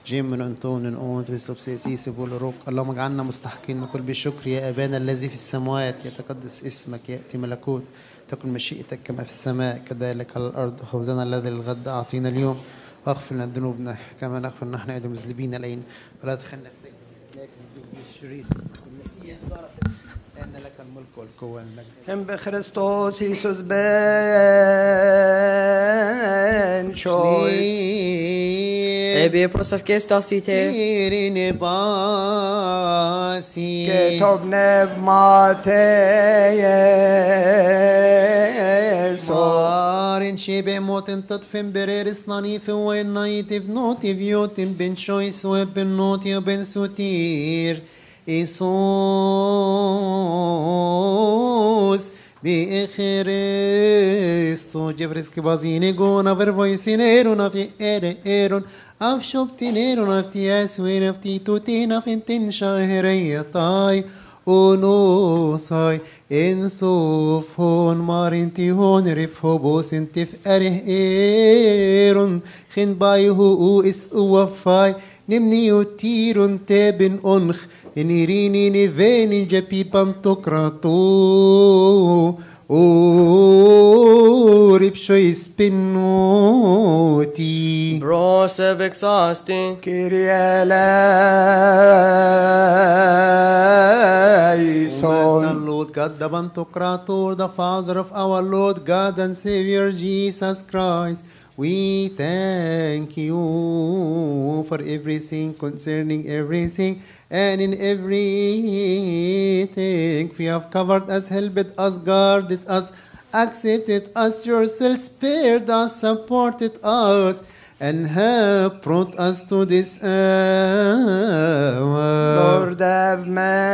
جيم من أنطون أونت وستوبسيسيس بولروك. اللهم اجعلنا مستحقين نقول بالشكر يا أبانا الذي في السماوات، يتقدس اسمك، يأتي ملكوت، تكن مشيئتك كما في السماء كذلك على الأرض. خبزنا الذي للغد أعطينا اليوم، واغفر لنا ذنوبنا كما نغفر نحن أيضا المذنبين إلينا، ولا تدخلنا في لكن الشرير المسيح صار لأن لك الملك والقوة والمجد. هم بخريستوس يسوس بن شوي Ebe prosavkesta site. Irine basi كتب نبماتي Marin شبه موتن تطفن بريرس نانيف وين نايتف نوتي فيوتن بن شويس وبن نوتي وبن سوتير إيسوس بإخريستو جبرس كبازيني قونا فرفويسينيرون في إيرون أفشبتينيرون أفتي أسوين أفتي توتين أفنتين شاهرية طاي ونوصاي إنسوف هون مارنتي هون رفه بوس انتف أره إيرون خن بايهو إس وفاي نمني يتيرون تابن أنخ إنيريني نيفيني جابي بانتوكراتو أوريب شوي سبنوتي Prosavexasti. كيريا Blessed Lord God, the Pantocrator, the Father of our Lord God and Savior Jesus Christ, we thank you for everything concerning everything and in everything. We have covered us, helped us, guarded us, accepted us yourself, spared us, supported us, and have brought us to this hour. Lord have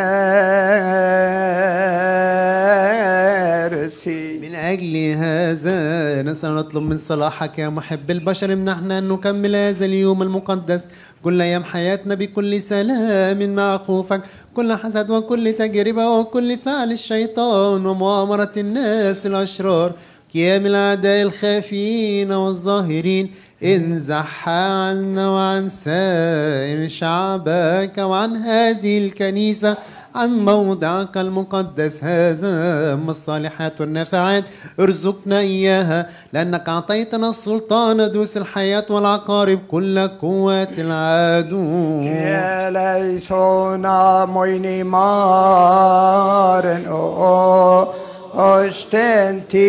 mercy. من أجل هذا نسأل نطلب من صلاحك يا محب البشر امنحنا أن نكمل هذا اليوم المقدس كل أيام حياتنا بكل سلام مع خوفك، كل حسد وكل تجربة وكل فعل الشيطان ومؤامرة الناس الأشرار، قيام الأعداء الخافين والظاهرين، انزح عنا وعن سائر شعبك وعن هذه الكنيسة، عن موضعك المقدس هذا. أما الصالحات والنافعات ارزقنا إياها، لأنك أعطيتنا السلطان دوس الحياة والعقارب كل قوات العدو. يا ليسونا مويني مارن او اشتنتي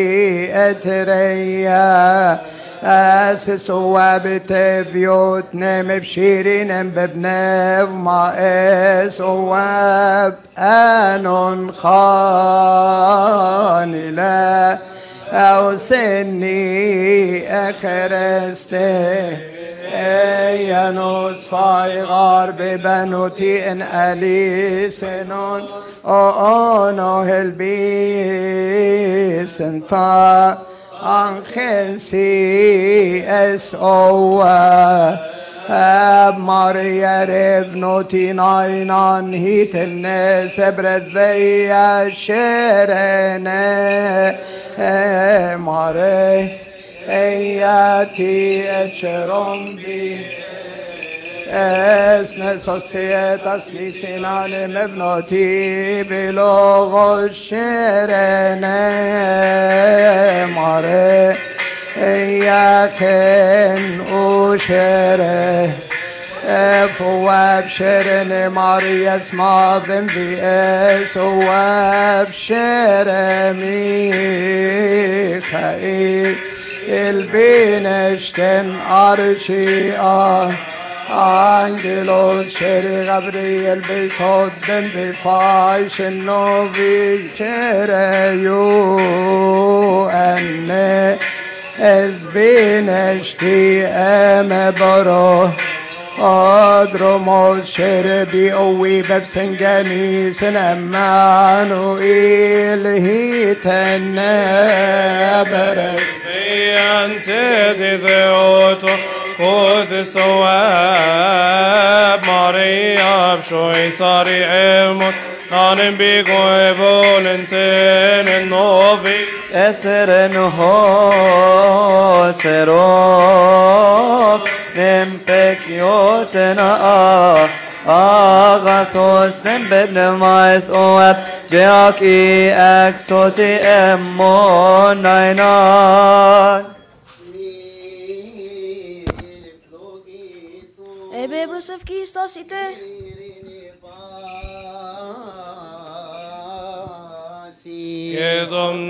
اتريا اسس وابتفيوت نم بشيرين ببنب ما اس واب انون خان لا او سني اخرسته يانوس فاي غارب بنوتي ان اليسنون او انو هلبيس انتا انخسي اس او ماريا رفنوتي ناينان هيت الناس برذي شيرنا ماري اياتي اشرم بي اسن سوسيتاس ميسينان مبنوتي بلوغ الشيرنا ماري اياكن اوشره فواب شرن ماري اسما ذنبي اس واب شرمي خير البينشتن أرشي أنجلوس شري غبريل بصدن بفايش النوفي شريو أن إزبينشتي أمبرو أدرموز شربي أوي ببسنجاني سنمانو إلهي تنبرك أنت ذيوتو خذ الصواب ماريا بشوي صاري عمر nanen bigoi volenten novi. Etheren hoserof nempek yotena agathos nembed nemaith oap jeaki exoti emmon nainan. Ebe brosevki stasite. Kedom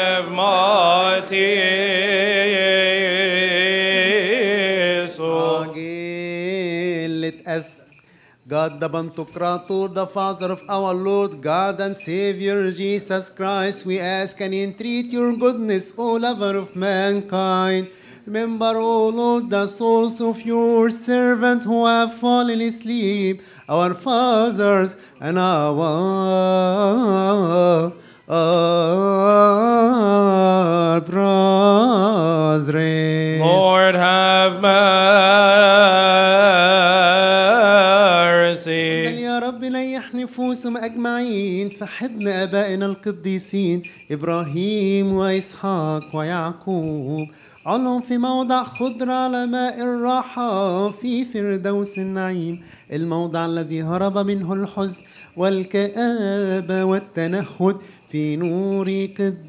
nevmatiso. Agilit est. God the Pantocrator, the Father of our Lord, God and Savior Jesus Christ, we ask and entreat your goodness, O lover of mankind. Remember, O Lord, the souls of your servants who have fallen asleep, our fathers and our brethren. Lord, have mercy. يا رب نيح نفوسهم أجمعين فحدنا آبائنا القديسين إبراهيم وإسحاق ويعقوب علهم في موضع خضر على ماء الراحة في فردوس النعيم، الموضع الذي هرب منه الحزن والكآبة والتنهد في نور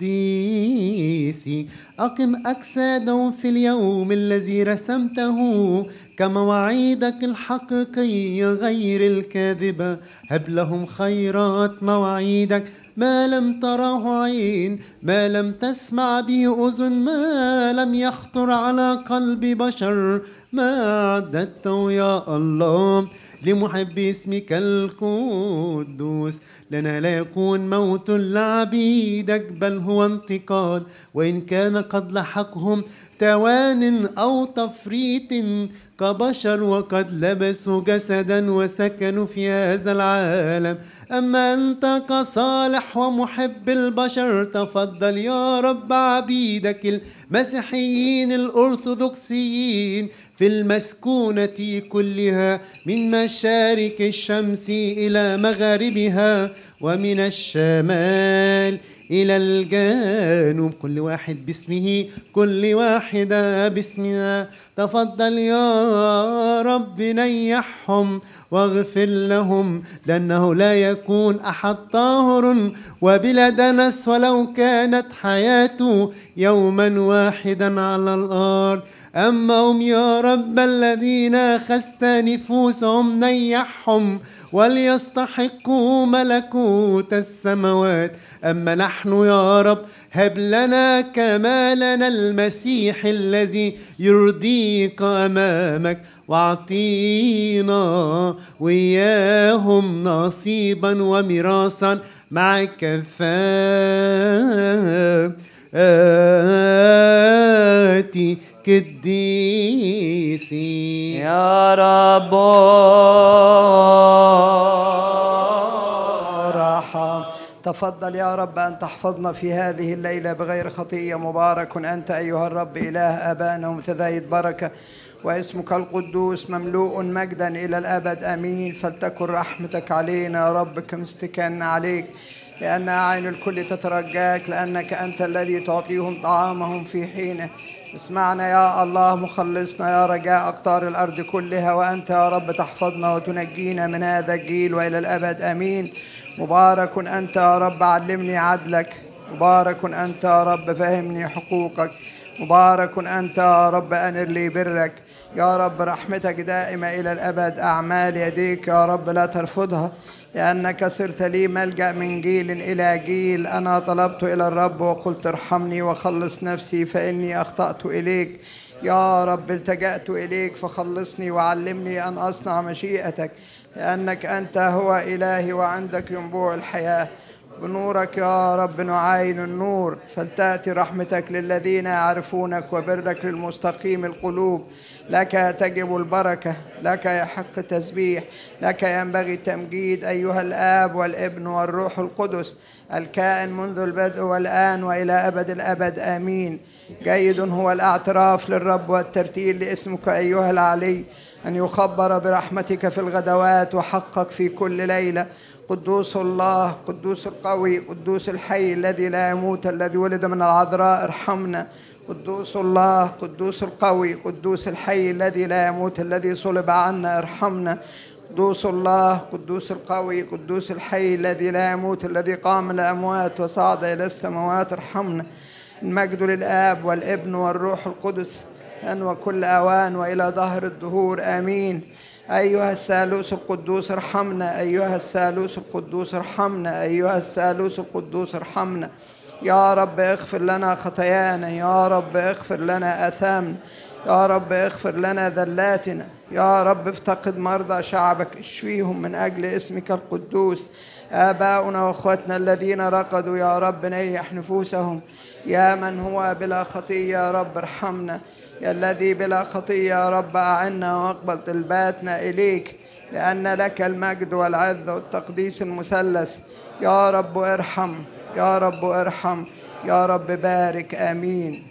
قديسي. أقم أجسادهم في اليوم الذي رسمته كمواعيدك الحقيقية غير الكاذبة. هب لهم خيرات مواعيدك ما لم تره عين، ما لم تسمع به أذن، ما لم يخطر على قلب بشر، ما أعددته يا الله لمحب اسمك القدوس. لنا لا يكون موت لعبيدك بل هو انتقال، وإن كان قد لحقهم توان أو تفريط كبشر وقد لبسوا جسدا وسكنوا في هذا العالم. أما أنت كصالح ومحب البشر تفضل يا رب عبيدك المسيحيين الأرثوذكسيين في المسكونة كلها من مشارق الشمس إلى مغاربها ومن الشمال إلى الجنوب، كل واحد باسمه كل واحدة باسمها. تفضل يا رب نيحهم واغفر لهم، لأنه لا يكون أحد طاهر وبلا دنس ولو كانت حياته يوما واحدا على الأرض. أما هم يا رب الذين أخذت نفوسهم نيحهم وليستحقوا ملكوت السماوات. أما نحن يا رب هب لنا كمالنا المسيح الذي يرضيك أمامك، واعطينا وإياهم نصيبا وميراثا مع كفاءة قديسي يا رب ارحم. تفضل يا رب أن تحفظنا في هذه الليلة بغير خطية. مبارك أنت أيها الرب إله آبائنا ومتزايد بركة، واسمك القدوس مملوء مجدا إلى الأبد. آمين. فلتكن رحمتك علينا يا رب كما استكان عليك، لأن أعين الكل تترجاك، لأنك أنت الذي تعطيهم طعامهم في حينه. اسمعنا يا الله مخلصنا يا رجاء أقطار الأرض كلها، وأنت يا رب تحفظنا وتنجينا من هذا الجيل وإلى الأبد. آمين. مبارك أنت يا رب علمني عدلك، مبارك أنت يا رب فهمني حقوقك، مبارك أنت يا رب أنر لي برك. يا رب رحمتك دائمة إلى الأبد. أعمال يديك يا رب لا ترفضها، لأنك صرت لي ملجأ من جيل إلى جيل. أنا طلبت إلى الرب وقلت ارحمني وخلص نفسي فإني أخطأت إليك. يا رب التجأت إليك فخلصني وعلمني أن أصنع مشيئتك، لأنك أنت هو إلهي وعندك ينبوع الحياة. بنورك يا رب نعاين النور، فلتأتي رحمتك للذين يعرفونك وبرك للمستقيم القلوب. لك تجب البركة، لك يحق التسبيح، لك ينبغي التمجيد أيها الآب والابن والروح القدس، الكائن منذ البدء والآن وإلى أبد الأبد. آمين. جيد هو الاعتراف للرب والترتيل لاسمك أيها العلي. أن يخبر برحمتك في الغدوات وحقك في كل ليلة. قدوس الله، قدوس القوي، قدوس الحي الذي لا يموت، الذي ولد من العذراء، ارحمنا. قدوس الله، قدوس القوي، قدوس الحي الذي لا يموت، الذي صلب عنا، ارحمنا. قدوس الله، قدوس القوي، قدوس الحي الذي لا يموت، الذي قام من الأموات وصعد إلى السماوات، ارحمنا. المجد للآب والابن والروح القدس الآن وكل أوان وإلى دهر الدهور، آمين. أيها الثالوث القدوس ارحمنا، أيها الثالوث القدوس ارحمنا، أيها الثالوث القدوس ارحمنا. يا رب اغفر لنا خطايانا، يا رب اغفر لنا آثامنا، يا رب اغفر لنا ذلاتنا، يا رب افتقد مرضى شعبك، اشفيهم من أجل اسمك القدوس. آباؤنا وأخوتنا الذين رقدوا يا رب نيح نفوسهم. يا من هو بلا خطية يا رب ارحمنا، يا الذي بلا خطية يا رب أعنا واقبل طلباتنا إليك، لأن لك المجد والعزة والتقديس المثلث. يا رب ارحم، يا رب ارحم، يا رب بارك، آمين.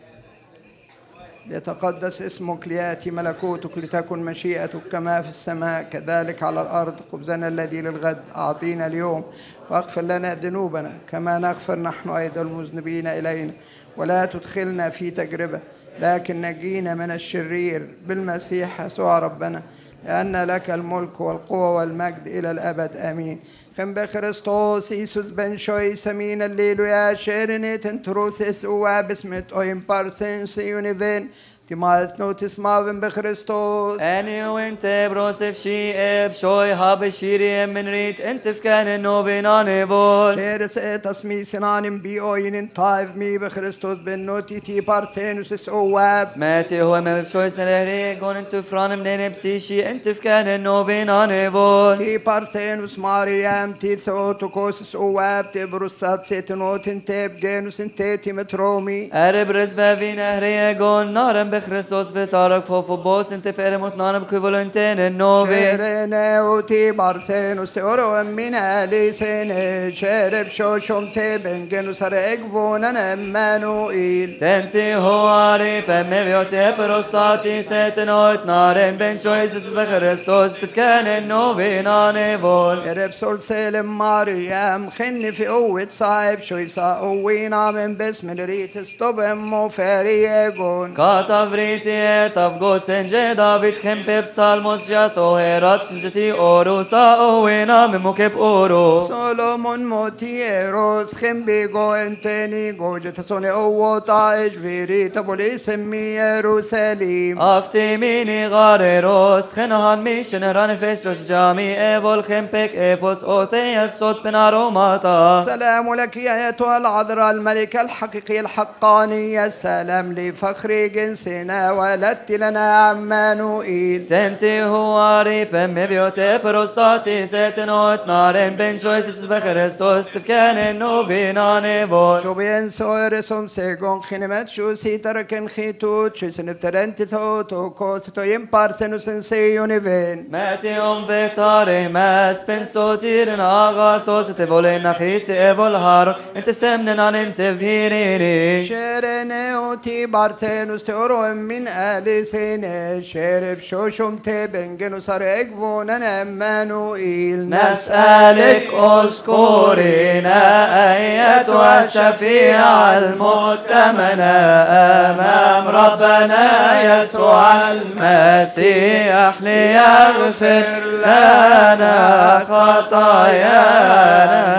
ليتقدس اسمك، ليأتي ملكوتك، لتكن مشيئتك كما في السماء كذلك على الأرض. خبزنا الذي للغد أعطينا اليوم، واغفر لنا ذنوبنا كما نغفر نحن أيضا المذنبين إلينا، ولا تدخلنا في تجربة لكن نجينا من الشرير بالمسيح يسوع ربنا، لأن لك الملك والقوة والمجد إلى الأبد، آمين. Fem Kristus Jesus ben sjöjsamin alleluja kärnet trothis oabesmet och imparsense univen till maet notis maven be Kristus. أني وأنت بروسف شيء بشوي هاب الشيري من ريت أنت في كان نوفيناني بول. Keres etas mi sinanim bi oinin taif mi be Kristus ben noti ti parsenus oab. ماتي هو ما بشوي سنري قون أنت فران منين بسيشي أنت في كان نوفيناني بول. Ti parsenus Mariam ti theotokos oab ti brussat setenotin teb genus inte ti metromi. أربرز في نهري قون نارم بخريستوس في طارق فوفو بوس أنت في أرموت نارم كيفولنتين النوفي. شرنا وتي بارسنوس تورو من أليسن شرب شوشم تبن جنوس رقبونا مانوئيل. تنتي هو عارف أمي بيوتي بروستاتي ستنوت نارم بن شويسس بخريستوس تفكان النوفي ناني بول. شرب سول سلم مريم خني في قوة صاحب شويسا قوينا من باسم الريت استبم وفريقون. كاتافريتي تفقو سنجي دافيد خمبي بسالموس جاسو هيرات سنجتي أورو ساوينا من مكب أورو. سولومون موتيروس خمبي جو انتني جو جتسوني أوو طائج فيري تبولي سمي يروساليم. أفتي ميني غاريروس خنهان ميشن رانفيستوس جامي إيفول خمبيك إيبوس أوثي الصوت بن أروماتا. سلام لك يا أيتها العذراء الملكة الحقيقية الحقانية، سلام لفخر جنسنا ولدت لنا عمانوئيل. تنتي هو ريب أمي بيوتي بروستاتي ستنوت نارين بن شويسس بخريستوس تفكان النوفيناني بول. شو بين سورسهم سيغون خنمت شو سيتركن خيتوت شو سنفترنت ثوتو كوستو يمبارسنو سنسيوني فين. ماتي في طاره ماس بن صوتير ناغا صوص تفولين نخيس إيفول هارو انت سمننا انت فيريني. شيرني وتي بارسنوس تورو من أليسين شرب شوشم تبنجن وسرق بوننا أمانوئيل. نسألك اذكرينا أيتها الشفيعة المؤتمنة أمام ربنا يسوع المسيح ليغفر لنا خطايانا.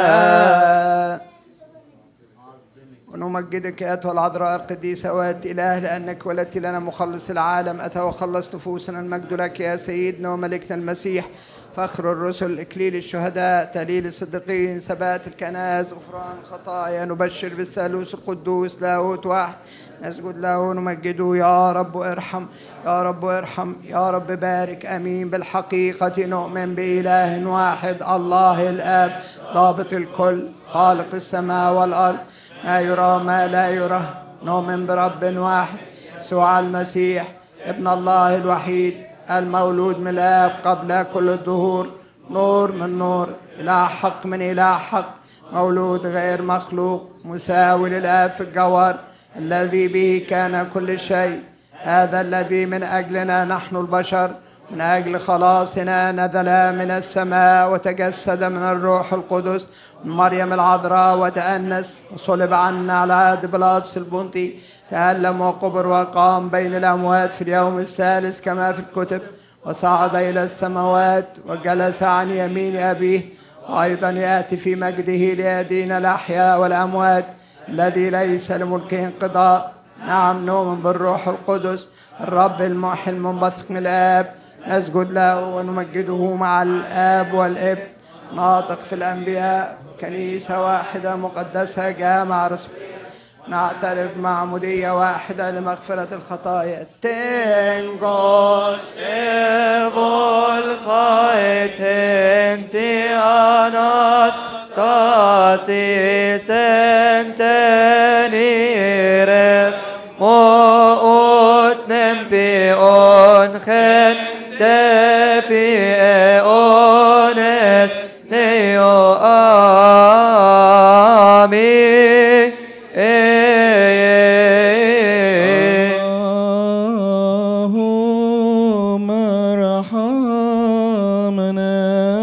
ونمجدك أيتها العذراء القديسة وأنت إله، لأنك ولدت لنا مخلص العالم، أتى وخلص نفوسنا. المجد لك يا سيدنا وملكنا المسيح، فخر الرسل، إكليل الشهداء، تهليل الصديقين، ثبات الكنائس، غفران الخطايا. نبشر بالثالوث القدوس لاهوت واحد، نسجد له ونمجده. يا رب ارحم، يا رب ارحم، يا رب بارك، امين. بالحقيقة نؤمن بإله واحد الله الآب ضابط الكل خالق السماء والأرض، ما يرى ما لا يرى. نؤمن برب واحد يسوع المسيح ابن الله الوحيد المولود من الآب قبل كل الدهور، نور من نور، إله حق من إله حق، مولود غير مخلوق، مساوي للآب في الجوهر، الذي به كان كل شيء. هذا الذي من أجلنا نحن البشر من أجل خلاصنا نزل من السماء وتجسد من الروح القدس من مريم العذراء وتأنس وصلب عنا على عهد بيلاطس البنطي، تألم وقبر وقام بين الأموات في اليوم الثالث كما في الكتب، وصعد إلى السماوات وجلس عن يمين أبيه، وأيضا يأتي في مجده ليدين الأحياء والأموات الذي ليس لملكه انقضاء. نعم نؤمن بالروح القدس الرب المحيي المنبثق من الآب، نسجد له ونمجده مع الآب والابن، ناطق في الأنبياء، كنيسة واحدة مقدسة جامعة رسمية، نعترف معمودية واحدة لمغفرة الخطايا. تنجوش volkhait anas tasis entenire moot nempi onchen tepi onet neo amin. اللهم ارحمنا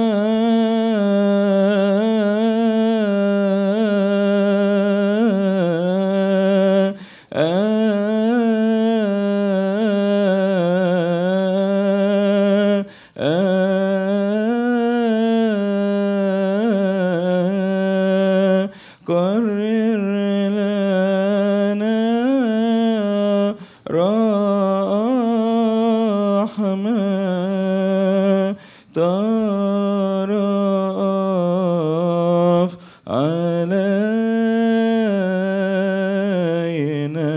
قرر لنا رحمة طرف علينا.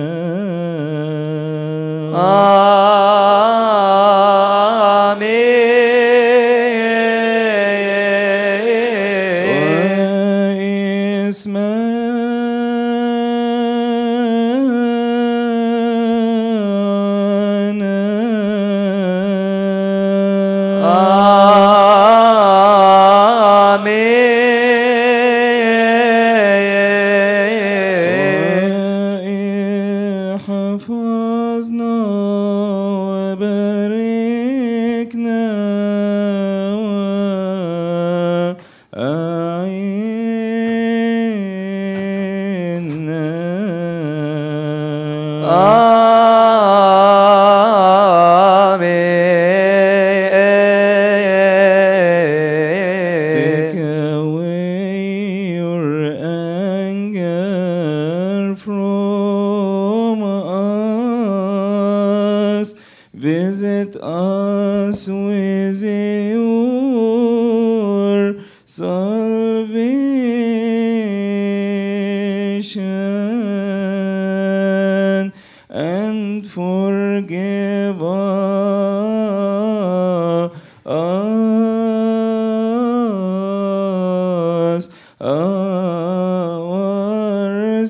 حفظنا وباركنا Take away your anger from us. Visit us with your salvation and forgive us our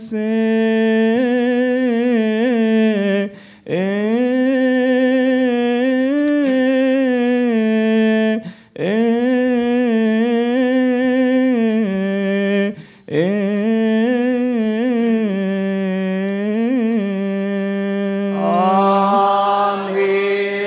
آمين.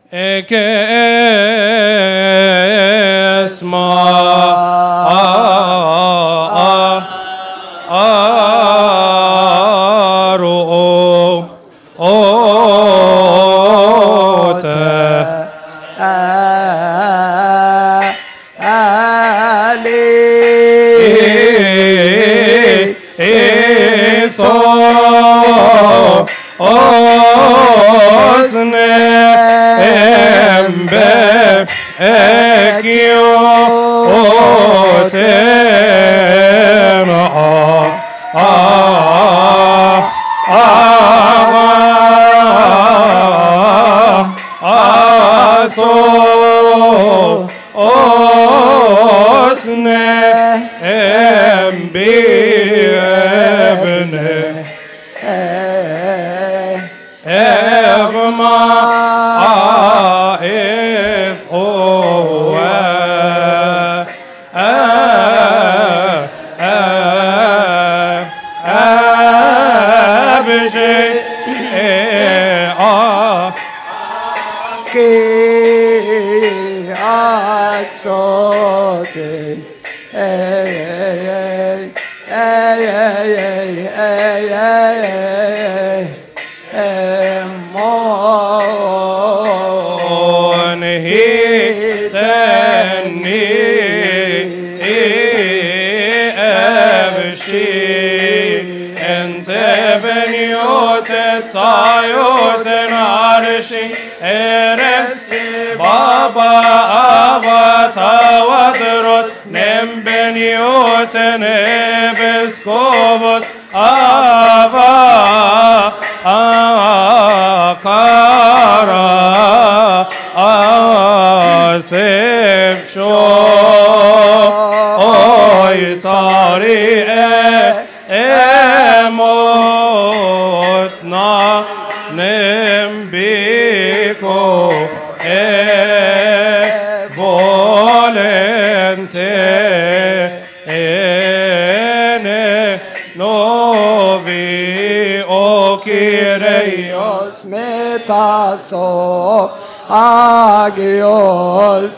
Agios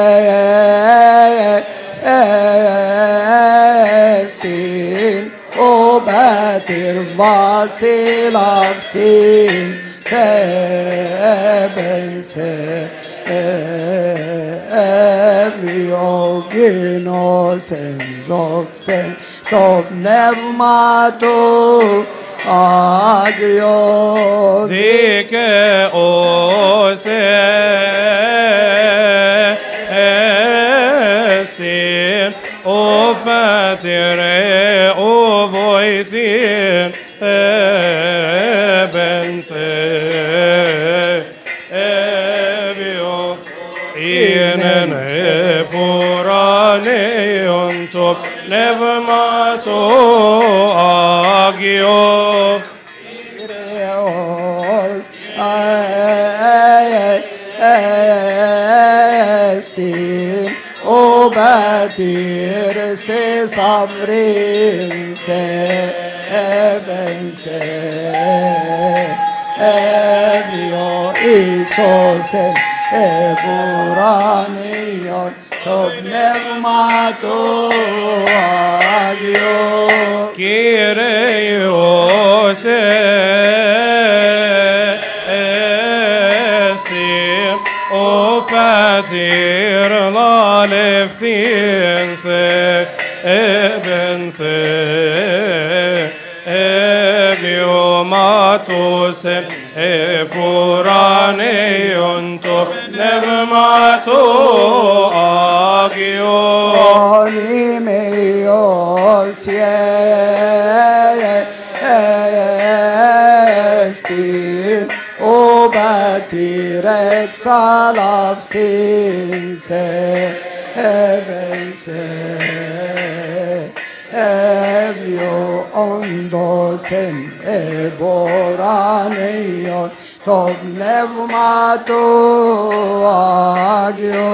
Yesin Obatir Vasilavsin Tebense Evioginos Endoksen Top Nevmatu Agios Zike Osesin Opatire Ovoisin Ebense Evio Inen Epuraneon Top Nevmato Agio Estin Obatir se sabrin se ebense Evio isosen eburanion Top nevmato agio Kyrios estin Opatir laleftinse ebense Eviomatose epuraneon to nevmato agio Olimeos estin Obatirek salavsinse ebense Evio ondosen eboraneon Top nevmato agio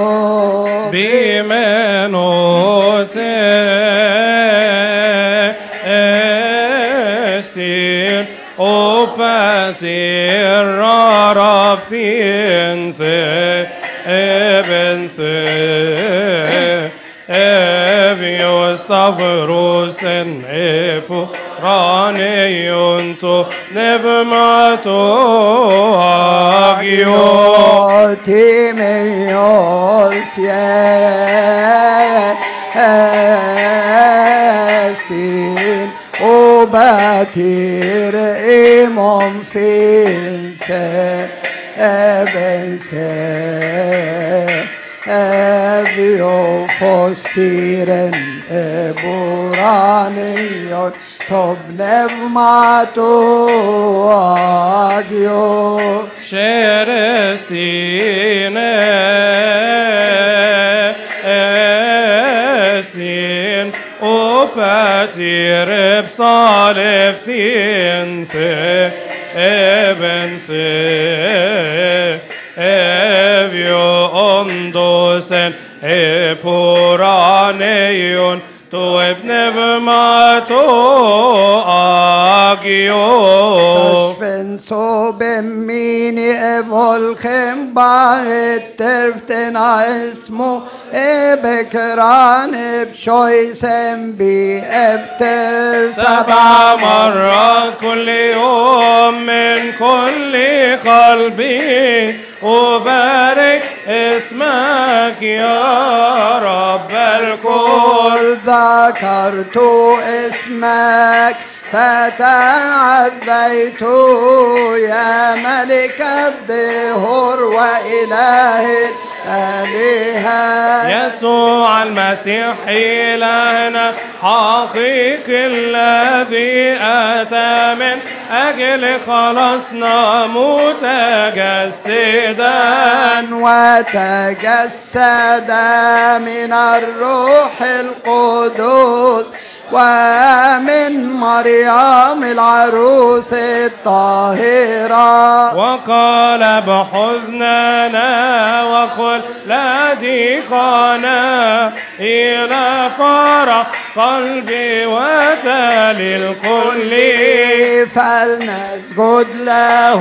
Bimenos estin Opatir rarafin the eben the evios tavrusen epu raneyunto nevmato agio Timeios estin Obatir imam finse ebense evio fostiren eburanion tob nevmato agio Şerestine estin Opatir epsaleftin se ebense evio ondosen epuraneion tu evnevmato agio Tashvenso bemmini evolchem baet terftena esmo ebekran ebshoisem bi ebter سبع مرات كل يوم من كل قلبي أبارك اسمك يا رب الكل ذكرت اسمك فتعذيت يا ملك الدهر وإله الآلهة يسوع المسيح إلهنا حقيقي الذي أتى من أجل خلاصنا متجسدا وتجسد من الروح القدس ومن مريم العروس الطاهرة وقال بحزننا وقل لا ضيقنا إلى فرح قلبي وتالي الكل فلنسجد له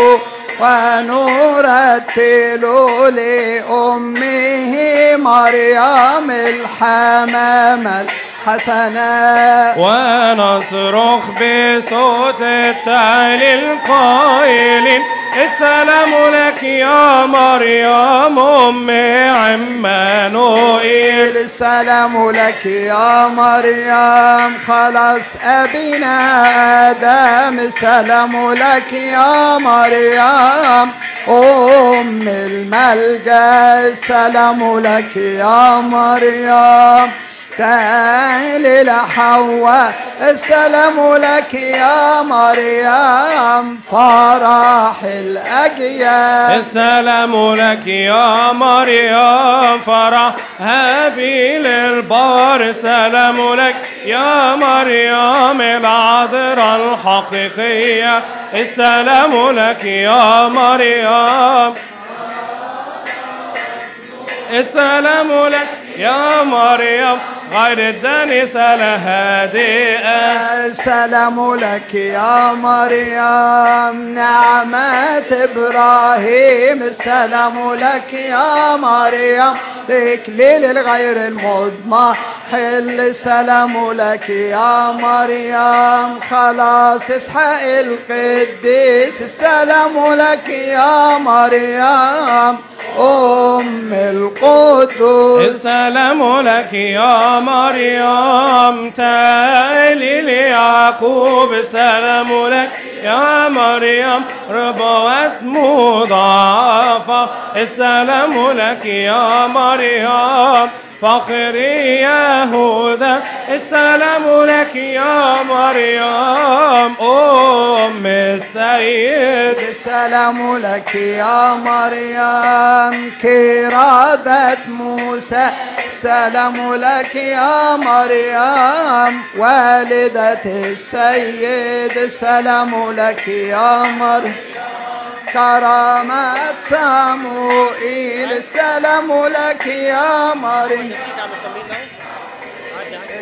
ونرتل لأمه مريم الحمامة حسنا ونصرخ بصوت التهليل قائلين السلام لك يا مريم أم عمانوئيل السلام لك يا مريم خلاص أبينا آدم السلام لك يا مريم أم الملجأ السلام لك يا مريم تعالي لحواء السلام لك يا مريم فرح الأجيال السلام لك يا مريم فرح هابيل البار السلام لك يا مريم العذراء الحقيقية السلام لك يا مريم السلام لك يا مريم غير الدنسة الهادئة السلام لك يا مريم نعمة إبراهيم السلام لك يا مريم إكليل الغير المضمح السلام لك يا مريم خلاص إسحاق القديس السلام لك يا مريم أم القدس السلام لك يا مريم تالي ليعقوب السلام لك يا مريم ربوات مضاعفة السلام لك يا مريم فخر يهوذا السلام لك يا مريم أم السيد السلام لك يا مريم كرادة موسى السلام لك يا مريم والدة السيد السلام لك يا مريم كرامة صموئيل السلام لك يا مريم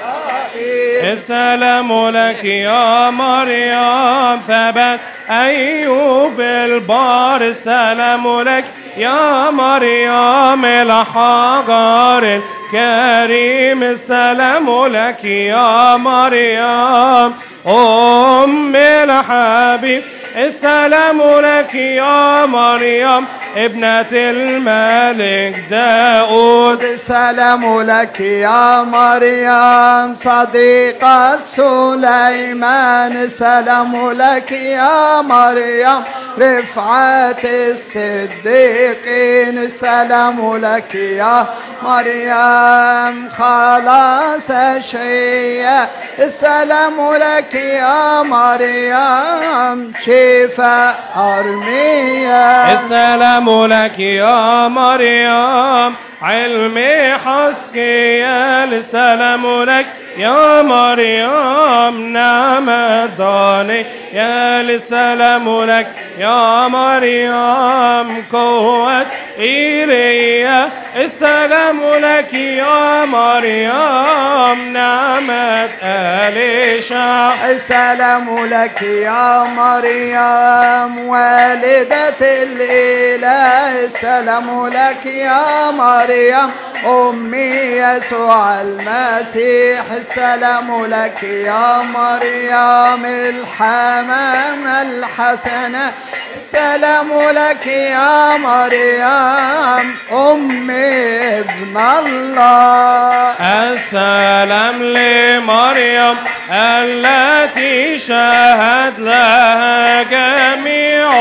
السلام لك يا مريم ثبت أيوب البار. السلام لك يا مريم الحجر الكريم. السلام لك يا مريم أم الحبيب. السلام لك يا مريم ابنة الملك داود. السلام لك يا مريم صديقة سليمان. السلام لك يا مريم رفعة الصديقين. السلام لك يا مريم خلاص أشعياء. السلام لك يا مريم شفاء أرميا. السلام لك يا مريم علمي حسكيال. السلام لك يا مريم نعمة داني يا. السلام لك يا مريم قوة إيليا. السلام لك يا مريم نعمة أليشع. السلام لك يا مريم والدة الإله. السلام لك يا مريم أمي يسوع المسيح. السلام لك يا مريم الحمامة الحسنة. السلام لك يا مريم أمي ابن الله. السلام لمريم التي شهد لها جميع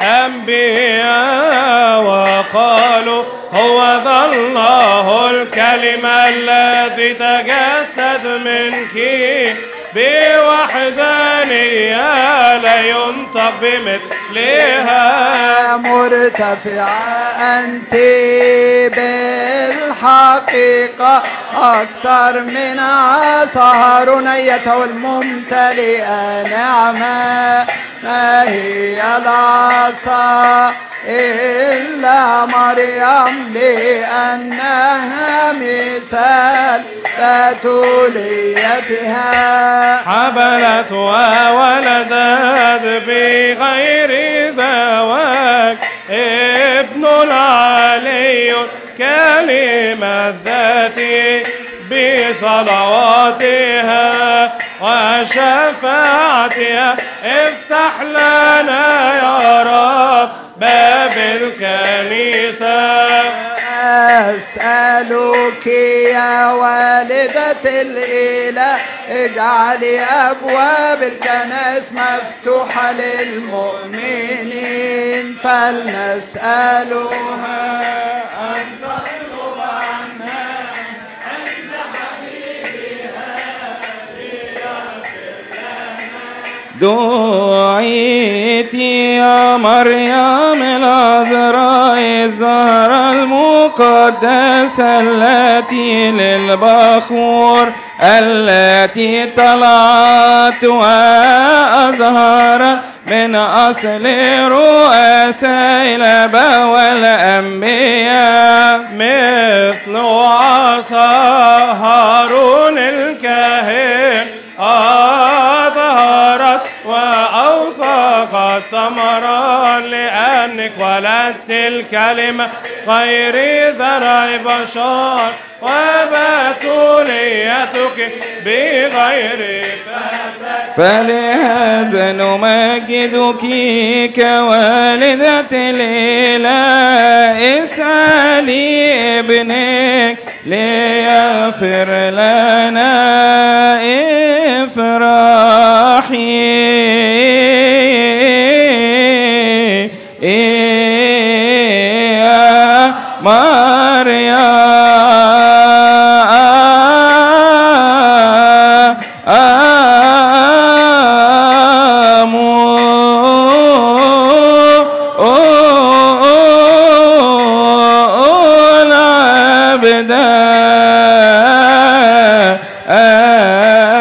الأنبياء وقالوا هو ذا الله الكلمة الذي تجسد منك بوحدانية لا ينطق بمثلها. مرتفعة أنت بالحقيقة أكثر من عصا هارون أيته الممتلئة نعمة. ما هي العصا إلا مريم لأنها مثال بتوليتها. حبلت وولدت بغير زواج ابن العلي كلمة ذاتي بصلواتها وشفاعتها. افتح لنا يا رب باب الكنيسة. أسألك يا والدة الإله اجعلي أبواب الكنائس مفتوحة للمؤمنين فلنسألها أن تطلب عنها عند حبيبها ليغفر لنا. دعيت يا مريم العذراء الزهرة المقدسة التي للبخور التي طلعت وأزهرت من أصل رؤساء الآباء والأنبياء. مثل عصا هارون الكاهن أظهرت وأوثقت ثمرا لأنك ولدت الكلمة غير ذرع بشر وبتوليتك بغير فساد. فلهذا نمجدك كوالدة الإله. اسألي ابنك ليغفر لنا. افرحي يا مريم العبد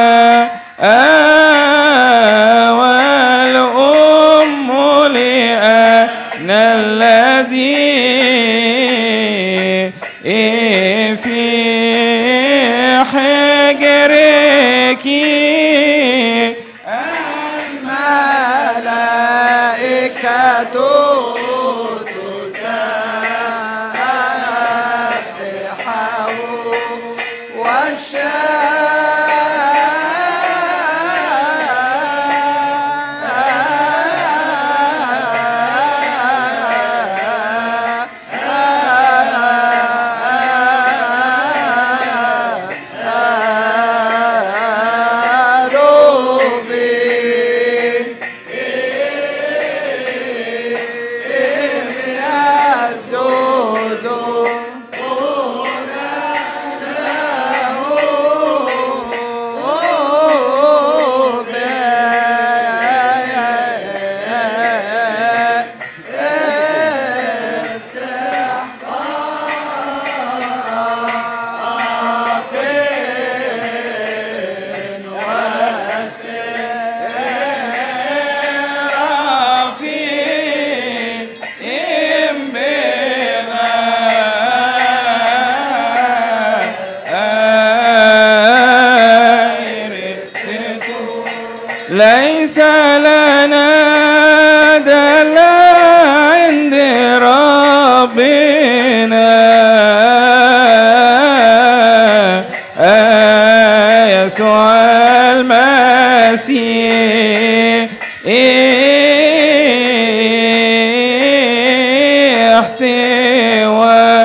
مثالنا دل عند ربنا يسوع المسيح سوى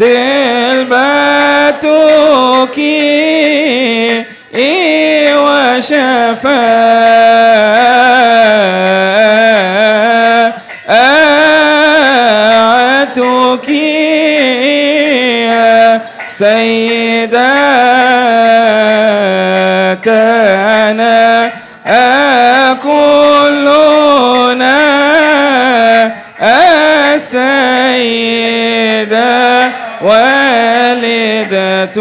تلبتك وشفاعتك يا سيدتنا كلنا السيدة والدة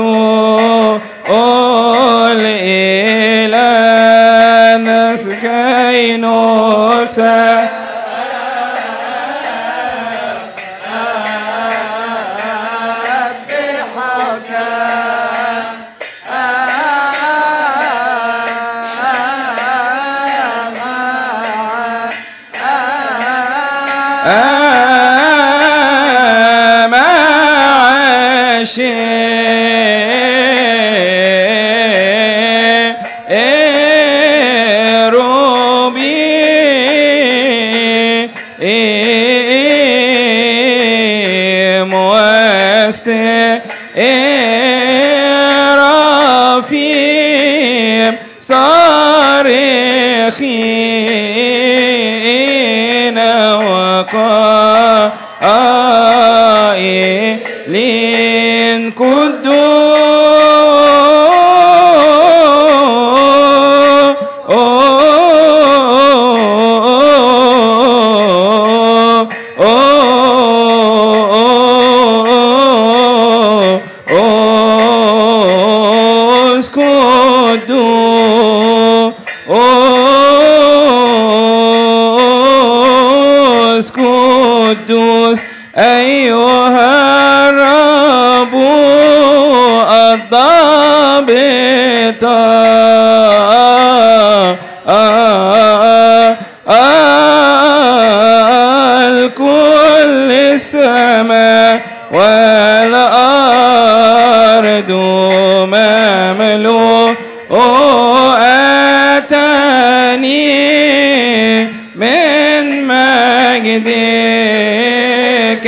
الإله نسكين سا رفيم صارخين وقائلين قدوس أيها الرب الضابط الكل السماء والأرض مملوء أتاني من مجدك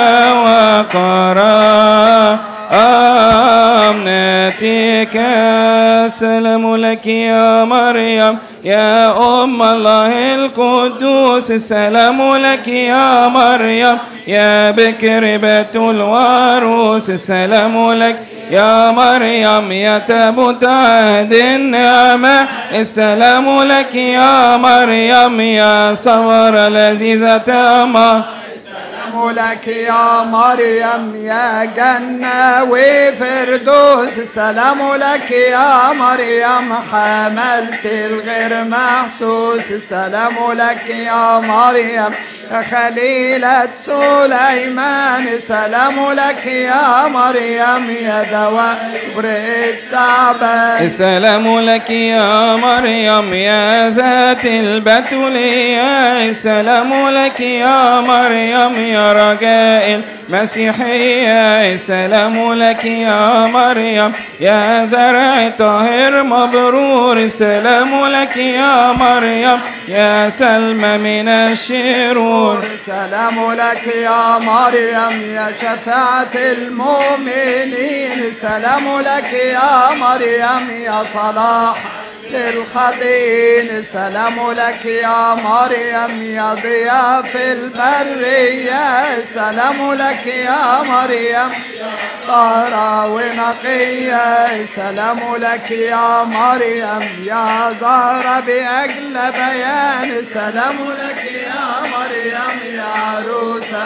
وكرامتك. السلام لك يا مريم يا أم الله القدوس. السلام لك يا مريم يا بكر بيت الوروس. السلام لك يا مريم يا تابوت عهد النعمة. السلام لك يا مريم يا ثمرة لذيذة أما. السلام لك يا مريم يا جنة وفردوس. السلام لك يا مريم حملت الغير محسوس. السلام لك يا مريم يا خليلة سليمان. السلام لك يا مريم يا دواء التعبان. السلام لك يا مريم يا ذات البتولية. السلام لك يا مريم يا رجاء المسيحية. السلام لك يا مريم يا زرع طاهر مبرور. السلام لك يا مريم يا سلمى من الشرور. السلام لك يا مريم يا شفاعة المؤمنين. السلام لك يا مريم يا صلاح للخاطئين. السلام لك يا مريم يا ضياء في البرية. السلام لك يا مريم طاهرة ونقية. السلام لك يا مريم يا زهرة بأجل بيان. السلام لك يا مريم يا عروسة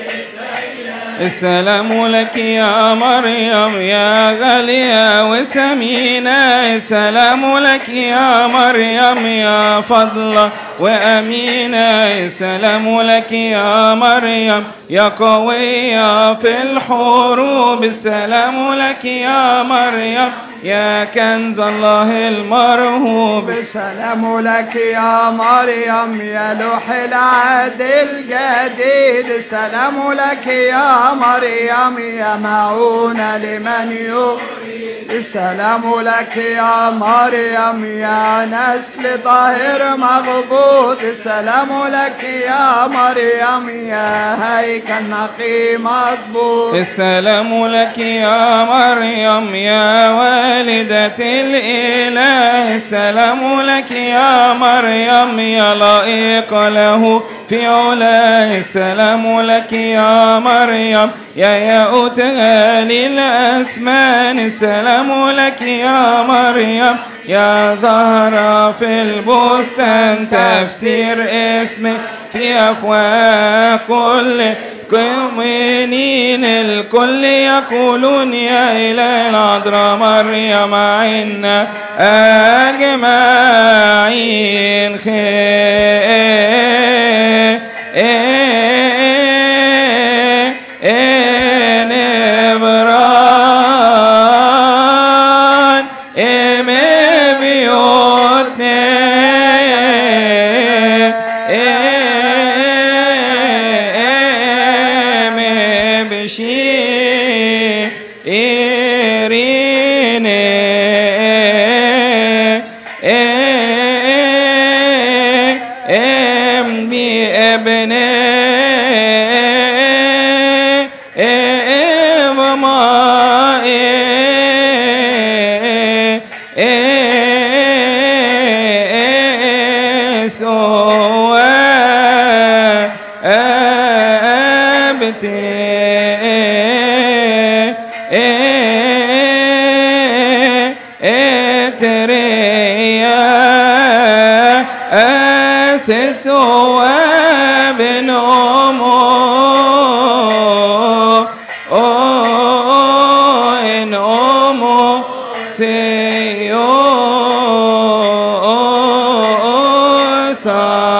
السلام لك يا مريم يا غالية وسمينة. السلام لك يا مريم يا فضلة وأمينة. السلام لك يا مريم يا قوية في الحروب. السلام لك يا مريم يا كنز الله المرهوب. السلام لك يا مريم يا لوح العهد الجديد. السلام لك يا مريم يا معونة لمن يريد. السلام لك يا مريم يا نسل طاهر مغبوط. السلام لك يا مريم يا هيكل نقي مضبوط. السلام لك يا مريم يا والدة الإله. السلام لك يا مريم يا لائق له في علاه. السلام لك يا مريم يا ياقوتها للأسمان. السلام لك يا مريم يا زهرة في البستان. تفسير اسمك في أفواه كل المؤمنين. الكل يقولون يا إله العذراء مريم عنا أجمعين خير نبران بيوتنا سواب نومو تيو سا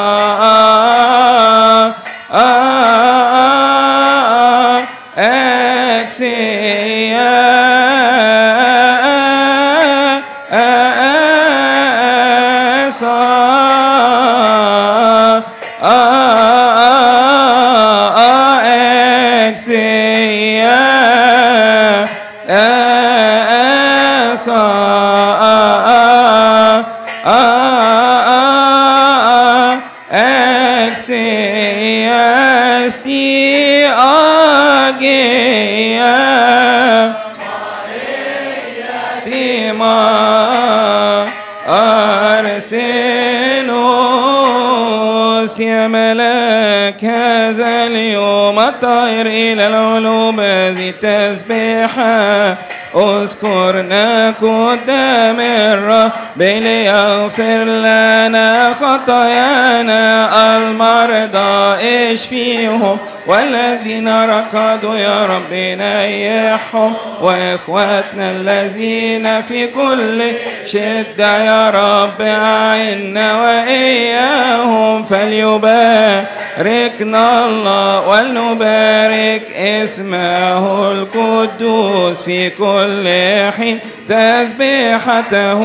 يا ملاك هذا اليوم الطائر إلى العلوم ذي التسبيحة اذكرنا قدام الرب ليغفر لنا خطايانا. المرضى اشفيهم والذين ركضوا يا رب نيحهم. واخواتنا الذين في كل شدة يا رب أعنا وإياهم. فليباركنا الله ولنبارك اسمه القدوس في كل حين. تسبيحته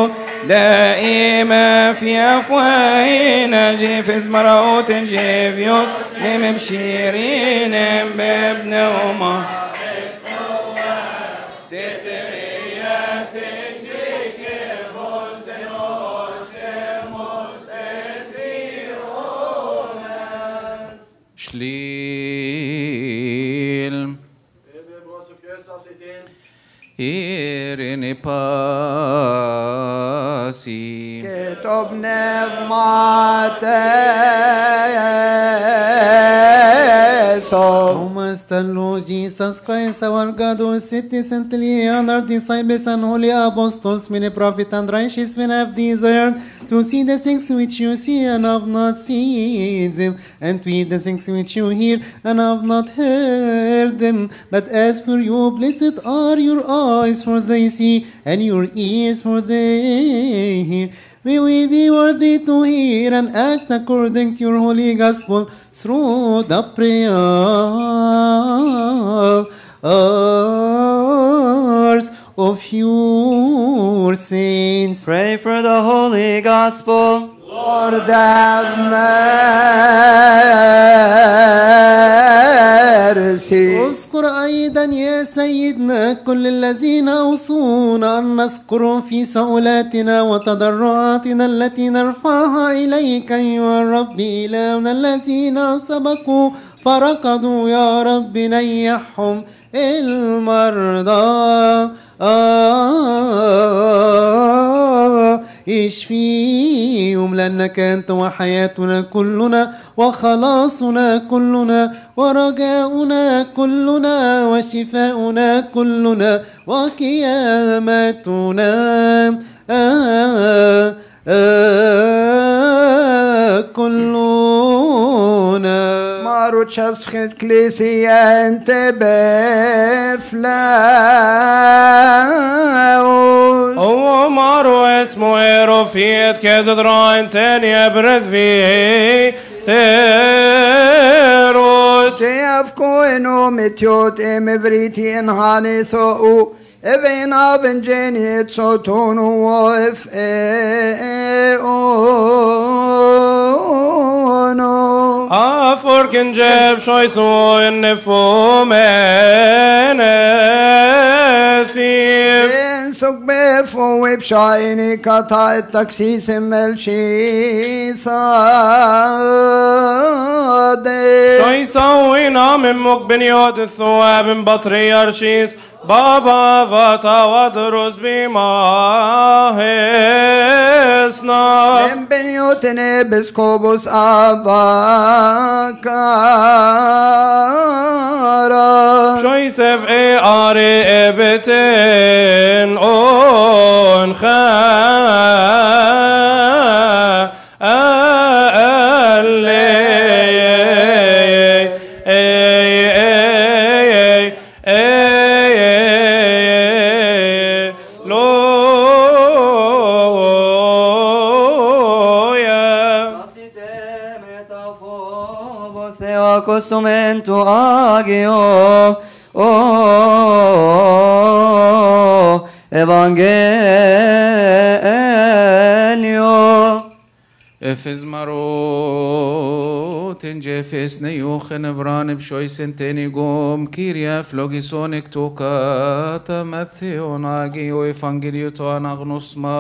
دائما في أفواهنا. جيفز مراوت جيفيوت لمبشرين بابن وما شليل إيرني باسي كتبنا بمعتاسو Almost the Lord Jesus Christ, our God who sits until ye honor disciples and holy apostles, many prophets and righteous men have desired to see the things which you see and have not seen them, and to hear the things which you hear and have not heard them. But as for you, blessed are your eyes, for they see, and your ears, for they hear. May we be worthy to hear and act according to your holy gospel through the prayers of your saints. Pray for the holy gospel. Lord have mercy. اذكر أيضا يا سيدنا كل الذين أوصونا أن نذكرهم في سؤلاتنا وتضرعاتنا التي نرفعها إليك أيها الرب إلهنا، الذين سبقوا فركضوا يا رب نيحهم المرضى اشفيهم، لأنك أنت وحياتنا كلنا وخلاصنا كلنا ورجاؤنا كلنا وشفاؤنا كلنا وقيامتنا كلنا. Maruchas skit klesia ente beflaus. هو مارو اسمه ايروفيت كددرا انتن يبرز فيه تيروس. Tefko eno metiot emevriti en hanisou. Even aben geniet so tonu of no. Aforken jeb shoyso en fomen thif. Suk befo web shiny kata taxis melchi sade. شويسو من مقبنيوت الثواب بطريرشيس بابا فتا ودرس بما هسنا. Em benjotene biskobus abakara. شويسف اي اري ابتن اون خا Cosumento agio evangelio. Efes marot in Jefes neyuchen vran bshoy senteni gom kiria flogisonik tokata Mattheon agio evangelio to anagnusma.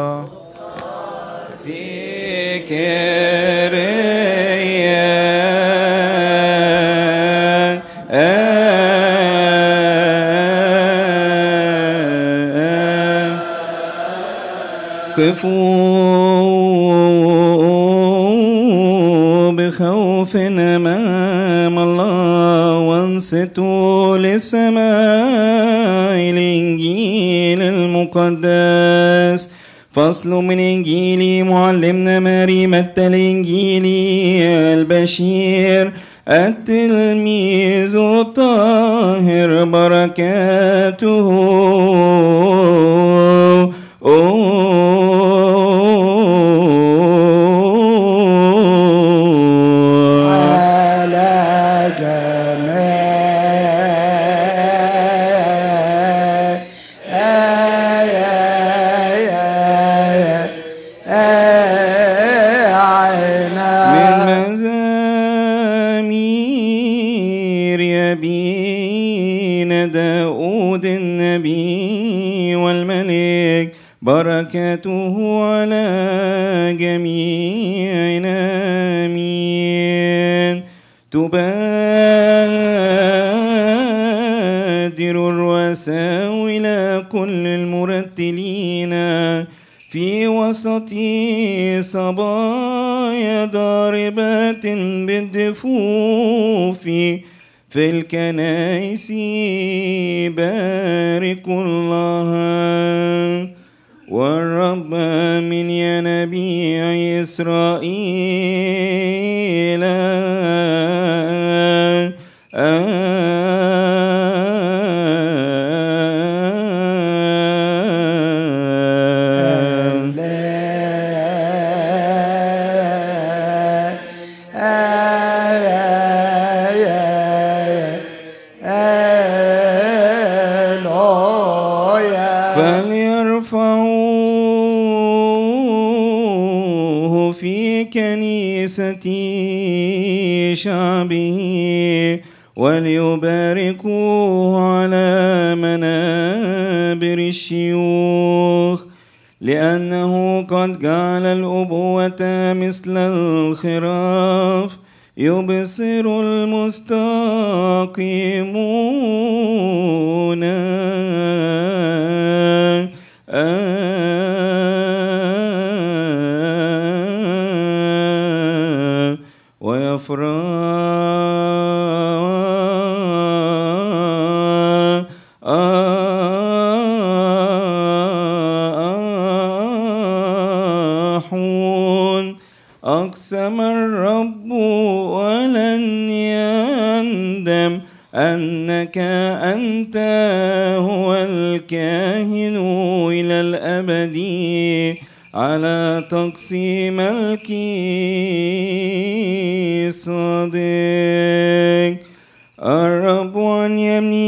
كفوا بخوف أمام الله وانصتوا لسماع الإنجيل المقدس. فصل من إنجيل معلمنا ماري متى الإنجيلي البشير التلميذ الطاهر بركاته على من مزامير يبين داود النبي والملك بركاته على جميعنا آمين. تبادر الرؤساء إلى كل المرتلين في وسط صبايا ضاربات بالدفوف في الكنائس باركوا الله. والرب من ينابيع إسرائيل فليرفعوه في كنيسة شعبه وليباركوه على منابر الشيوخ، لأنه قد جعل الأبوة مثل الخراف يبصر المستقيمون ويفرحون. أقسم الرب ولن يندم أنك أنت هو الكاهن إلى الأبد على تقسيم ملكي صادق. الرب عن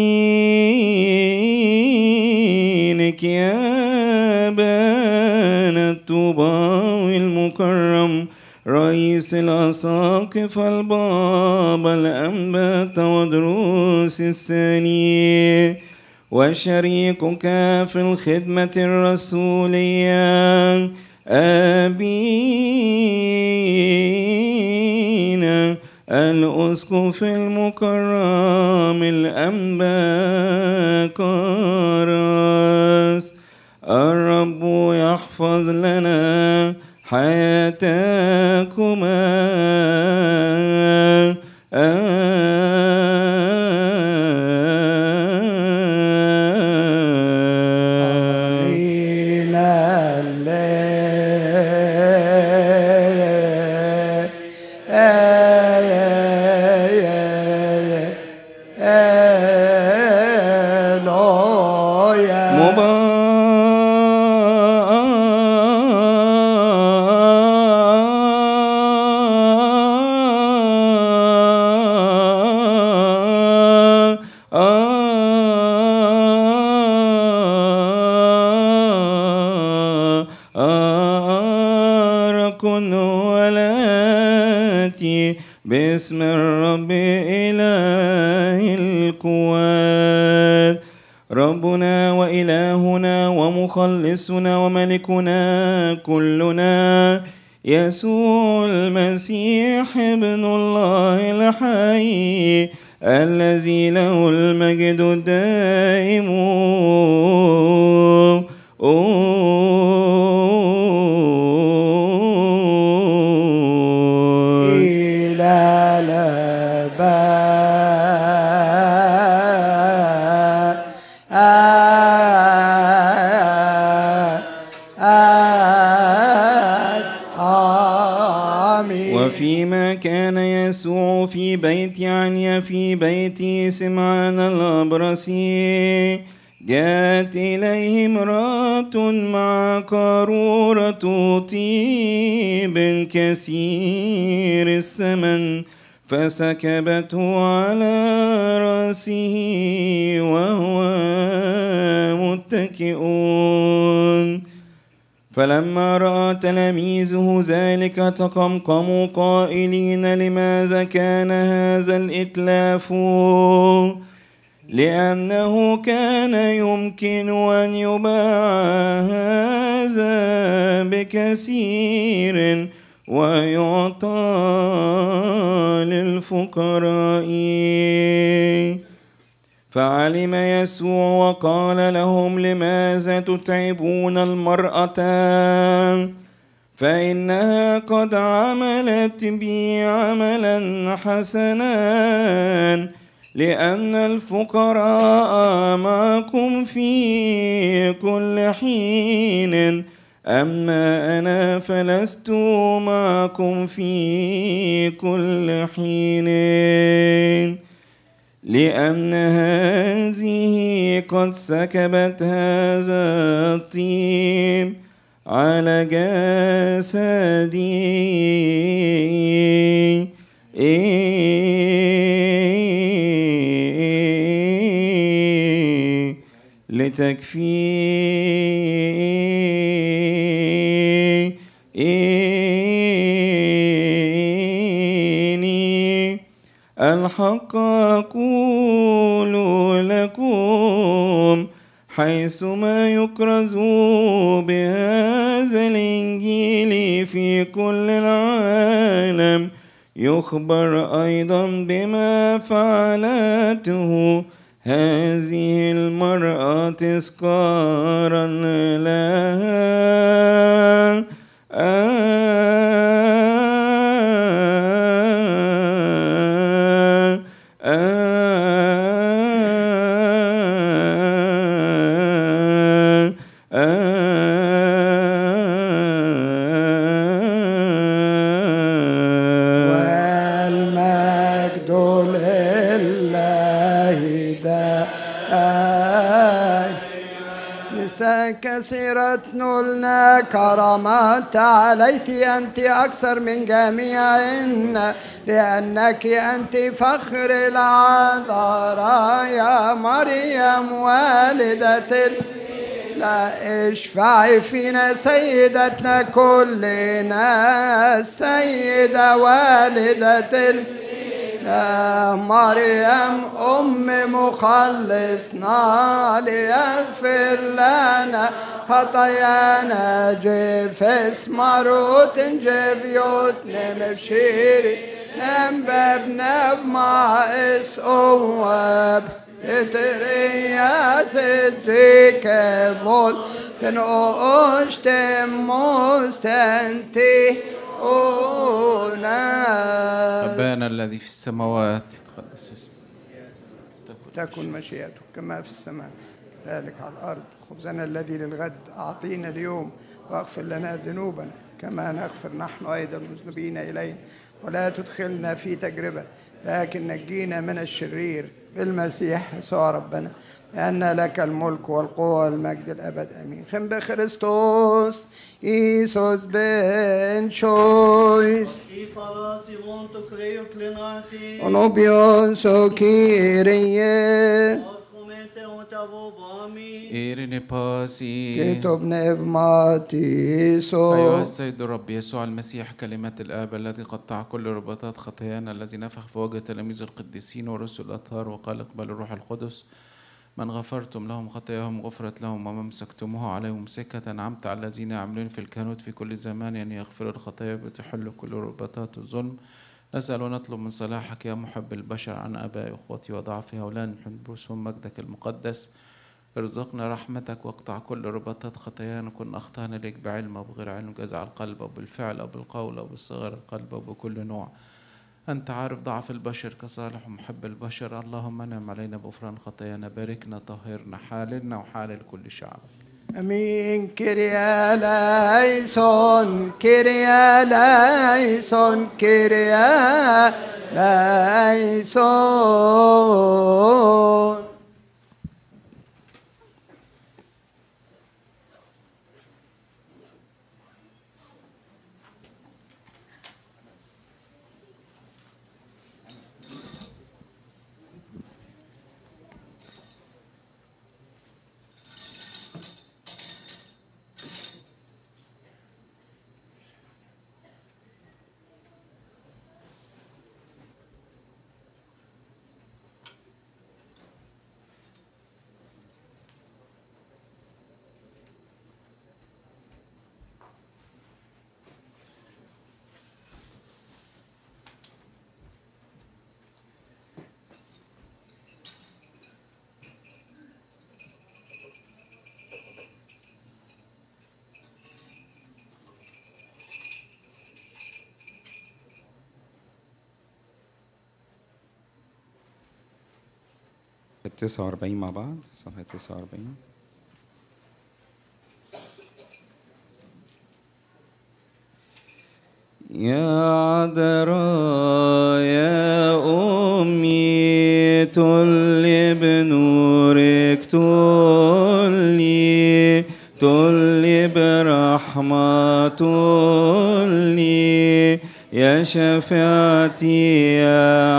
يمينك يا بان الطوباوي المكرم رئيس الأساقفة البابا الأنبا تودروس الثاني، وشريكك في الخدمة الرسولية أبينا الأسقف المكرم الأنبا كاراس. الرب يحفظ لنا حياتكما باسم الرب إله القوات، ربنا وإلهنا ومخلصنا وملكنا كلنا يسوع المسيح ابن الله الحي الذي له المجد الدائم وفيما كان يسوع في بيت عنيا في بيت سمعان الأبرصي جاءت إليه امرأة مع قارورة طيب كثير الثمن فسكبته على رأسه وهو متكئون. فلما رأى تلاميذه ذلك تقمقموا قائلين لماذا كان هذا الإتلاف؟ لأنه كان يمكن أن يباع هذا بكثير ويعطى للفقراء. فعلم يسوع وقال لهم لماذا تتعبون المرأة؟ فإنها قد عملت بي عملا حسنا، لأن الفقراء معكم في كل حين، أما أنا فلست معكم في كل حين، لأن هذه قد سكبت هذا الطيب على جسدي لتكفيني. الحق أقول لكم، حيثما يكرز بهذا الإنجيل في كل العالم، يخبر أيضا بما فعلته هذه المرأة تذكارا لها. والمجد لله دائما. نساء كثيرة نلنا كرامات، عليت أنت أكثر من جميعهن، لأنك أنت فخر العذراء يا مريم والدة. لا اشفعي فينا سيدتنا كلنا، السيدة والدة يا مريم أم مخلصنا، ليغفر لنا خطايانا. جيف اسمروت جيف يوتنم بشيري نبابنا بمع اسقواب تتريا سجيك فول تنقوش تموستنتي أبانا الذي في السماوات تقدس اسمك، تكن مشيئتك كما في السماء كذلك على الأرض. خبزنا الذي للغد أعطينا اليوم، واغفر لنا ذنوبنا كما نغفر نحن أيضا المذنبين إلينا، ولا تدخلنا في تجربة لكن نجينا من الشرير بالمسيح يسوع ربنا، لأن لك الملك والقوة والمجد الأبد آمين. خم بخريستوس إيسوس بن شويس ونوبيوس كيريه إيريني باسي. كتب نفماتيسو. أيها السيد الرب يسوع المسيح كلمة الآب الذي قطع كل رباطات خطايانا، الذي نفخ في وجه تلاميذ القديسين ورسل الأطهار وقال اقبلوا الروح القدس. من غفرتم لهم خطاياهم غفرت لهم، وما مسكتموه عليهم سكة نعمت على الذين يعملون في الكهنوت في كل زمان أن يغفروا الخطايا وتحل كل رباطات الظلم. نسأل ونطلب من صلاحك يا محب البشر عن آبائي وأخوتي وضعفي هؤلاء نحبسهم مجدك المقدس. ارزقنا رحمتك واقطع كل رباطات خطايانا، كن أخطأنا لك بعلم أو بغير علم، جزع القلب أو بالفعل أو بالقول أو بالصغر القلب أو بكل نوع. أنت عارف ضعف البشر كصالح ومحب البشر. اللهم انعم علينا بغفران خطايانا، باركنا طهرنا حالنا وحال كل شعب. أمين. كيريا لايسون كيريا لايسون كيريا لايسون. 49 مع بعض، صفحة 49. يا عذراء يا أمي طلي بنورك، طلي برحمة، طلي يا شفاعتي يا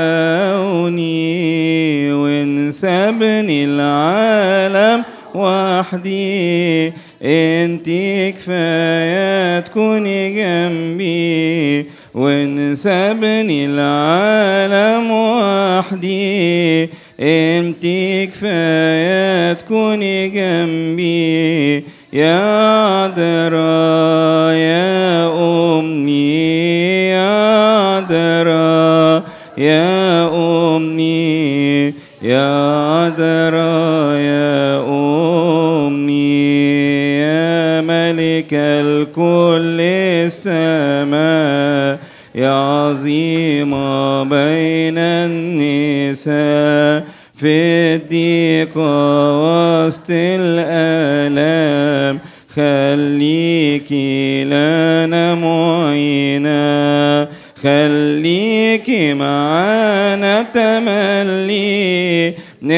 عوني، وانسبني العالم وحدي، انتي كفاية تكوني جنبي، وانسبني العالم وحدي، انتي كفاية تكوني جنبي، يا عذراء يا أمي، يا عذراء يا أمي، يا عذراء يا أمي، يا ملك الكل السماء، يا عظيمة بين النساء، في الضيق وسط الآلام، خليكي لنا معينا، خليكي معانا تملي،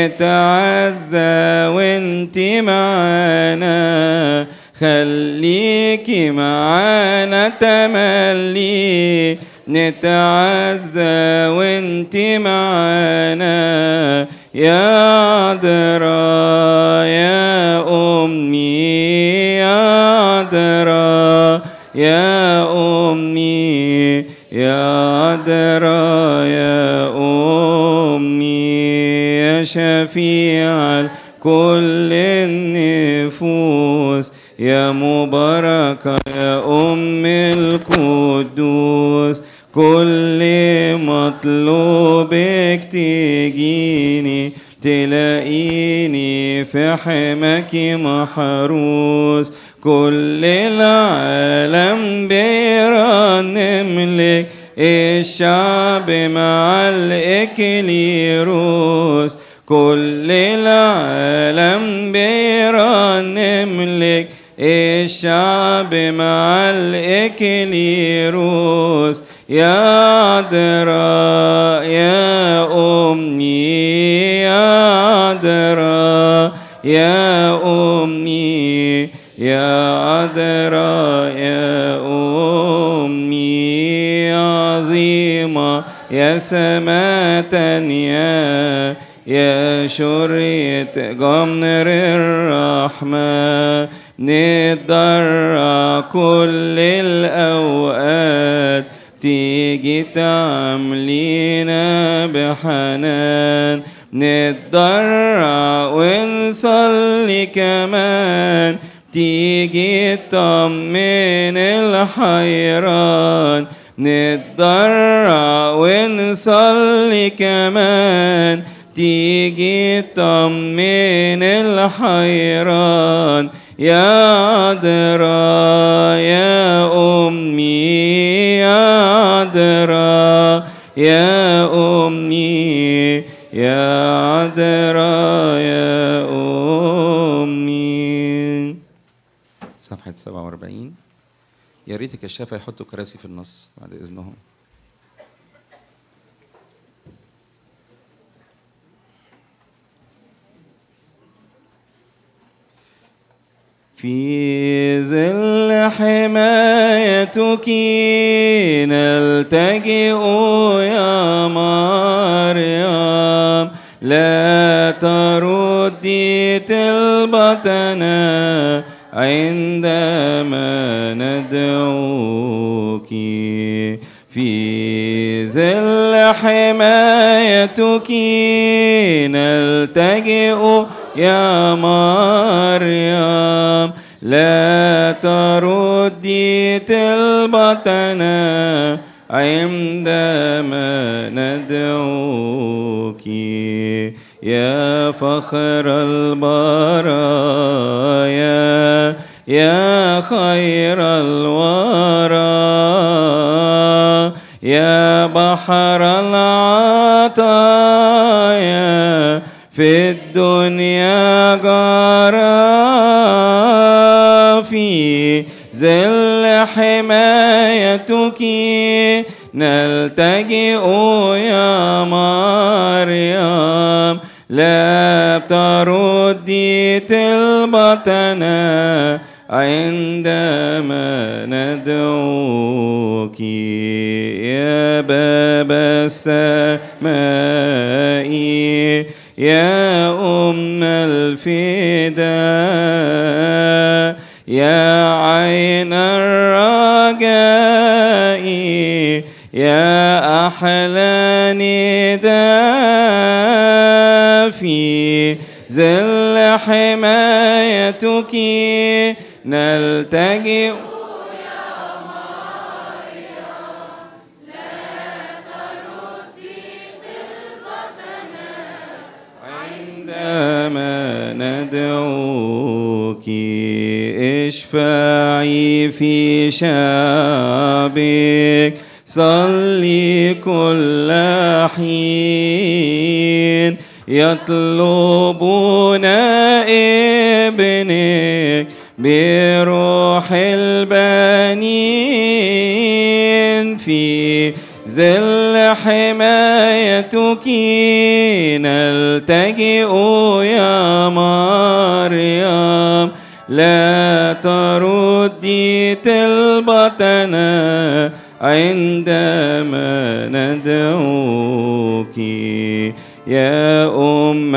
نتعزى وانتي معانا، خليكي معانا تملي، نتعزى وانتي معانا، يا عذراء يا أمي، يا عذراء يا أمي، يا عذراء يا أمي، يا شفيع كل النفوس، يا مباركة يا أم القدوس، كل مطلوبك تجيني، تلاقيني في حماك محروس، كل العالم بيرنم لك، الشعب مع الإكليروس، كل العالم بيرنم لك، الشعب مع الإكليروس، يا عذراء يا أمي، يا عذراء يا أمي، يا عذراء يا أمي، عظيمة يا سماة يا شرية جمر الرحمة، نتضرع كل الأوقات، تيجي تعملينا بحنان، نتضرع ونصلي كمان، تيجي تطمن الحيران، نتضرع ونصلي كمان، تيجي تطمن الحيران، يا عذراء يا أمي، يا عذراء يا أمي، يا عذراء يا أمي. صفحة 47. يا ريت الكشافة يحطوا كراسي في النص بعد إذنهم. في ظل حمايتك نلتجئ يا مريم، لا تردي طلبتنا عندما ندعوك، في ظل حمايتك نلتجئ يا مريم، لا تردي طلبتنا عندما ندعوك، يا فخر البرايا، يا خير الورى، يا بحر العطايا، في الدنيا جرى في ظل حمايتك نلتجئ يا مريم لا تردي طلبتنا عندما ندعوك يا باب السماء يا أم الفداء يا عين الرجاء يا أحلى نداء في ظل حمايتك نلتجئ عندما ندعوك اشفعي في شعبك صلي كل حين يطلبون ابنك بروح البنين في ظل حمايتك نلتجئ يا مريم لا تردي طلبتنا عندما ندعوك يا أم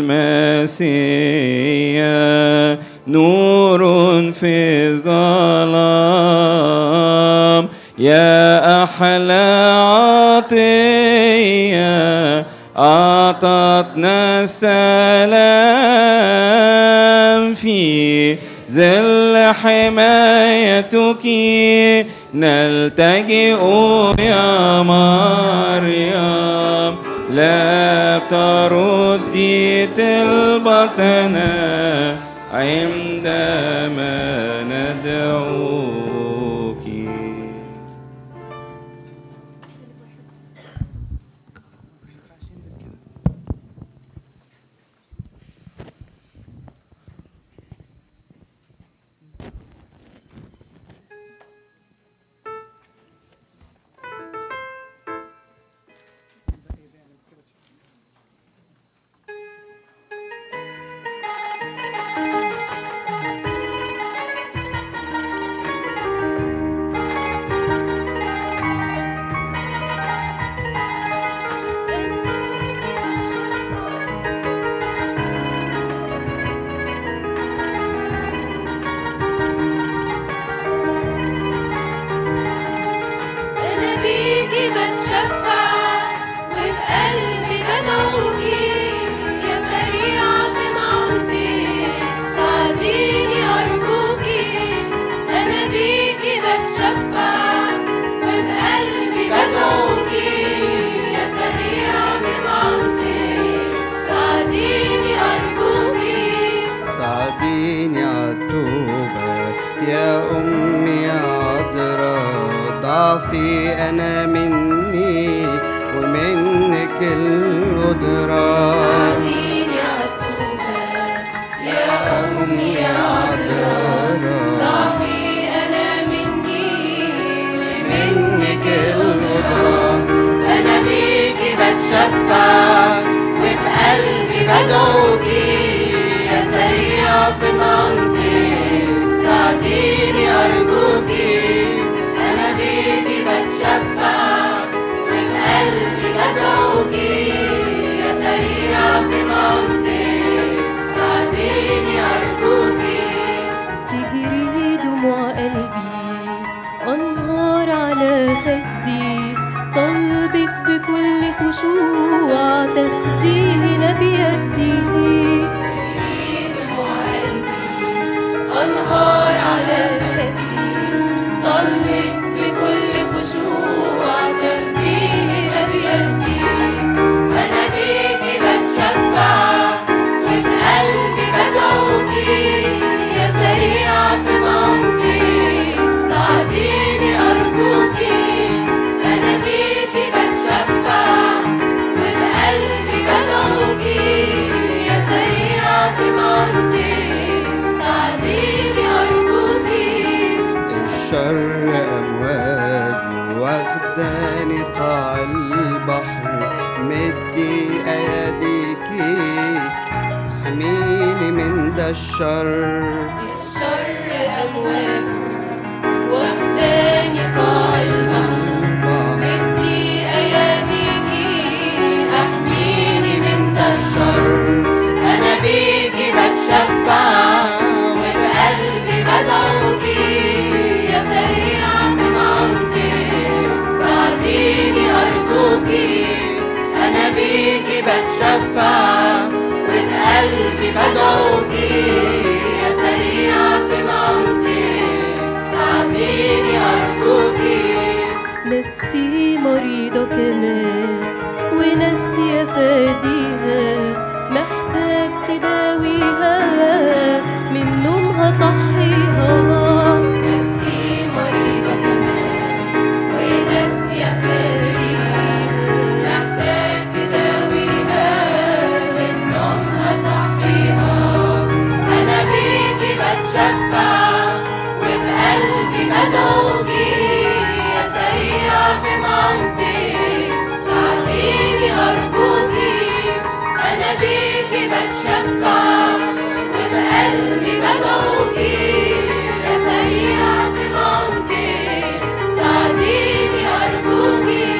المسيح نور في الظلام يا أحلى عطية أعطتنا السلام في ظل حمايتك نلتجئ يا مريم لا تردي طلبتنا عندما ندعوك. ضعفي أنا مني ومنك القدرة ساعديني عالتوبة يا أمي عذراء ضعفي أنا مني ومنك القدرة أنا بيكي بتشفع وبقلبي بدعوكي يا سريعة في منطق ساعديني أرجوكي أنا بيكي بتشفع وبقلبي بدعوكي يا سريعة في منطق ساعديني أرجوكي تجري دموع قلبي أنهار على خدي طلبك بكل خشوع تاخديه هنا بيدي تجري دموع قلبي أنهار على خدي طلبك بكل خشوع تاخديه هنا بيدي أنا بيكي بتشفع وبقلبي بدعوكي يا سريعة في منطق ساعديني أرجوكي أنا بيكي بتشفع وبقلبي بدعوكي الشر أبواب واخداني قاع البحر مدي أياديكي احميني من ده الشر أنا بيكي بتشفع وبقلبي بدعوكي يا سريعة في موتك ساعديني أرجوكي أنا بيكي بتشفع وبقلبي بدعوكي يا سريعة في موتك ساعديني أرجوكي نفسي مريضة كمان وناسية فاديها محتاج تداويها من نومها صحيها نفسي مريضة كمان وناسية فاديها محتاج تداويها من نومها صحيها أنا بيكي بتشفع وبقلبي بدعوكي يا سريعة في موتك ساعديني أرجوكي أنا بيكي بتشفع وبقلبي بدعوكي يا سريعة في موتك ساعديني أرجوكي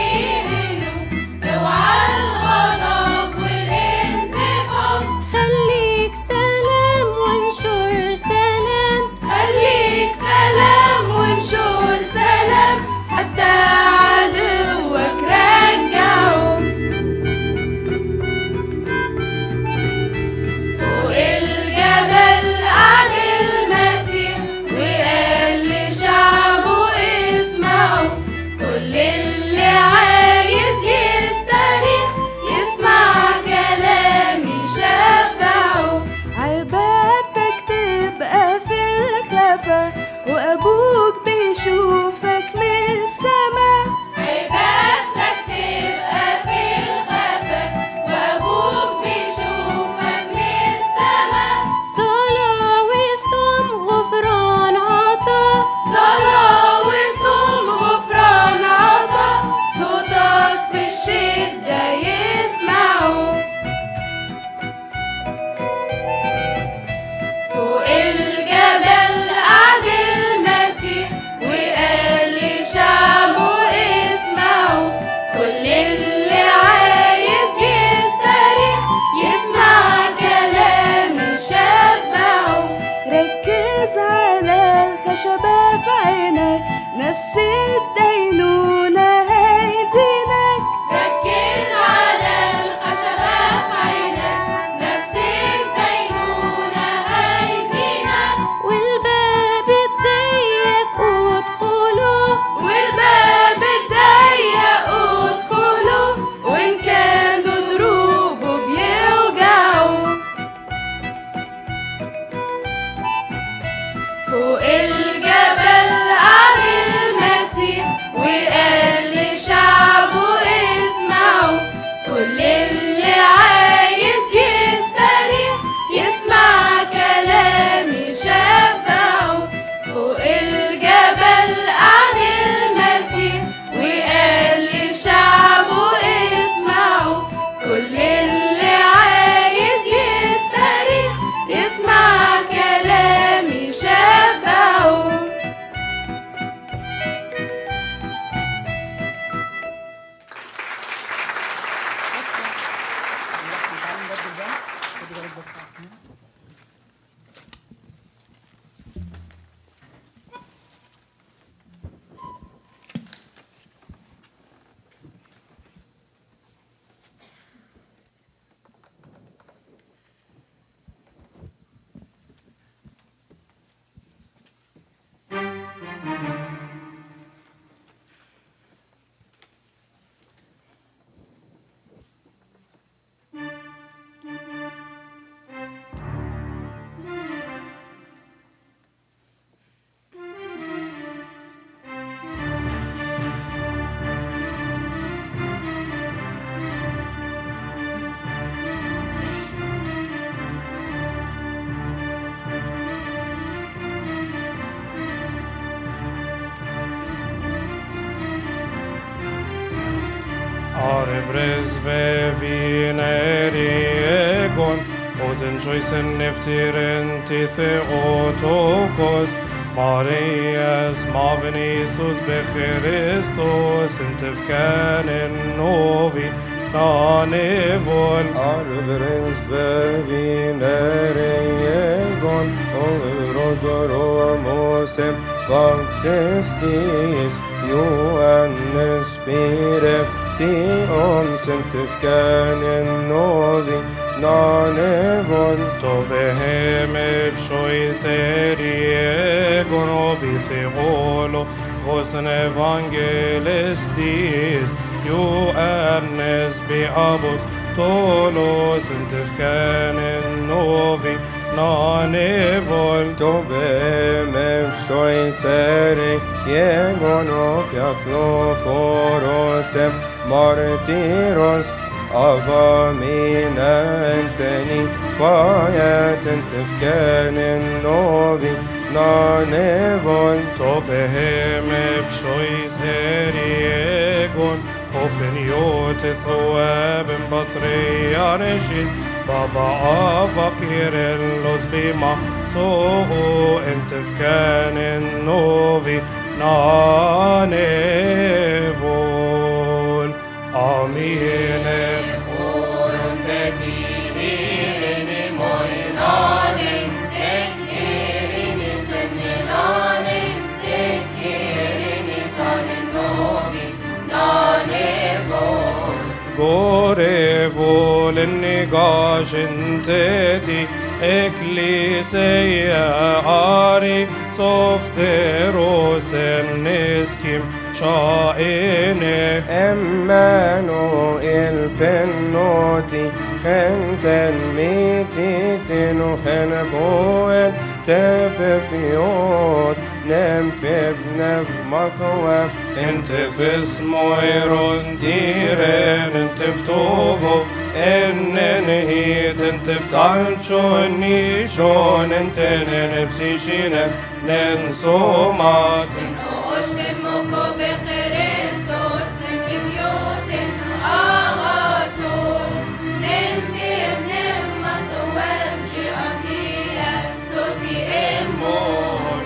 خلي Bredsvevinerigon och den sjösen efter Theotokos Marias maven Jesus becheristos intefkanen novi nanevol Bredsvevinerigon och Rodoromosem Baptistis Johannes Biref Tion Sentefkanen Novi Nanevon Tobehem Pshoiserigon Obitheolo Gosen Evangelistis Johannes Beabos Tolos Sentefkanen Novi Nanevon Tobehem Pshoiserigon Obiathloforosem Martyros Avamina Antoni Fayat Tefkanen Novi Nanevon Tobehem Pshoiserigon Open Yotithoabim Patriarchis Baba Avakirellos Bima So Entefkanen Novi Nanevon Amen. Gorevol negashenteti Ecclesia Ari Softeros Neskim Shaene Emmanuel Benoti Khenten Mititin Khenboel Tebefiot Nempeb Nef Mathwab انت في اسمويرون تيرين انت في توفو ان نهيت انت في تعلشوني شون انت ننبسيشينا ننسومات نقوشتمكو بخريستوس نمكيوتن آغاسوس نمبيب نمسواب جي أبليا صوتي إمون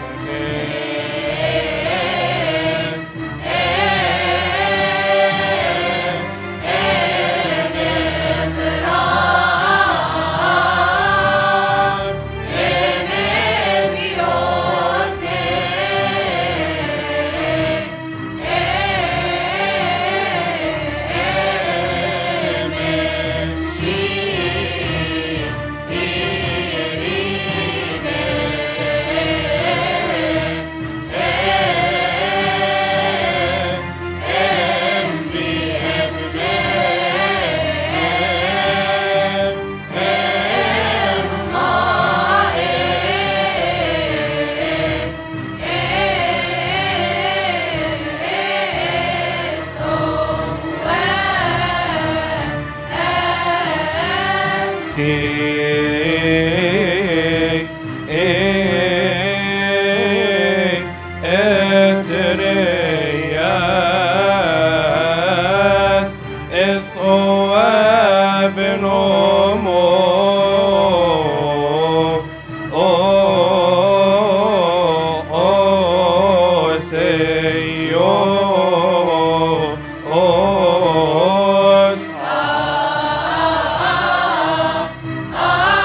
Ah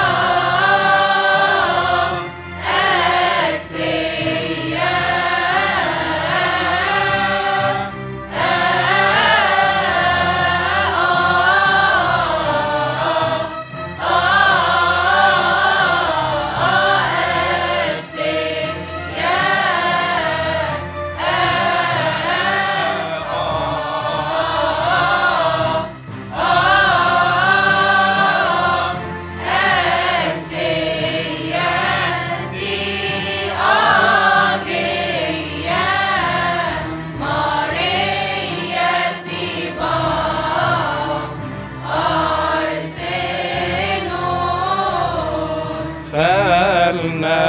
سألنا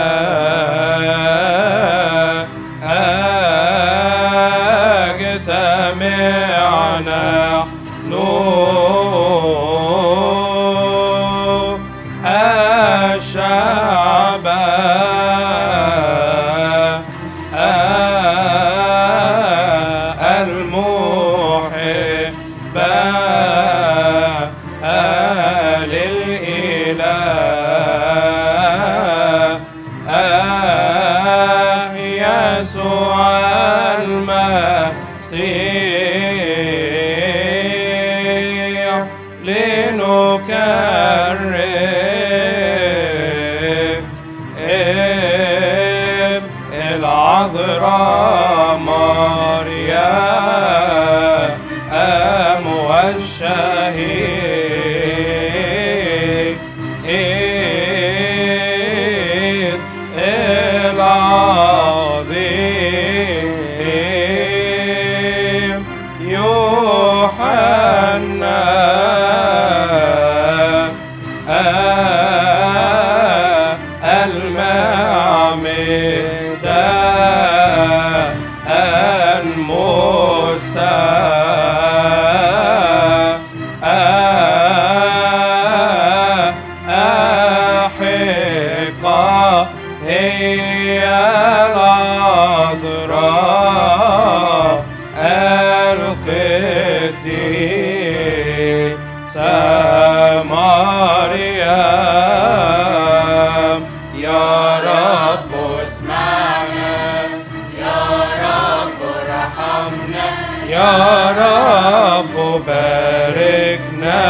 اجتمعنا الشعب المحب للإله يسوع المسيح لنكرم العذراء مريم والشهيد العظيم يوحنا المستحقة هي العذراء القديسة مريم. يا رب اسمعنا، يا رب ارحمنا، يا رب باركنا.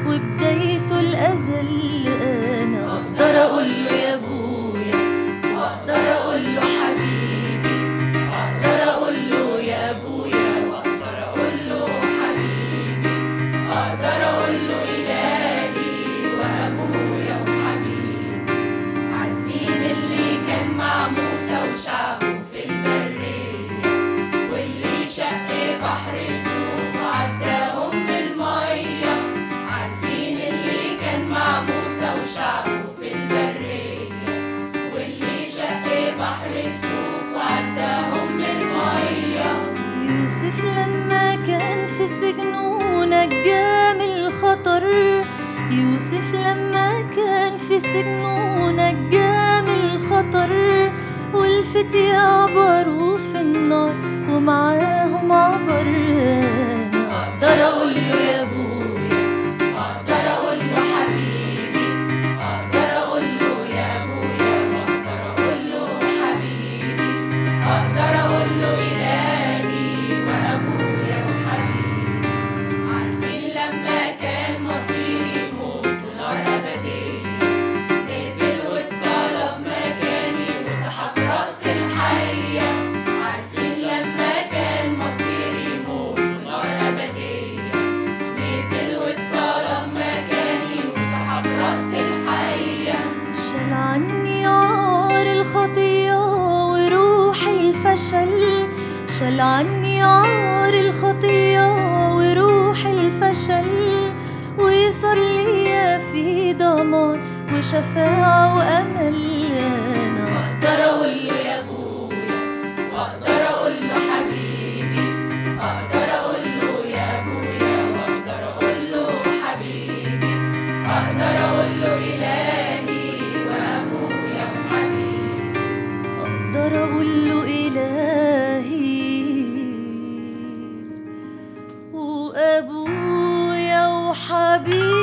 وبدايته الأزل أنا أقدر أقول له يا أبويا، وأقدر أقول له حبيبي، أقدر أقول له يا أبويا، وأقدر أقول له حبيبي، أقدر أقول له إلهي وأبويا وحبيبي. عارفين اللي كان مع موسى وشعبه في البرية، واللي شق بحر الصوف وعداهم بالمية. عارفين اللي كان مع موسى وشعبه في البرية، واللي شق بحر الصوف وعداهم بالمية. يوسف لما كان في سجنه نجاه من الخطر، يوسف لما كان في سجنه نجاه من الخطر، والفتية عبروا في النار ومعاهم عبر. أنا أقدر أقول له يا أبويا، أقدر أقول له حبيبي، أقدر أقول له يا أبويا، وأقدر أقول له حبيبي، أقدر أقول له إلهي وأبويا وحبيبي. عارفين لما كان مصيري موت ونار أبدية، نزل واتصلب مكاني وسحق رأس الحية. عارفين لما كان مصيري موت ونار أبدية، نزل واتصلب مكاني وسحق رأس الحية. شال عني عار الخطية وروح الفشل، شال عني عار الخطية وروح الفشل، وصار ليا في ضمان وشفاعة وأمل. أنا أقدر أقول له يا أبويا، وأقدر أقول له حبيبي، أقدر أقول له يا أبويا، وأقدر أقول له حبيبي، أقدر أقول له إلهي وأبويا وحبيبي. أقدر أقول له إلهي وأبويا وحبيبي.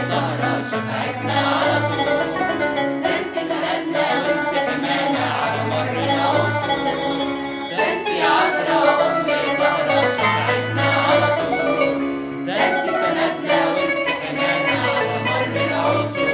ظهرها شفعتنا على طول. ده انت سندنا وانت حمانا على مر العصور. ده انت عذراء أمي ظهرها شفعتنا على طول. ده انت سندنا وانت حمانا على مر العصور.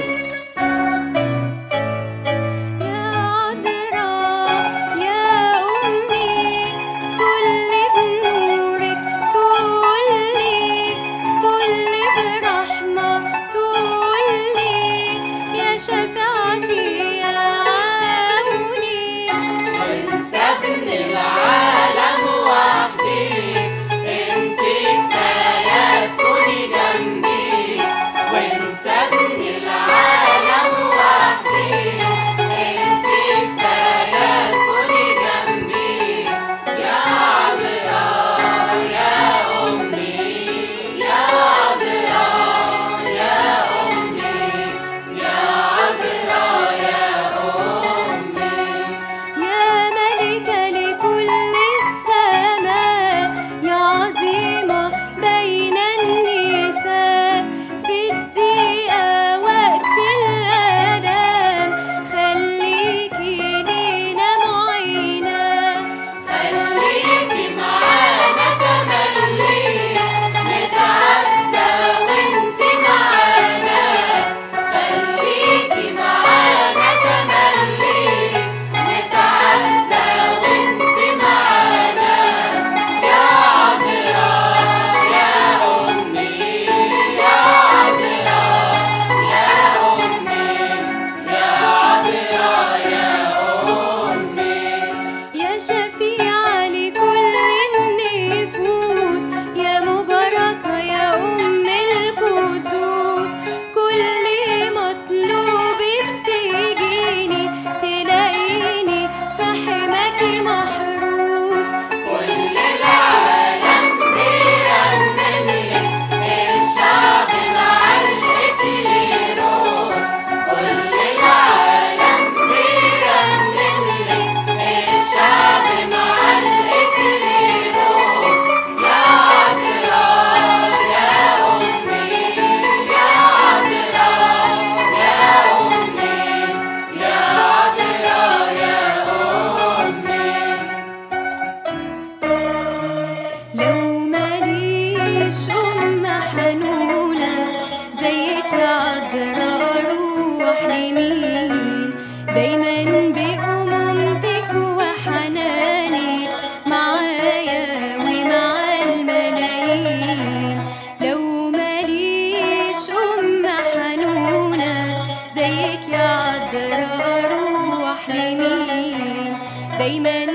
دايما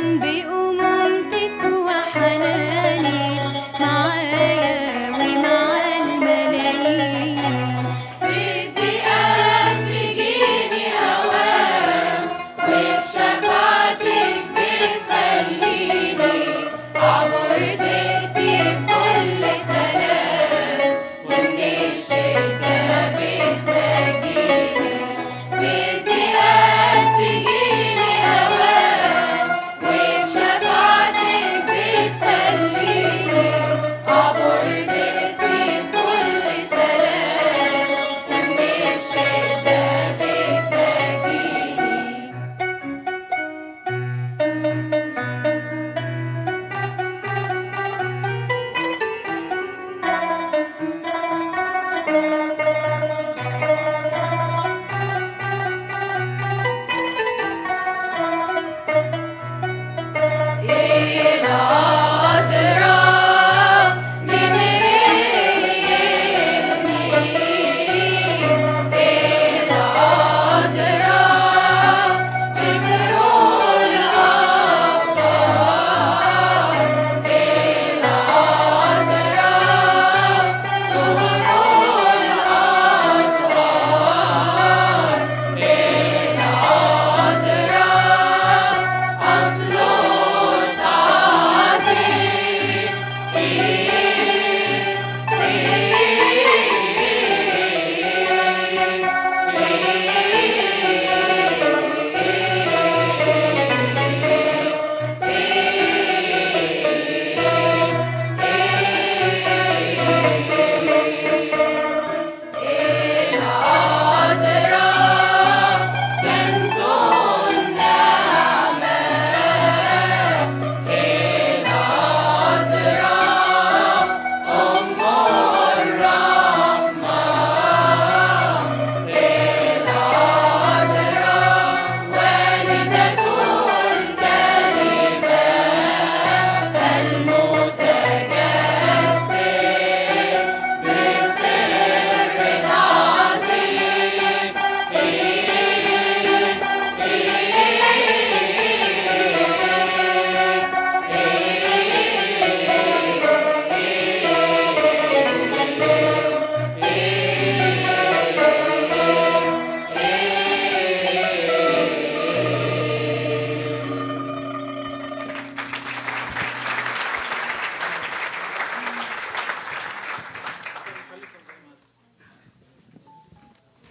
بأمومتك وحنانك معايا ومع الملايين. في الضيقات تجيني أوام وفي شفاعتك بتخليني أعبر ضيقتي بكل سلام ومن الشدة بتنجيني. في الضيقات تجيني أوام وفي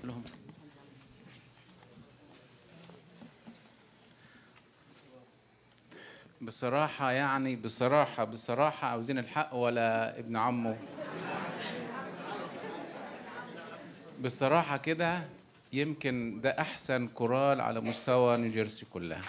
لهم. بصراحة يعني بصراحة عاوزين الحق ولا ابن عمه؟ بصراحة كده يمكن ده أحسن كورال على مستوى نيوجيرسي كلها.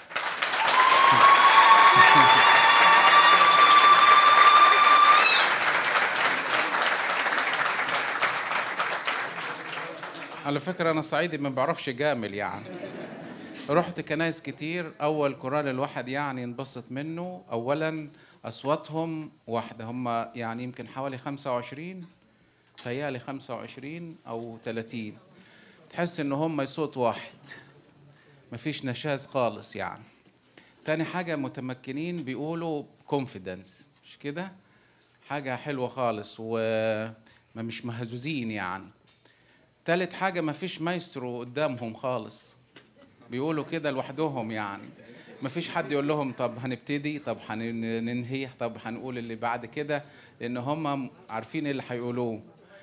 على فكرة أنا صعيدي ما بعرفش جامل يعني. رحت كنايس كتير، أول كورال الواحد يعني ينبسط منه أولا أصواتهم واحدة، هم يعني يمكن حوالي 25 تهيألي 25 أو 30، تحس إن هم صوت واحد مفيش نشاز خالص يعني. تاني حاجة متمكنين بيقولوا كونفيدنس، مش كده؟ حاجة حلوة خالص وما مش مهزوزين يعني. تالت حاجة مفيش مايسترو قدامهم خالص، بيقولوا كده لوحدهم يعني، مفيش حد يقول لهم طب هنبتدي، طب هننهي، طب هنقول اللي بعد كده، لأن هم عارفين اللي هيقولوه.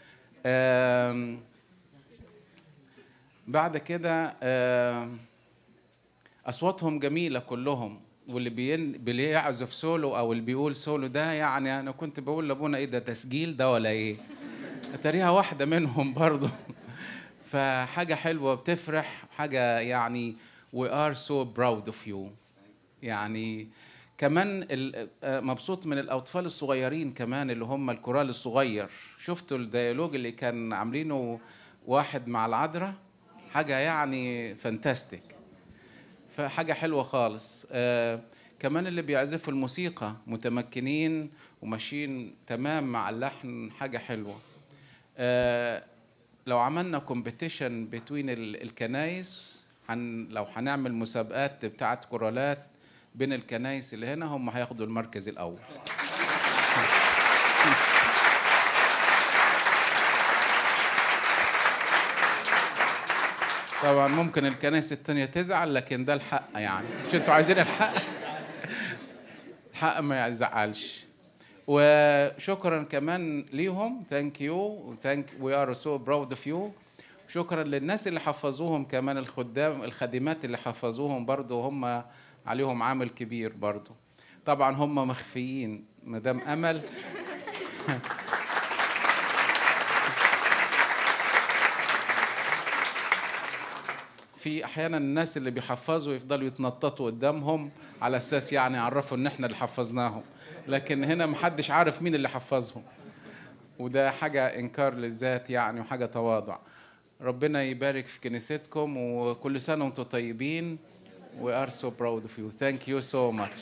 بعد كده أصواتهم جميلة كلهم، واللي بيعزف سولو أو اللي بيقول سولو ده يعني أنا كنت بقول لأبونا إيه ده تسجيل ده ولا إيه؟ تريها واحدة منهم برضو. فحاجة حلوة بتفرح، حاجة يعني we are so proud of you. يعني كمان مبسوط من الأطفال الصغيرين كمان اللي هم الكورال الصغير. شفتوا الديالوج اللي كان عاملينه واحد مع العذراء؟ حاجة يعني فانتاستيك، فحاجة حلوة خالص. كمان اللي بيعزفوا الموسيقى متمكنين وماشيين تمام مع اللحن، حاجة حلوة. لو عملنا كومبيتيشن بين الكنايس، لو هنعمل مسابقات بتاعت كورالات بين الكنايس اللي هنا، هم هياخدوا المركز الأول. طبعا ممكن الكنائس التانية تزعل، لكن ده الحق يعني، مش انتوا عايزين الحق؟ الحق ما يزعلش. وشكرا كمان ليهم، ثانك يو، وي ار سو براود اوف يو. شكرا للناس اللي حفظوهم كمان، الخادمات اللي حفظوهم برضو، هم عليهم عامل كبير برضو. طبعا هم مخفيين مدام أمل. في احيانا الناس اللي بيحفظوا يفضلوا يتنططوا قدامهم على اساس يعني يعرفوا ان احنا اللي حفظناهم، لكن هنا محدش عارف مين اللي حفظهم، وده حاجة انكار للذات يعني، وحاجة تواضع. ربنا يبارك في كنيستكم، وكل سنة وانتم طيبين. We are so proud of you. Thank you so much.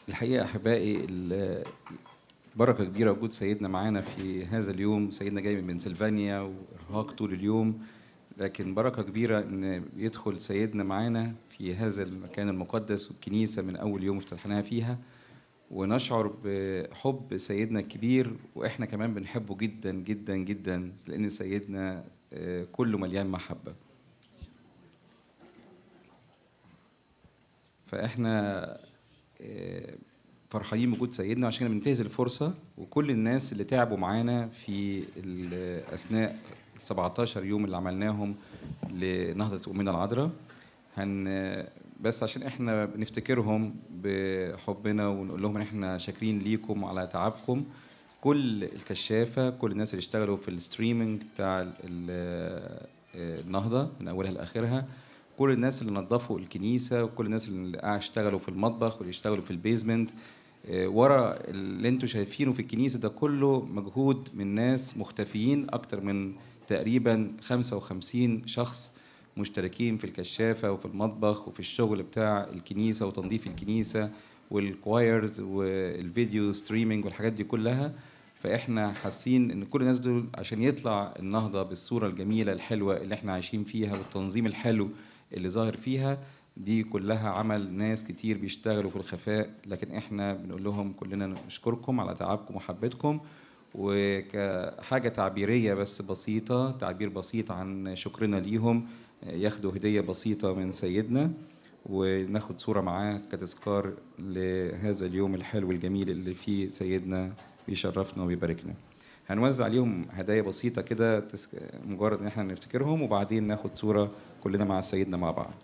الحقيقة أحبائي بركة كبيرة وجود سيدنا معانا في هذا اليوم. سيدنا جاي من بنسلفانيا وإرهاق طول اليوم، لكن بركة كبيرة إن يدخل سيدنا معانا في هذا المكان المقدس والكنيسة من أول يوم افتتحناها فيها، ونشعر بحب سيدنا الكبير، وإحنا كمان بنحبه جدا جدا جدا، لأن سيدنا كله مليان محبة. فإحنا فرحانين بوجود سيدنا، عشان بننتهز الفرصة وكل الناس اللي تعبوا معانا في أثناء 17 يوم اللي عملناهم لنهضة أمنا العذراء، بس عشان احنا بنفتكرهم بحبنا ونقول لهم ان احنا شاكرين ليكم على تعبكم. كل الكشافة، كل الناس اللي اشتغلوا في الستريمينج بتاع النهضة من أولها لآخرها، كل الناس اللي نظفوا الكنيسة، وكل الناس اللي اشتغلوا في المطبخ واللي اشتغلوا في البيزمنت، ورا اللي انتوا شايفينه في الكنيسة ده كله مجهود من ناس مختفيين، أكتر من تقريبا 55 شخص مشتركين في الكشافة وفي المطبخ وفي الشغل بتاع الكنيسة وتنظيف الكنيسة والكوايرز والفيديو ستريمينج والحاجات دي كلها. فإحنا حاسين إن كل الناس دول عشان يطلع النهضة بالصورة الجميلة الحلوة اللي إحنا عايشين فيها والتنظيم الحلو اللي ظاهر فيها، دي كلها عمل ناس كتير بيشتغلوا في الخفاء، لكن إحنا بنقول لهم كلنا نشكركم على تعبكم ومحبتكم. وكحاجة تعبيرية بس بسيطة، تعبير بسيط عن شكرنا ليهم، ياخدوا هدية بسيطة من سيدنا وناخد صورة معاه كتذكار لهذا اليوم الحلو الجميل اللي فيه سيدنا بيشرفنا وبيباركنا. هنوزع عليهم هدايا بسيطة كده مجرد ان احنا نفتكرهم، وبعدين ناخد صورة كلنا مع سيدنا مع بعض.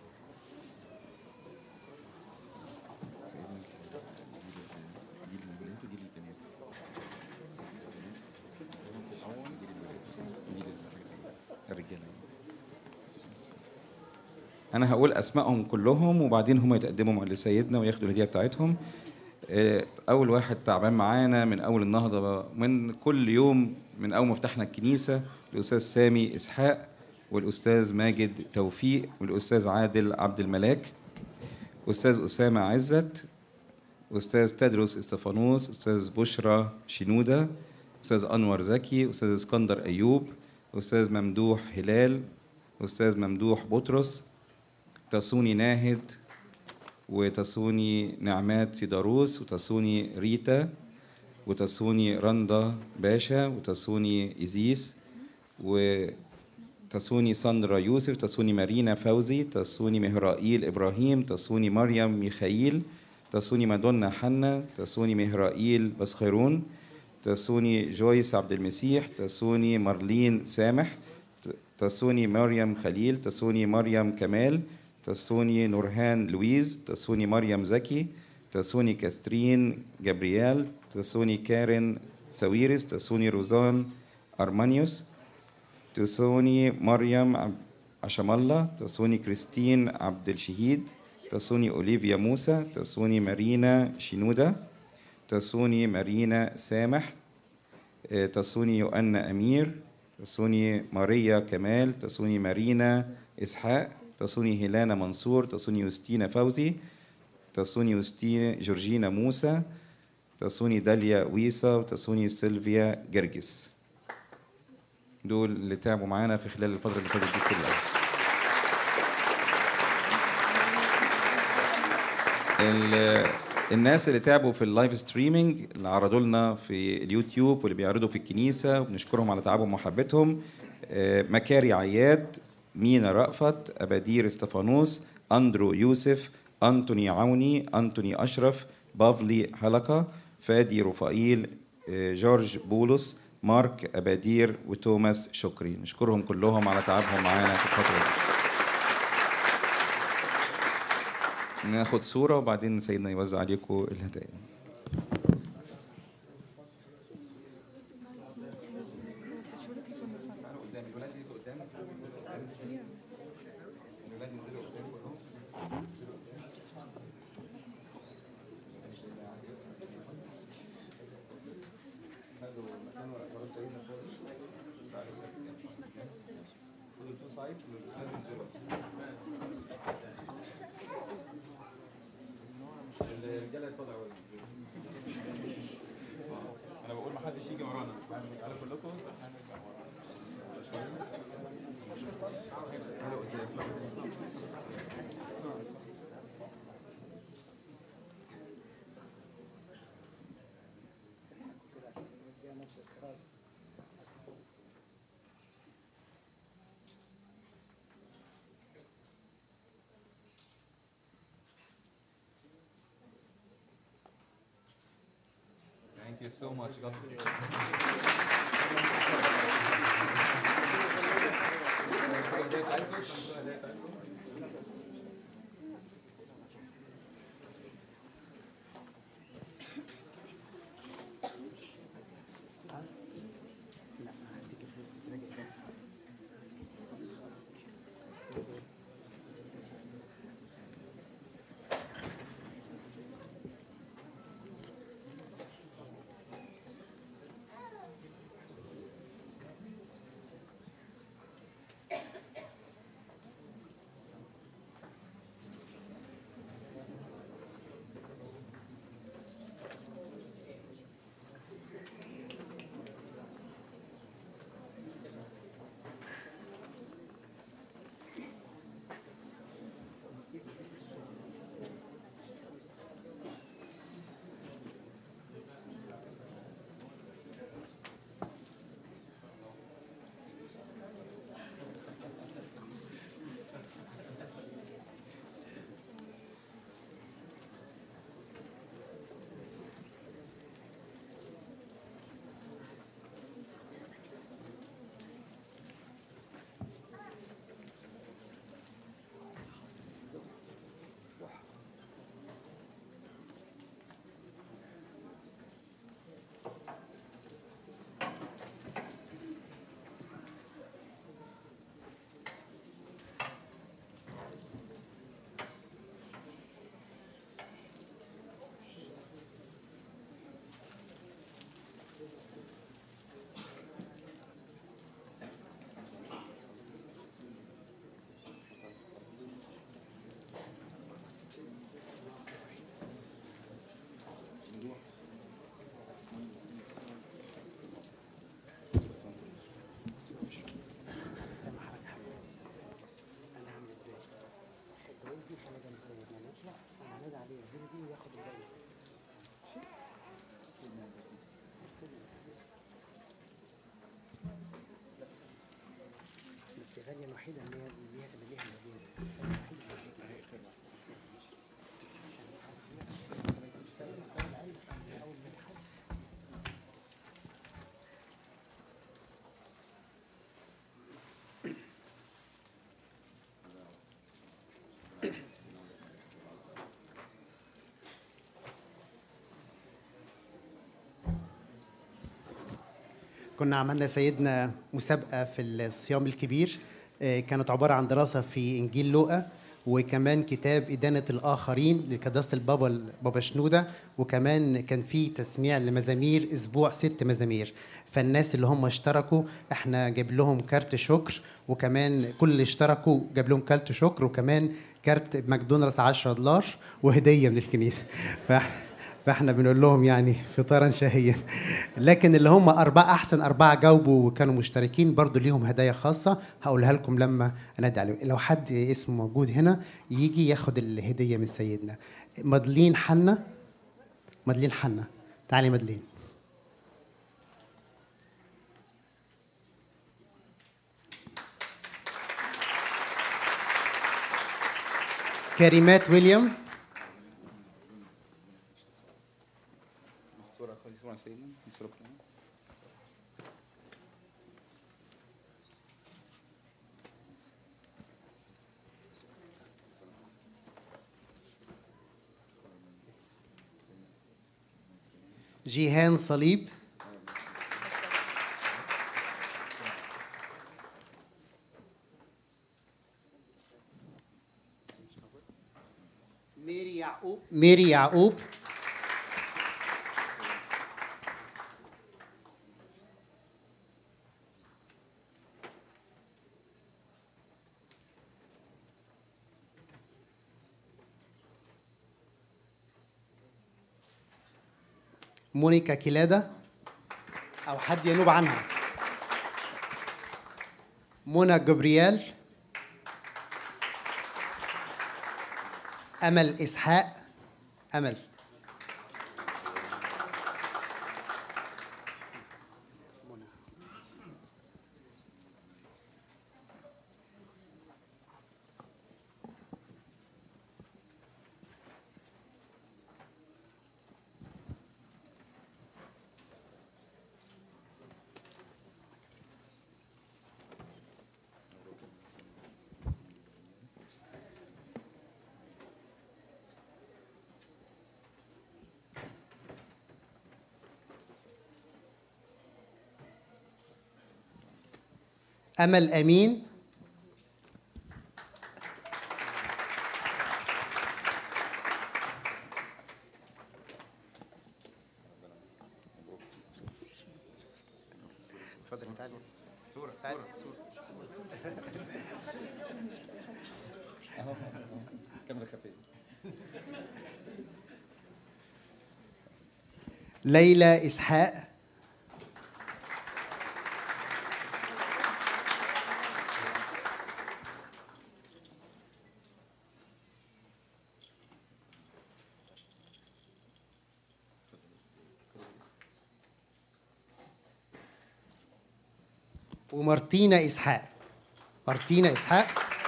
أنا هقول أسمائهم كلهم وبعدين هم يتقدموا لسيدنا وياخدوا الهدية بتاعتهم. أول واحد تعبان معانا من أول النهضة، من كل يوم من أول ما فتحنا الكنيسة، الأستاذ سامي إسحاق، والأستاذ ماجد توفيق، والأستاذ عادل عبد الملاك، أستاذ أسامة عزت، أستاذ تدرس استفانوس، أستاذ بشرى شنودة، أستاذ أنور زكي، أستاذ اسكندر أيوب، أستاذ ممدوح هلال، أستاذ ممدوح بطرس، تسوني ناهد، وتسوني نعمات سيداروس، وتسوني ريتا، وتسوني رندا باشا، وتسوني إزيس، وتسوني ساندرا يوسف، تسوني مارينا فوزي، تسوني مهرائيل إبراهيم، تسوني مريم ميخائيل، تسوني مادونا حنا، تسوني مهرائيل بسخيرون، تسوني جويس عبد المسيح، تسوني مارلين سامح، تسوني مريم خليل، تسوني مريم كمال، تسوني نورهان لويز، تسوني مريم زكي، تسوني كاسترين جابرييل، تسوني كارين ساويرس، تسوني روزان أرمانيوس، تسوني مريم عشم الله، تسوني كريستين عبد الشهيد، تسوني أوليفيا موسى، تسوني مارينا شنودة، تسوني مارينا سامح، تسوني يوأنا أمير، تسوني ماريا كمال، تسوني مارينا إسحاق، تسوني هيلانا منصور، تسوني يوستينا فوزي، تسوني يوستينا جورجينا موسى، تسوني داليا ويسا، وتسوني سيلفيا جرجس. دول اللي تعبوا معانا في خلال الفترة اللي فاتت دي كلها. الناس اللي تعبوا في اللايف ستريمينج اللي عرضوا لنا في اليوتيوب واللي بيعرضوا في الكنيسة، وبنشكرهم على تعبهم ومحبتهم: مكاري عياد، مينا رأفت، أبادير استفانوس، أندرو يوسف، أنتوني عوني، أنتوني أشرف، بافلي حلقة، فادي رفائيل، جورج بولس، مارك أبادير، وتوماس شكري. نشكرهم كلهم على تعبهم معانا في الفترة دي. ناخد صورة وبعدين سيدنا يوزع عليكم الهدايا. الرجاله يتفضلوا. انا بقول ما حدش يجي ورانا، تعالوا كلكم. Thank you so much. God غالية الوحيدة اللي هي كنا عملنا سيدنا مسابقة في الصيام الكبير، كانت عبارة عن دراسة في إنجيل لوقا، وكمان كتاب إدانة الآخرين لقداسة البابا شنودة، وكمان كان في تسميع لمزامير أسبوع 6 مزامير. فالناس اللي هم اشتركوا احنا جاب لهم كارت شكر، وكمان كل اللي اشتركوا جاب لهم كارت شكر، وكمان كارت ماكدونالدز $10 وهدية من الكنيسة. فاحنا بنقول لهم يعني فطارا شهيا. لكن اللي هم أحسن 4 جاوبوا وكانوا مشتركين برضو ليهم هدايا خاصة هقولها لكم لما أنادي عليهم. لو حد اسمه موجود هنا يجي ياخد الهدية من سيدنا. مدلين حنا، تعالي مدلين. كريمات ويليام، جيهان صليب، ميري يعقوب، مونيكا كيلادة أو حد ينوب عنها. منى جبريال. أمل إسحاق. أمل. أمل أمين. ليلى إسحاق. ومارتينا إسحاق. مارتينا إسحاق.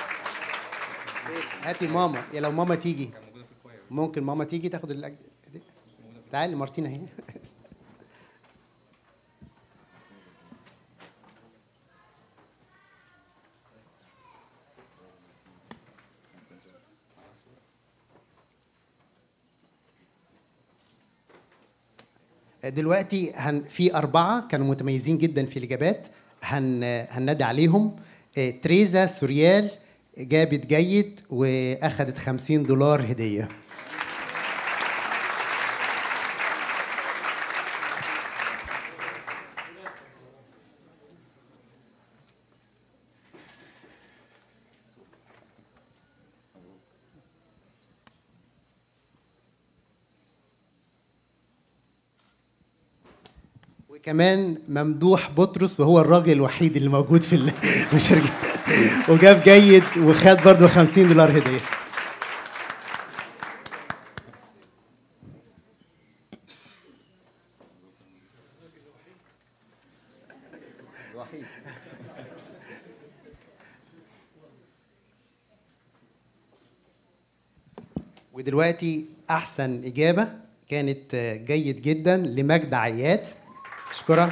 هاتي ماما، يا لو ماما تيجي ممكن ماما تيجي تاخد تعالي مارتينا هي. دلوقتي في 4 كانوا متميزين جدا في الإجابات، هننادي عليهم. تريزا سوريال جابت جيد وأخذت $50 هدية. كمان ممدوح بطرس وهو الراجل الوحيد اللي موجود في المشاركة وجاب جيد وخد برضه $50 هدية. ودلوقتي أحسن إجابة كانت جيد جدا لمجد عيات. أشكرها.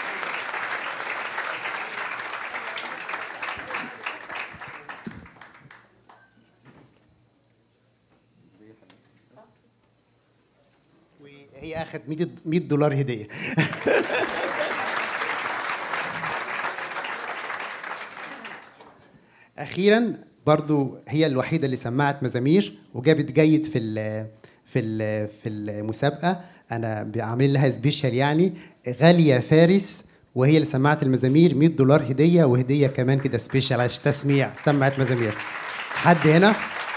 وهي أخذت $100 هدية. أخيرا برضو هي الوحيدة اللي سمعت مزامير وجابت جيد في المسابقة. أنا عاملين لها سبيشال يعني. غالية فارس وهي اللي سمعت المزامير، $100 هدية وهدية كمان كده سبيشال عشان تسميع سمعت مزامير. حد هنا؟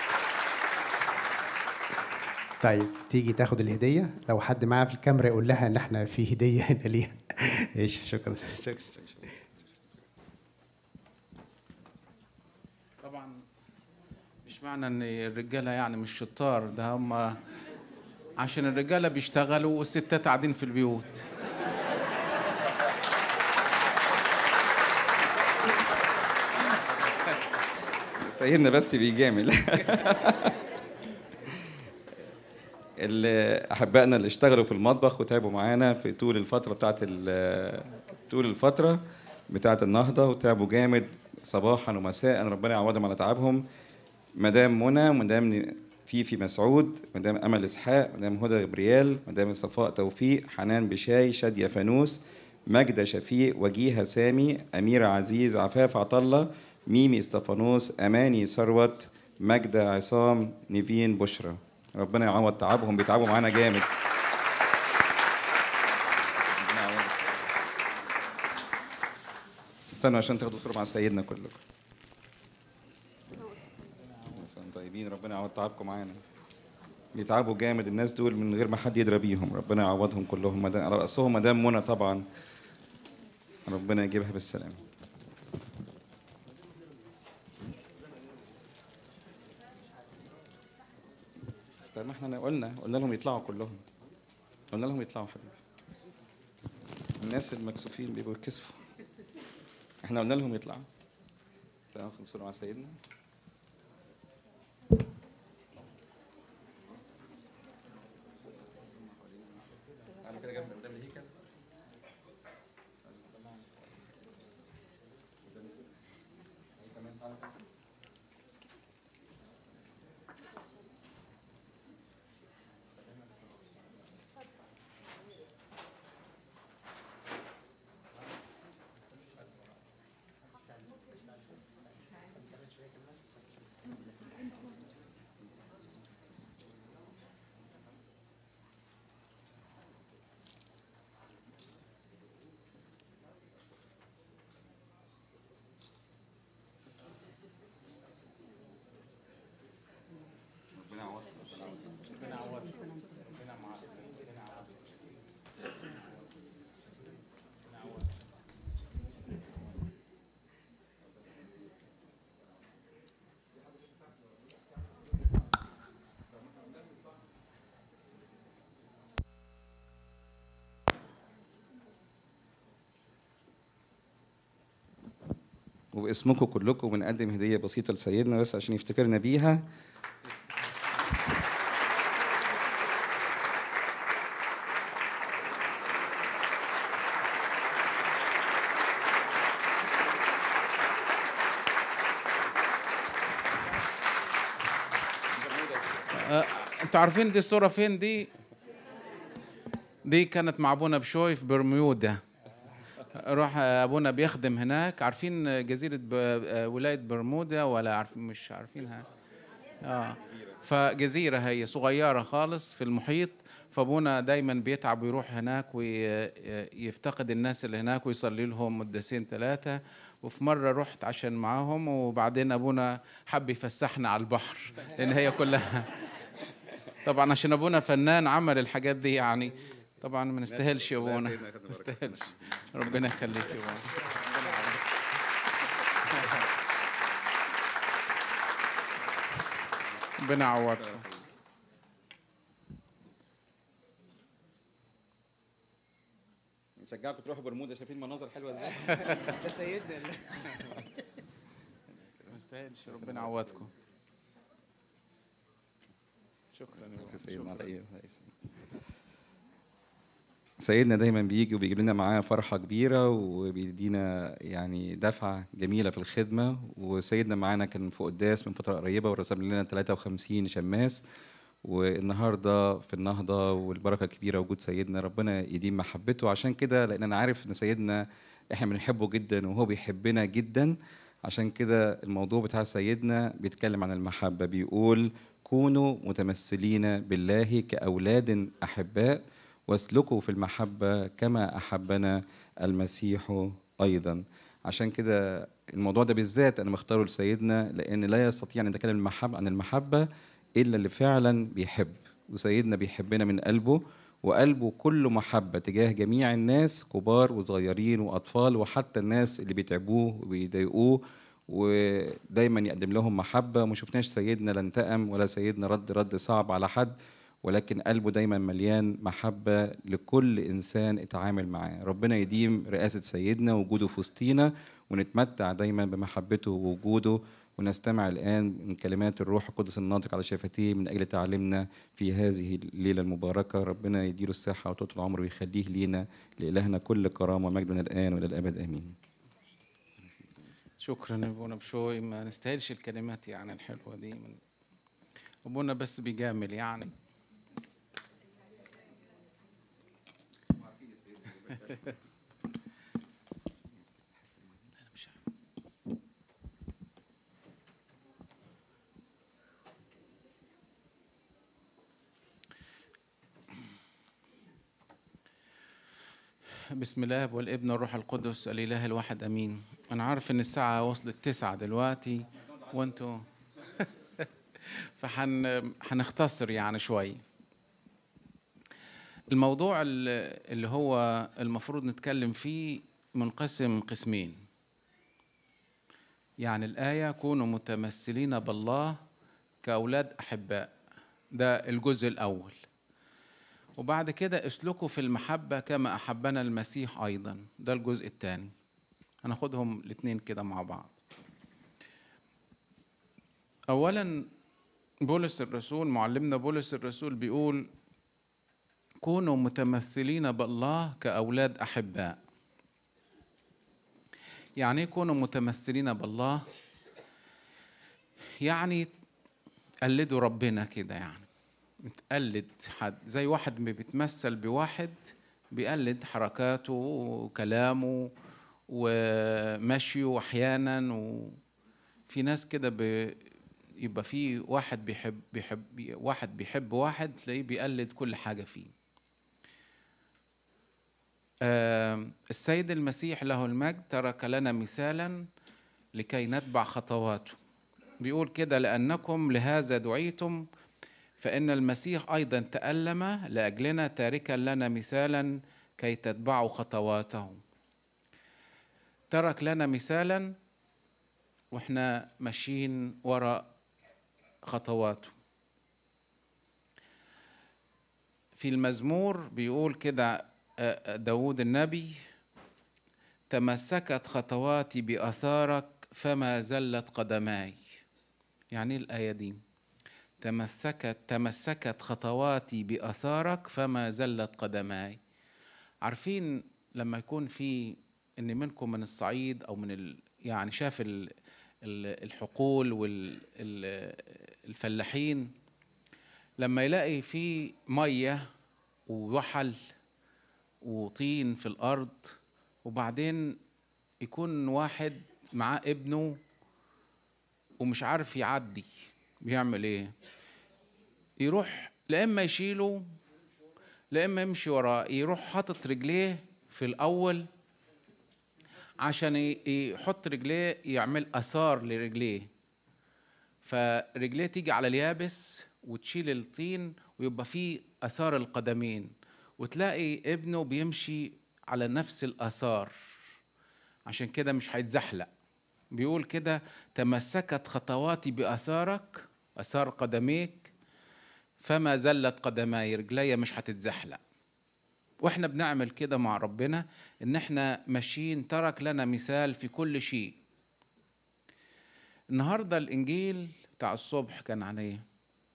طيب تيجي تاخد الهدية. لو حد معاها في الكاميرا يقول لها إن إحنا في هدية هنا ليها. إيش شكرا. طبعا مش معنى إن الرجالة يعني مش شطار، ده هم عشان الرجالة بيشتغلوا والستات قاعدين في البيوت. سيدنا بس بيجامل. أحبائنا اللي اشتغلوا في المطبخ وتعبوا معانا في طول الفترة بتاعة النهضة وتعبوا جامد صباحا ومساء، ربنا يعوضهم على تعبهم. مدام منى، مدام فيفي مسعود، مدام أمل إسحاق، مدام هدى جبريال، مدام صفاء توفيق، حنان بشاي، شادية فانوس، ماجدة شفيق، وجيهة سامي، أميرة عزيز، عفاف عطلة، ميمي استفانوس، أماني ثروت، ماجدة عصام، نيفين بشرى. ربنا يعوض تعبهم، بيتعبوا معانا جامد. استنوا عشان تاخدوا صورة مع سيدنا كلكم. طيبين، ربنا يعوض تعبكم معانا. بيتعبوا جامد الناس دول من غير ما حد يدرى بيهم. ربنا يعوضهم كلهم، على رأسهم مدام منى طبعا، ربنا يجيبها بالسلامة. طيب ما احنا قلنا لهم يطلعوا كلهم، قلنا لهم يطلعوا حبيبي. الناس المكسوفين بيبقوا يتكسفوا. احنا قلنا لهم يطلعوا. تعالوا ناخد صورة مع سيدنا. تعالوا كده جنب قدام الهيكل. وباسمكم كلكم بنقدم هدية بسيطة لسيدنا بس عشان يفتكرنا بيها. انتوا عارفين دي الصورة فين؟ دي كانت مع ابونا بشوي في برميودا. روح ابونا بيخدم هناك. عارفين جزيرة ولاية برمودا ولا مش عارفينها؟ فجزيرة هي صغيرة خالص في المحيط. فابونا دايما بيتعب ويروح هناك ويفتقد الناس اللي هناك ويصلي لهم مدتين 3. وفي مرة رحت عشان معاهم، وبعدين ابونا حب يفسحنا على البحر لان هي كلها طبعا عشان ابونا فنان عمل الحاجات دي يعني. طبعا ما نستاهلش يا ابونا، ما نستاهلش. ربنا يخليك يا ابونا. ربنا يعوضكم. نشجعكم تروحوا برمودا، شايفين مناظر حلوه ازاي؟ ده سيدنا ما نستاهلش. ربنا يعوضكم. شكرا يا سيدنا. على ايه؟ سيدنا دايما بيجي وبيجيب لنا معاه فرحة كبيرة وبيدينا يعني دفعة جميلة في الخدمة. وسيدنا معانا كان في قداس من فترة قريبة ورسم لنا 53 شماس، والنهارده في النهضة والبركة كبيرة وجود سيدنا. ربنا يديم محبته. عشان كده لأن أنا عارف إن سيدنا إحنا بنحبه جدا وهو بيحبنا جدا، عشان كده الموضوع بتاع سيدنا بيتكلم عن المحبة. بيقول كونوا متمثلين بالله كأولاد أحباء واسلكوا في المحبة كما أحبنا المسيح أيضا. عشان كده الموضوع ده بالذات أنا مختاره لسيدنا، لأن لا يستطيع أن يتكلم عن المحبة إلا اللي فعلا بيحب. وسيدنا بيحبنا من قلبه، وقلبه كله محبة تجاه جميع الناس، كبار وصغيرين وأطفال، وحتى الناس اللي بيتعبوه وبيضايقوه، ودايما يقدم لهم محبة. وما شفناش سيدنا لا انتقم ولا سيدنا رد صعب على حد، ولكن قلبه دايما مليان محبة لكل إنسان اتعامل معاه. ربنا يديم رئاسة سيدنا ووجوده في وسطينا، ونتمتع دايما بمحبته ووجوده. ونستمع الآن من كلمات الروح القدس الناطق على شفتيه من أجل تعليمنا في هذه الليلة المباركة. ربنا يديله الصحة وطول العمر ويخليه لينا. لإلهنا كل كرامة ومجد من الآن وإلى الأبد آمين. شكرا يا ابونا بشوي. ما نستاهلش الكلمات يعني الحلوة دي من ابونا، بس بيجامل يعني. بسم الله والابن والروح القدس الإله الواحد أمين. أنا عارف إن الساعة وصلت 9 دلوقتي وأنتوا فهنختصر يعني شوية. الموضوع اللي هو المفروض نتكلم فيه منقسم قسمين. يعني الآية كونوا متمثلين بالله كأولاد أحباء، ده الجزء الأول. وبعد كده اسلكوا في المحبة كما أحبنا المسيح أيضا، ده الجزء الثاني. هناخدهم الاثنين كده مع بعض. أولا بولس الرسول، معلمنا بولس الرسول بيقول كونوا متمثلين بالله كأولاد أحباء. يعني ايه كونوا متمثلين بالله؟ يعني قلدوا ربنا كده، يعني تقلد حد، زي واحد بيتمثل بواحد بيقلد حركاته وكلامه ومشيه احيانا. وفي ناس كده يبقى في واحد بيحب واحد تلاقيه بيقلد كل حاجة فيه. السيد المسيح له المجد ترك لنا مثالا لكي نتبع خطواته. بيقول كده لأنكم لهذا دعيتم، فإن المسيح أيضا تألم لأجلنا تاركا لنا مثالا كي تتبعوا خطواته. ترك لنا مثالا وإحنا ماشيين وراء خطواته. في المزمور بيقول كده داود النبي تمسكت خطواتي بأثارك فما زلت قدماي. يعني الآية دي تمسكت خطواتي بأثارك فما زلت قدماي. عارفين لما يكون في إن منكم من الصعيد أو من يعني شاف الحقول والفلاحين، لما يلاقي في مية ووحل وطين في الأرض، وبعدين يكون واحد معاه ابنه ومش عارف يعدي، بيعمل ايه؟ يروح لا اما يشيله لا اما يمشي وراه، يروح حاطط رجليه في الأول عشان يحط رجليه يعمل أثار لرجليه، فرجليه تيجي على اليابس وتشيل الطين ويبقى فيه أثار القدمين، وتلاقي ابنه بيمشي على نفس الآثار، عشان كده مش هيتزحلق. بيقول كده تمسكت خطواتي بأثارك، أثار قدميك، فما زلت قدماي، رجلي مش هتتزحلق. واحنا بنعمل كده مع ربنا، ان احنا ماشيين. ترك لنا مثال في كل شيء. النهارده الانجيل بتاع الصبح كان عن ايه؟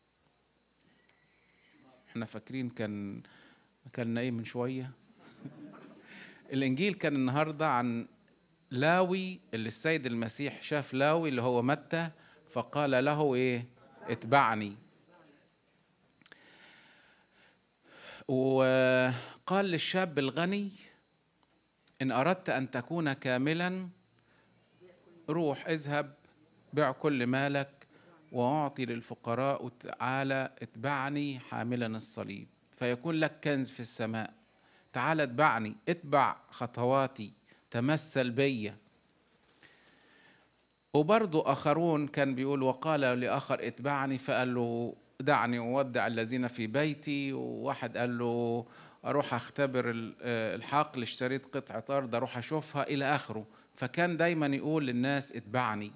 احنا فاكرين كان ايه من شويه؟ الانجيل كان النهارده عن لاوي، اللي السيد المسيح شاف لاوي اللي هو متى فقال له ايه؟ اتبعني. وقال للشاب الغني إن أردت أن تكون كاملا روح اذهب بيع كل مالك وأعطي للفقراء وتعالى اتبعني حاملا الصليب فيكون لك كنز في السماء. تعالى اتبعني، اتبع خطواتي، تمثل بيا. وبرضو آخرون كان بيقول وقال لآخر اتبعني، فقال له دعني أودع الذين في بيتي. وواحد قال له أروح أختبر الحقل، اشتريت قطعة أرض أروح أشوفها إلى آخره. فكان دايما يقول للناس اتبعني.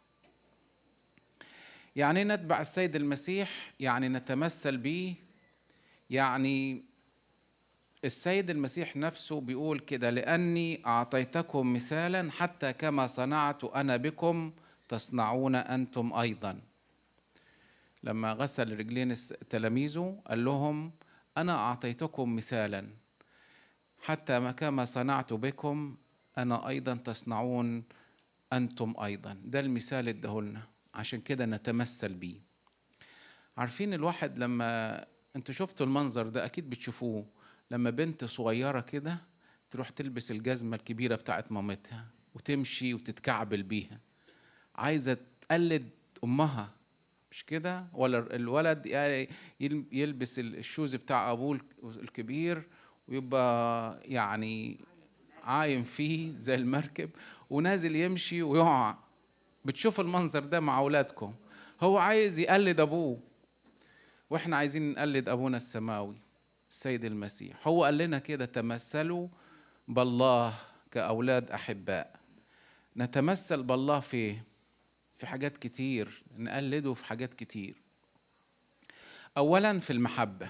يعني نتبع السيد المسيح، يعني نتمثل به. يعني السيد المسيح نفسه بيقول كده لأني أعطيتكم مثالا حتى كما صنعت أنا بكم تصنعون أنتم أيضا. لما غسل رجلين تلاميذه قال لهم أنا أعطيتكم مثالا حتى كما صنعت بكم أنا أيضا تصنعون أنتم أيضا. ده المثال ادهولنا عشان كده نتمثل بيه. عارفين الواحد لما انتوا شفتوا المنظر ده أكيد بتشوفوه، لما بنت صغيرة كده تروح تلبس الجزمة الكبيرة بتاعت مامتها وتمشي وتتكعبل بيها، عايزة تقلد أمها، مش كده؟ ولا الولد يلبس الشوز بتاع أبوه الكبير ويبقى يعني عايم فيه زي المركب ونازل يمشي ويقع. بتشوف المنظر ده مع أولادكم. هو عايز يقلد أبوه، وإحنا عايزين نقلد أبونا السماوي السيد المسيح. هو قال لنا كده: تمثلوا بالله كأولاد أحباء. نتمثل بالله في حاجات كتير، نقلده في حاجات كتير. أولا في المحبة،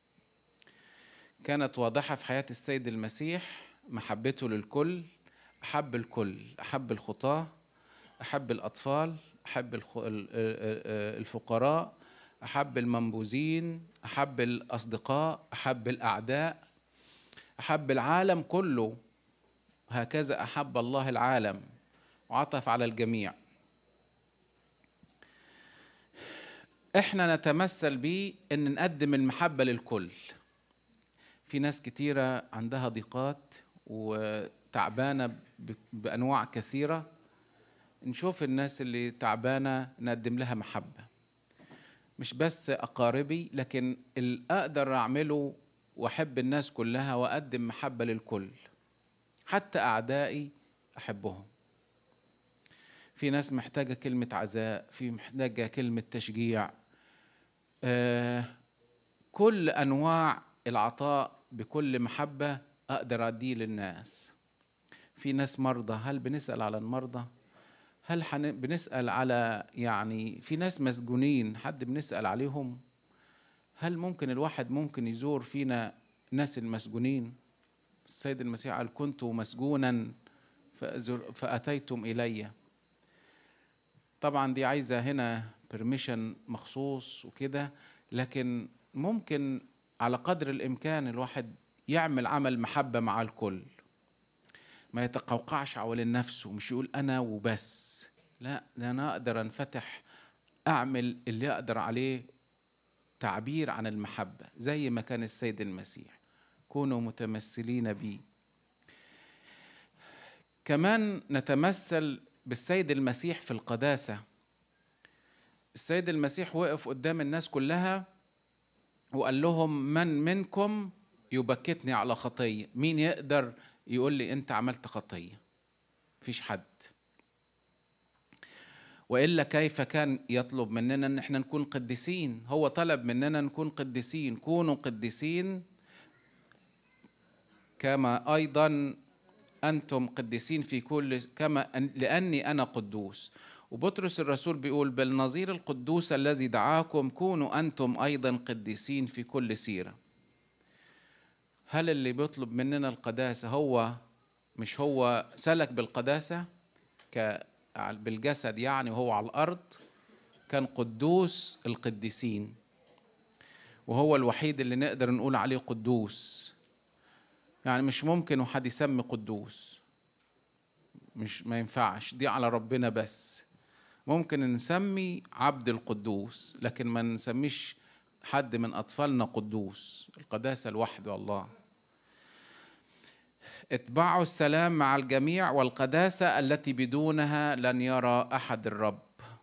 كانت واضحة في حياة السيد المسيح محبته للكل. أحب الكل، أحب الخطاة، أحب الأطفال، أحب الفقراء، أحب المنبوذين، أحب الأصدقاء، أحب الأعداء، أحب العالم كله. هكذا أحب الله العالم وعطف على الجميع. إحنا نتمثل بيه إن نقدم المحبة للكل. في ناس كتيرة عندها ضيقات وتعبانة بأنواع كثيرة، نشوف الناس اللي تعبانة نقدم لها محبة. مش بس أقاربي، لكن اللي أقدر أعمله وأحب الناس كلها وأقدم محبة للكل، حتى أعدائي أحبهم. في ناس محتاجة كلمة عزاء، في محتاجة كلمة تشجيع، كل أنواع العطاء بكل محبة أقدر أديه للناس. في ناس مرضى، هل بنسأل على المرضى؟ هل بنسأل على، يعني في ناس مسجونين، حد بنسأل عليهم؟ هل ممكن الواحد ممكن يزور فينا ناس المسجونين؟ السيد المسيح قال: كنت مسجونا فأتيتم إلي. طبعا دي عايزة هنا permission مخصوص وكده، لكن ممكن على قدر الإمكان الواحد يعمل عمل محبة مع الكل، ما يتقوقعش حوالين نفسه، مش يقول أنا وبس. لا، ده أنا أقدر أنفتح، أعمل اللي أقدر عليه تعبير عن المحبة زي ما كان السيد المسيح. كونوا متمثلين بي. كمان نتمثل بالسيد المسيح في القداسة. السيد المسيح وقف قدام الناس كلها وقال لهم: من منكم يبكتني على خطية؟ مين يقدر يقول لي أنت عملت خطية؟ مفيش حد. وإلا كيف كان يطلب مننا أن احنا نكون قديسين؟ هو طلب مننا نكون قديسين. كونوا قديسين كما أيضا أنتم قديسين في كل، لأني أنا قدوس. وبطرس الرسول بيقول: بالنظير القدوس الذي دعاكم كونوا أنتم أيضا قديسين في كل سيرة. هل اللي بيطلب مننا القداسة هو مش هو سلك بالقداسة بالجسد يعني وهو على الأرض؟ كان قدوس القديسين، وهو الوحيد اللي نقدر نقول عليه قدوس. يعني مش ممكن واحد يسمي قدوس، ما ينفعش، دي على ربنا بس. ممكن نسمي عبد القدوس، لكن ما نسميش حد من أطفالنا قدوس. القداسة لوحده الله. اتبعوا السلام مع الجميع والقداسة التي بدونها لن يرى أحد الرب.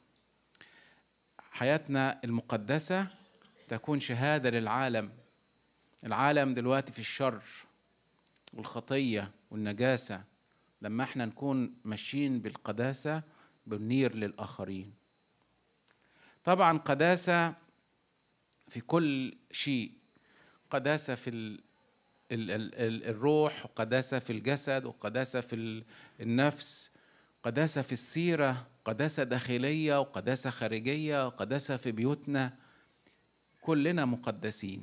حياتنا المقدسة تكون شهادة للعالم. العالم دلوقتي في الشر والخطية والنجاسة. لما احنا نكون ماشيين بالقداسة بننير للآخرين. طبعا قداسة في كل شيء، قداسة في الروح، وقداسة في الجسد، وقداسة في النفس، قداسة في السيرة، قداسة داخلية وقداسة خارجية، وقداسة في بيوتنا. كلنا مقدسين.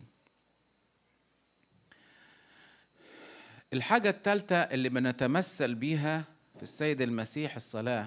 الحاجة الثالثة اللي بنتمثل بيها في السيد المسيح الصلاة.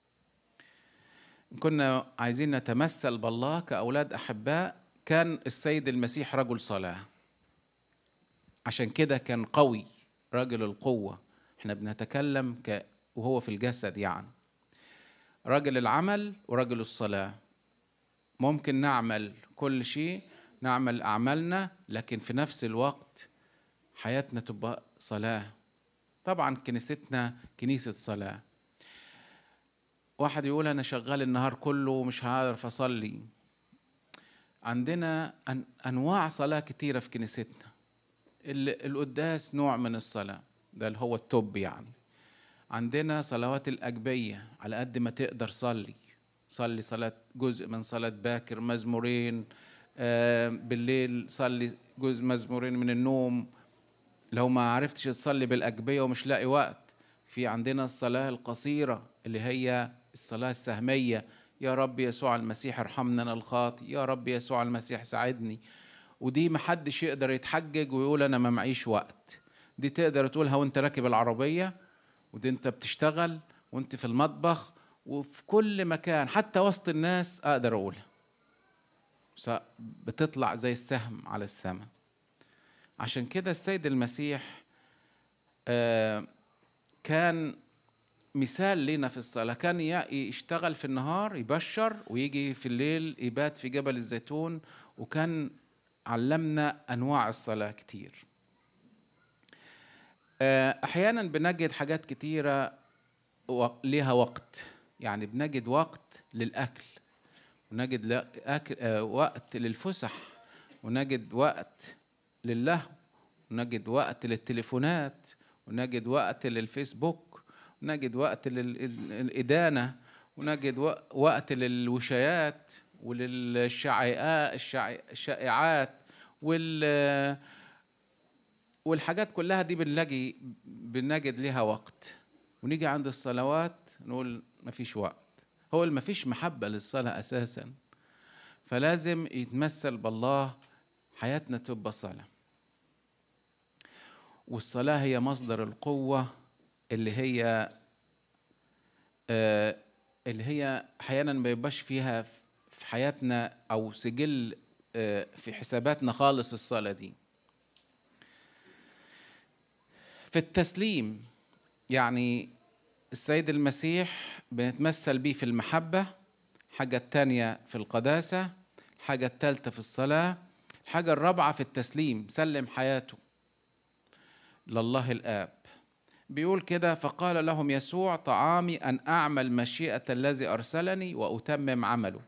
كنا عايزين نتمثل بالله كأولاد أحباء، كان السيد المسيح رجل صلاة، عشان كده كان قوي، رجل القوة. احنا بنتكلم وهو في الجسد، يعني رجل العمل ورجل الصلاة. ممكن نعمل كل شيء، نعمل أعمالنا، لكن في نفس الوقت حياتنا تبقى صلاة. طبعا كنيستنا كنيسة صلاة. واحد يقول أنا شغال النهار كله ومش هعرف أصلي. عندنا أنواع صلاة كتيرة في كنيستنا. القداس نوع من الصلاة، ده اللي هو التوب يعني. عندنا صلوات الأجبية، على قد ما تقدر صلي. صلي صلاة جزء من صلاة باكر، مزمورين، بالليل صلي جزء مزمورين من النوم. لو ما عرفتش تصلي بالأجبية ومش لاقي وقت، في عندنا الصلاة القصيرة اللي هي الصلاة السهمية. يا رب يسوع المسيح ارحمنا أنا الخاطي، يا رب يسوع المسيح ساعدني. ودي محدش يقدر يتحجج ويقول أنا ما معيش وقت. دي تقدر تقولها وانت راكب العربية، ودي انت بتشتغل، وانت في المطبخ، وفي كل مكان، حتى وسط الناس أقدر أقولها. بتطلع زي السهم على السماء. عشان كده السيد المسيح كان مثال لنا في الصلاة. كان يشتغل في النهار يبشر، ويجي في الليل يبات في جبل الزيتون، وكان علمنا أنواع الصلاة كتير. أحيانا بنجد حاجات كتيرة ليها وقت، يعني بنجد وقت للأكل، ونجد وقت للفسح، ونجد وقت للهو، ونجد وقت للتليفونات، ونجد وقت للفيسبوك، ونجد وقت للإدانة، ونجد وقت للوشايات وللشائعات والحاجات كلها دي بنجد لها وقت. ونيجي عند الصلوات نقول مفيش وقت. هو مفيش محبة للصلاة أساسا، فلازم يتمثل بالله، حياتنا تبقى صلاة. والصلاة هي مصدر القوة اللي هي أحيانا ما يبقاش فيها في حياتنا أو سجل في حساباتنا خالص الصلاة دي. في التسليم، يعني السيد المسيح بنتمثل بيه في المحبة، الحاجة التانية في القداسة، الحاجة التالتة في الصلاة، الحاجة الرابعة في التسليم، سلم حياته لله الآب. بيقول كده: فقال لهم يسوع: طعامي أن أعمل مشيئة الذي أرسلني وأتمم عمله.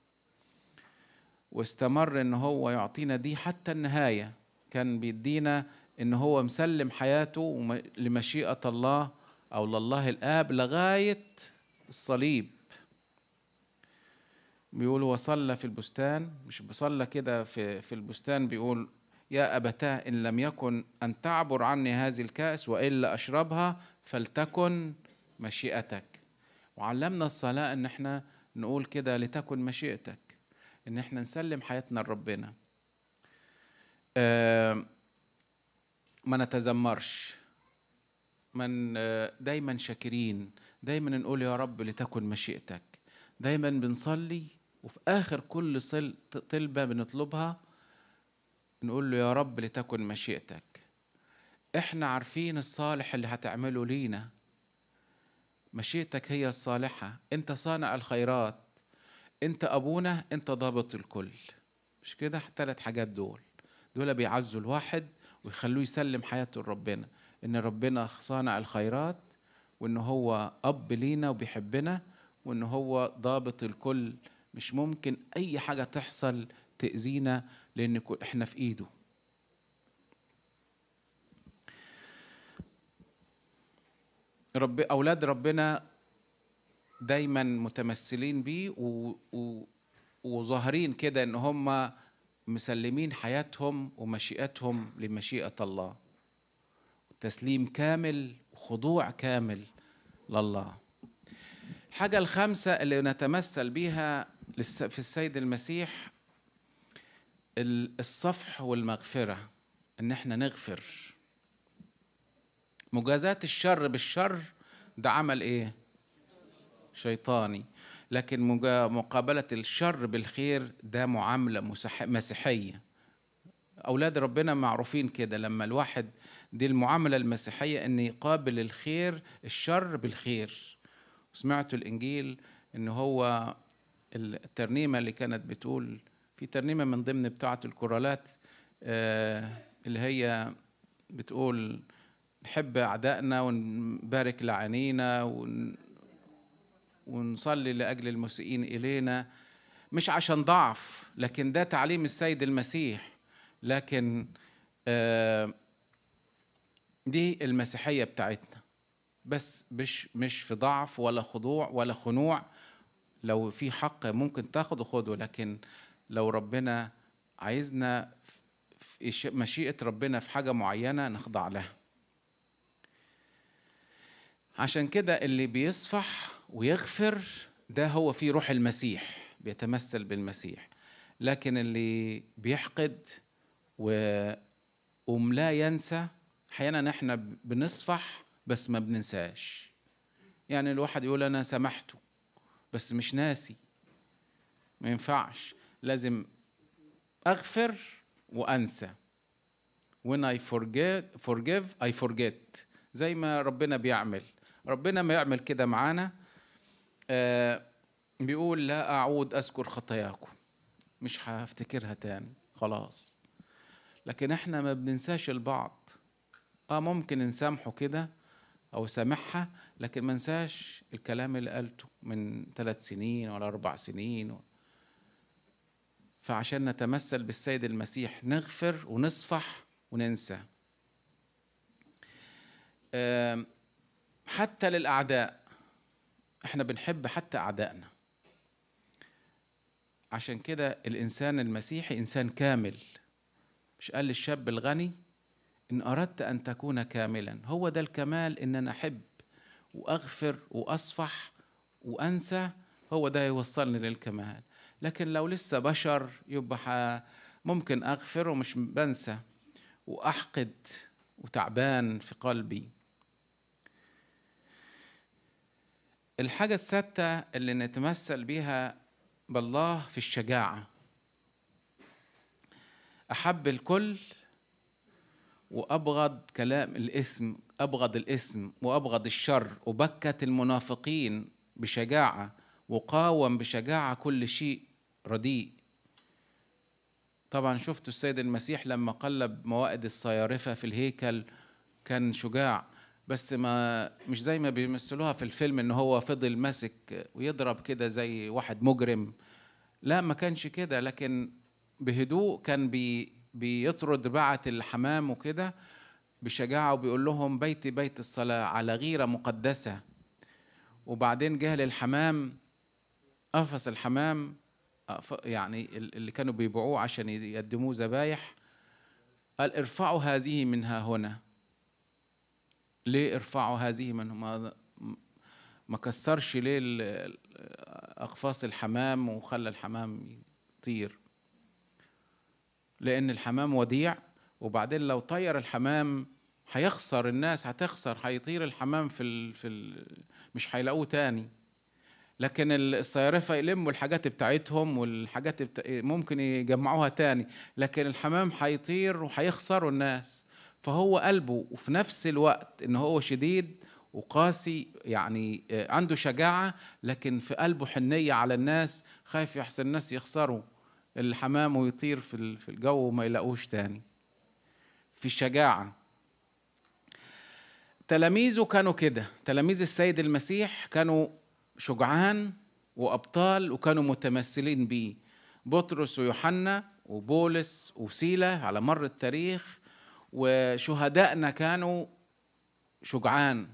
واستمر إن هو يعطينا دي حتى النهاية. كان بيدينا إن هو مسلم حياته لمشيئة الله أو لله الآب لغاية الصليب. بيقول وصلى في البستان، مش بصلى كده في البستان، بيقول: يا أبتاه إن لم يكن أن تعبر عني هذه الكأس وإلا أشربها فلتكن مشيئتك. وعلمنا الصلاة إن احنا نقول كده: لتكن مشيئتك، إن احنا نسلم حياتنا لربنا. ما نتذمرش، من دايما شاكرين، دايما نقول يا رب لتكن مشيئتك. دايما بنصلي وفي آخر كل طلبة بنطلبها نقول له يا رب لتكن مشيئتك. احنا عارفين الصالح اللي هتعمله لينا، مشيئتك هي الصالحة، انت صانع الخيرات، انت ابونا، انت ضابط الكل. مش كده؟ 3 حاجات دول بيعزوا الواحد ويخلوه يسلم حياته لربنا، ان ربنا صانع الخيرات، وان هو اب لينا وبيحبنا، وان هو ضابط الكل. مش ممكن اي حاجة تحصل تأذينا لان احنا في ايده. اولاد ربنا دايما متمثلين بيه وظاهرين كده ان هم مسلمين حياتهم ومشيئتهم لمشيئة الله، تسليم كامل وخضوع كامل لله. الحاجة الخامسة اللي نتمثل بيها في السيد المسيح الصفح والمغفرة، ان احنا نغفر. مجازاة الشر بالشر ده عمل ايه؟ شيطاني. لكن مقابلة الشر بالخير ده معاملة مسيحية. أولاد ربنا معروفين كده، لما الواحد دي المعاملة المسيحية أن يقابل الشر بالخير. سمعتوا الإنجيل أنه هو الترنيمة اللي كانت بتقول، في ترنيمة من ضمن بتاعة الكورالات اللي هي بتقول نحب أعدائنا ونبارك لعانينا ونصلي لأجل المسيئين إلينا. مش عشان ضعف، لكن ده تعليم السيد المسيح. لكن دي المسيحية بتاعتنا، بس مش في ضعف ولا خضوع ولا خنوع، لو في حق ممكن تاخده خده، لكن لو ربنا عايزنا في مشيئة ربنا في حاجة معينة نخضع لها. عشان كده اللي بيصفح ويغفر ده هو فيه روح المسيح، بيتمثل بالمسيح. لكن اللي بيحقد ولا ينسى، احيانا احنا بنصفح بس ما بننساش. يعني الواحد يقول انا سامحته بس مش ناسي، ما ينفعش، لازم اغفر وانسى. when I forgive I forget، زي ما ربنا بيعمل. ربنا ما يعمل كده معانا، بيقول لا أعود أذكر خطاياكم، مش هفتكرها تاني خلاص. لكن احنا ما بننساش البعض. ممكن نسامحه كده أو سامحها، لكن ما ننساش الكلام اللي قالته من 3 سنين ولا 4 سنين. فعشان نتمثل بالسيد المسيح نغفر ونصفح وننسى. حتى للأعداء احنا بنحب حتى أعدائنا. عشان كده الإنسان المسيحي إنسان كامل. مش قال للشاب الغني إن أردت أن تكون كاملا، هو ده الكمال، إن أنا أحب وأغفر وأصفح وأنسى، هو ده يوصلني للكمال. لكن لو لسه بشر يبقى ممكن أغفر ومش بنسى وأحقد وتعبان في قلبي. الحاجة السادسة اللي نتمثل بها بالله في الشجاعة. أحب الكل وأبغض كلام الإثم، أبغض الإثم وأبغض الشر، وبكت المنافقين بشجاعة، وقاوم بشجاعة كل شيء رديء. طبعا شفتوا السيد المسيح لما قلب موائد الصيارفة في الهيكل كان شجاع، بس ما مش زي ما بيمثلوها في الفيلم ان هو فضل ماسك ويضرب كده زي واحد مجرم. لا، ما كانش كده، لكن بهدوء كان بيطرد رباعة الحمام وكده بشجاعة، وبيقول لهم بيتي بيت الصلاة على غيرة مقدسة. وبعدين جه للحمام، قفص الحمام يعني اللي كانوا بيبيعوه عشان يقدموه ذبايح، قال ارفعوا هذه منها هنا. ليه ارفعوا هذه منها؟ ما كسرش ليه أقفاص الحمام وخلى الحمام يطير؟ لأن الحمام وديع، وبعدين لو طير الحمام هيخسر الناس، هتخسر، هيطير الحمام مش هيلاقوه تاني. لكن الصيارفة يلموا الحاجات بتاعتهم والحاجات ممكن يجمعوها تاني، لكن الحمام هيطير وهيخسروا الناس. فهو قلبه وفي نفس الوقت إن هو شديد وقاسي، يعني عنده شجاعة، لكن في قلبه حنية على الناس، خايف يحسن الناس يخسروا الحمام ويطير في الجو وما يلاقوش تاني. في الشجاعة. تلاميذه كانوا كده، تلاميذ السيد المسيح كانوا شجعان وأبطال وكانوا متمثلين بيه. بطرس ويوحنا وبولس وسيلة على مر التاريخ، وشهدائنا كانوا شجعان،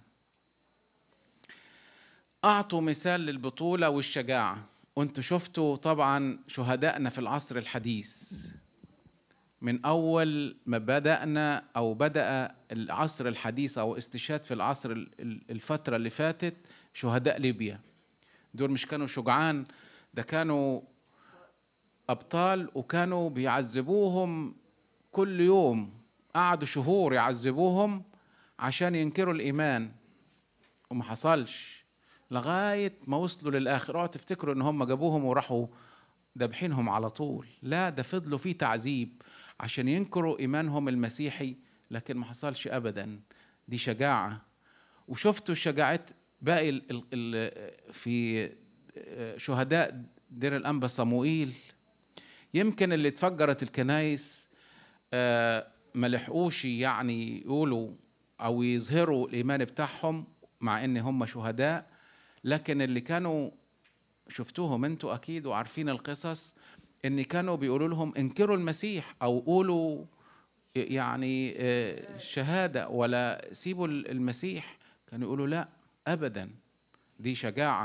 أعطوا مثال للبطولة والشجاعة. وانتوا شفتوا طبعا شهدائنا في العصر الحديث، من أول ما بدأنا أو بدأ العصر الحديث أو استشهاد في العصر الفترة اللي فاتت، شهداء ليبيا دول مش كانوا شجعان، ده كانوا أبطال، وكانوا بيعذبوهم كل يوم، قعدوا شهور يعذبوهم عشان ينكروا الإيمان، وما حصلش لغاية ما وصلوا للآخر. اوعوا تفتكروا إن هم جابوهم وراحوا دبحينهم على طول، لا، ده فضلوا فيه تعذيب عشان ينكروا إيمانهم المسيحي، لكن ما حصلش أبدا. دي شجاعة. وشفتوا شجاعات باقي في شهداء دير الأنبا صموئيل. يمكن اللي اتفجرت الكنايس ما لحقوش يعني يقولوا أو يظهروا الإيمان بتاعهم مع إن هم شهداء، لكن اللي كانوا شفتوهم انتوا أكيد وعارفين القصص، إن كانوا بيقولوا لهم انكروا المسيح أو قولوا يعني شهادة ولا سيبوا المسيح، كانوا يقولوا لا أبدا. دي شجاعة،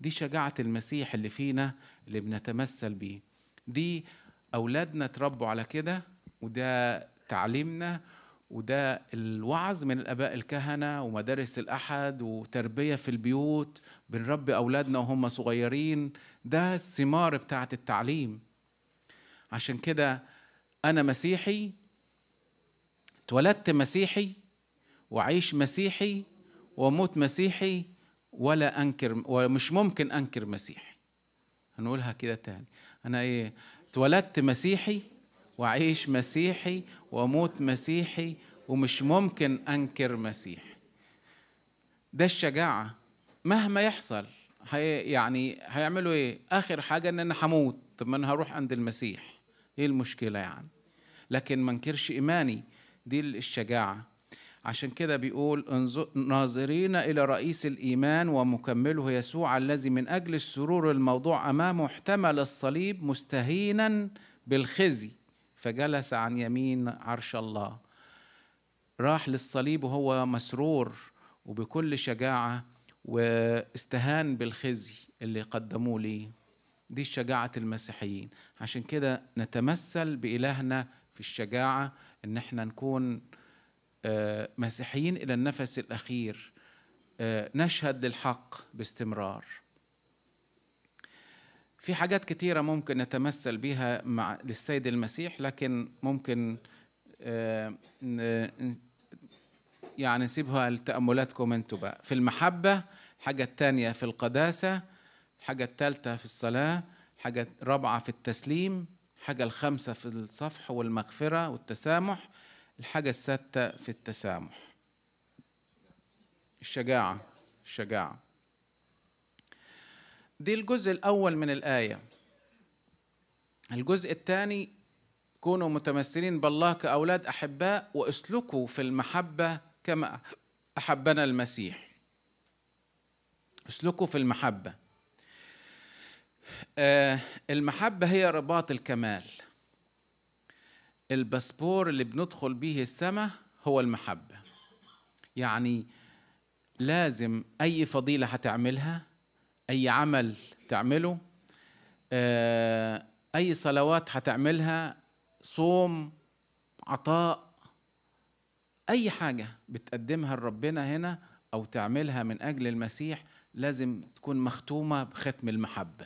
دي شجاعة المسيح اللي فينا اللي بنتمثل بيه. دي أولادنا تربوا على كده، وده تعليمنا، وده الوعظ من الآباء الكهنة ومدارس الأحد وتربية في البيوت. بنربي أولادنا وهم صغيرين، ده الثمار بتاعة التعليم. عشان كده أنا مسيحي، اتولدت مسيحي، وعيش مسيحي، وموت مسيحي، ولا أنكر، ومش ممكن أنكر مسيحي. هنقولها كده تاني، أنا اتولدت مسيحي وعيش مسيحي وموت مسيحي، ومش ممكن أنكر مسيحي. ده الشجاعة مهما يحصل. يعني هيعملوا ايه؟ آخر حاجة ان انا هموت، طب ما انا هروح عند المسيح، ايه المشكلة يعني؟ لكن ما انكرش إيماني، دي الشجاعة. عشان كده بيقول ناظرين إلى رئيس الإيمان ومكمله يسوع الذي من أجل السرور الموضوع أمامه احتمل الصليب مستهينا بالخزي فجلس عن يمين عرش الله. راح للصليب وهو مسرور وبكل شجاعة، واستهان بالخزي اللي قدموه ليه. دي شجاعة المسيحيين. عشان كده نتمثل بإلهنا في الشجاعة، إن احنا نكون مسيحيين إلى النفس الأخير، نشهد للحق باستمرار. في حاجات كتيرة ممكن نتمثل بها للسيد المسيح، لكن ممكن يعني نسيبها لتأملاتكم انتوا بقى. في المحبة، الحاجة الثانية في القداسة، الحاجة الثالثة في الصلاة، الحاجة الرابعة في التسليم، الحاجة الخامسة في الصفح والمغفرة والتسامح، الحاجة السادسة في التسامح. الشجاعة دي الجزء الأول من الآية. الجزء الثاني: كونوا متمثلين بالله كأولاد أحباء واسلكوا في المحبة كما أحبنا المسيح. اسلكوا في المحبة. المحبة هي رباط الكمال. الباسبور اللي بندخل به السماء هو المحبة. يعني لازم أي فضيلة هتعملها، أي عمل تعمله، أي صلوات هتعملها، صوم، عطاء، أي حاجة بتقدمها لربنا هنا أو تعملها من أجل المسيح، لازم تكون مختومة بختم المحبة،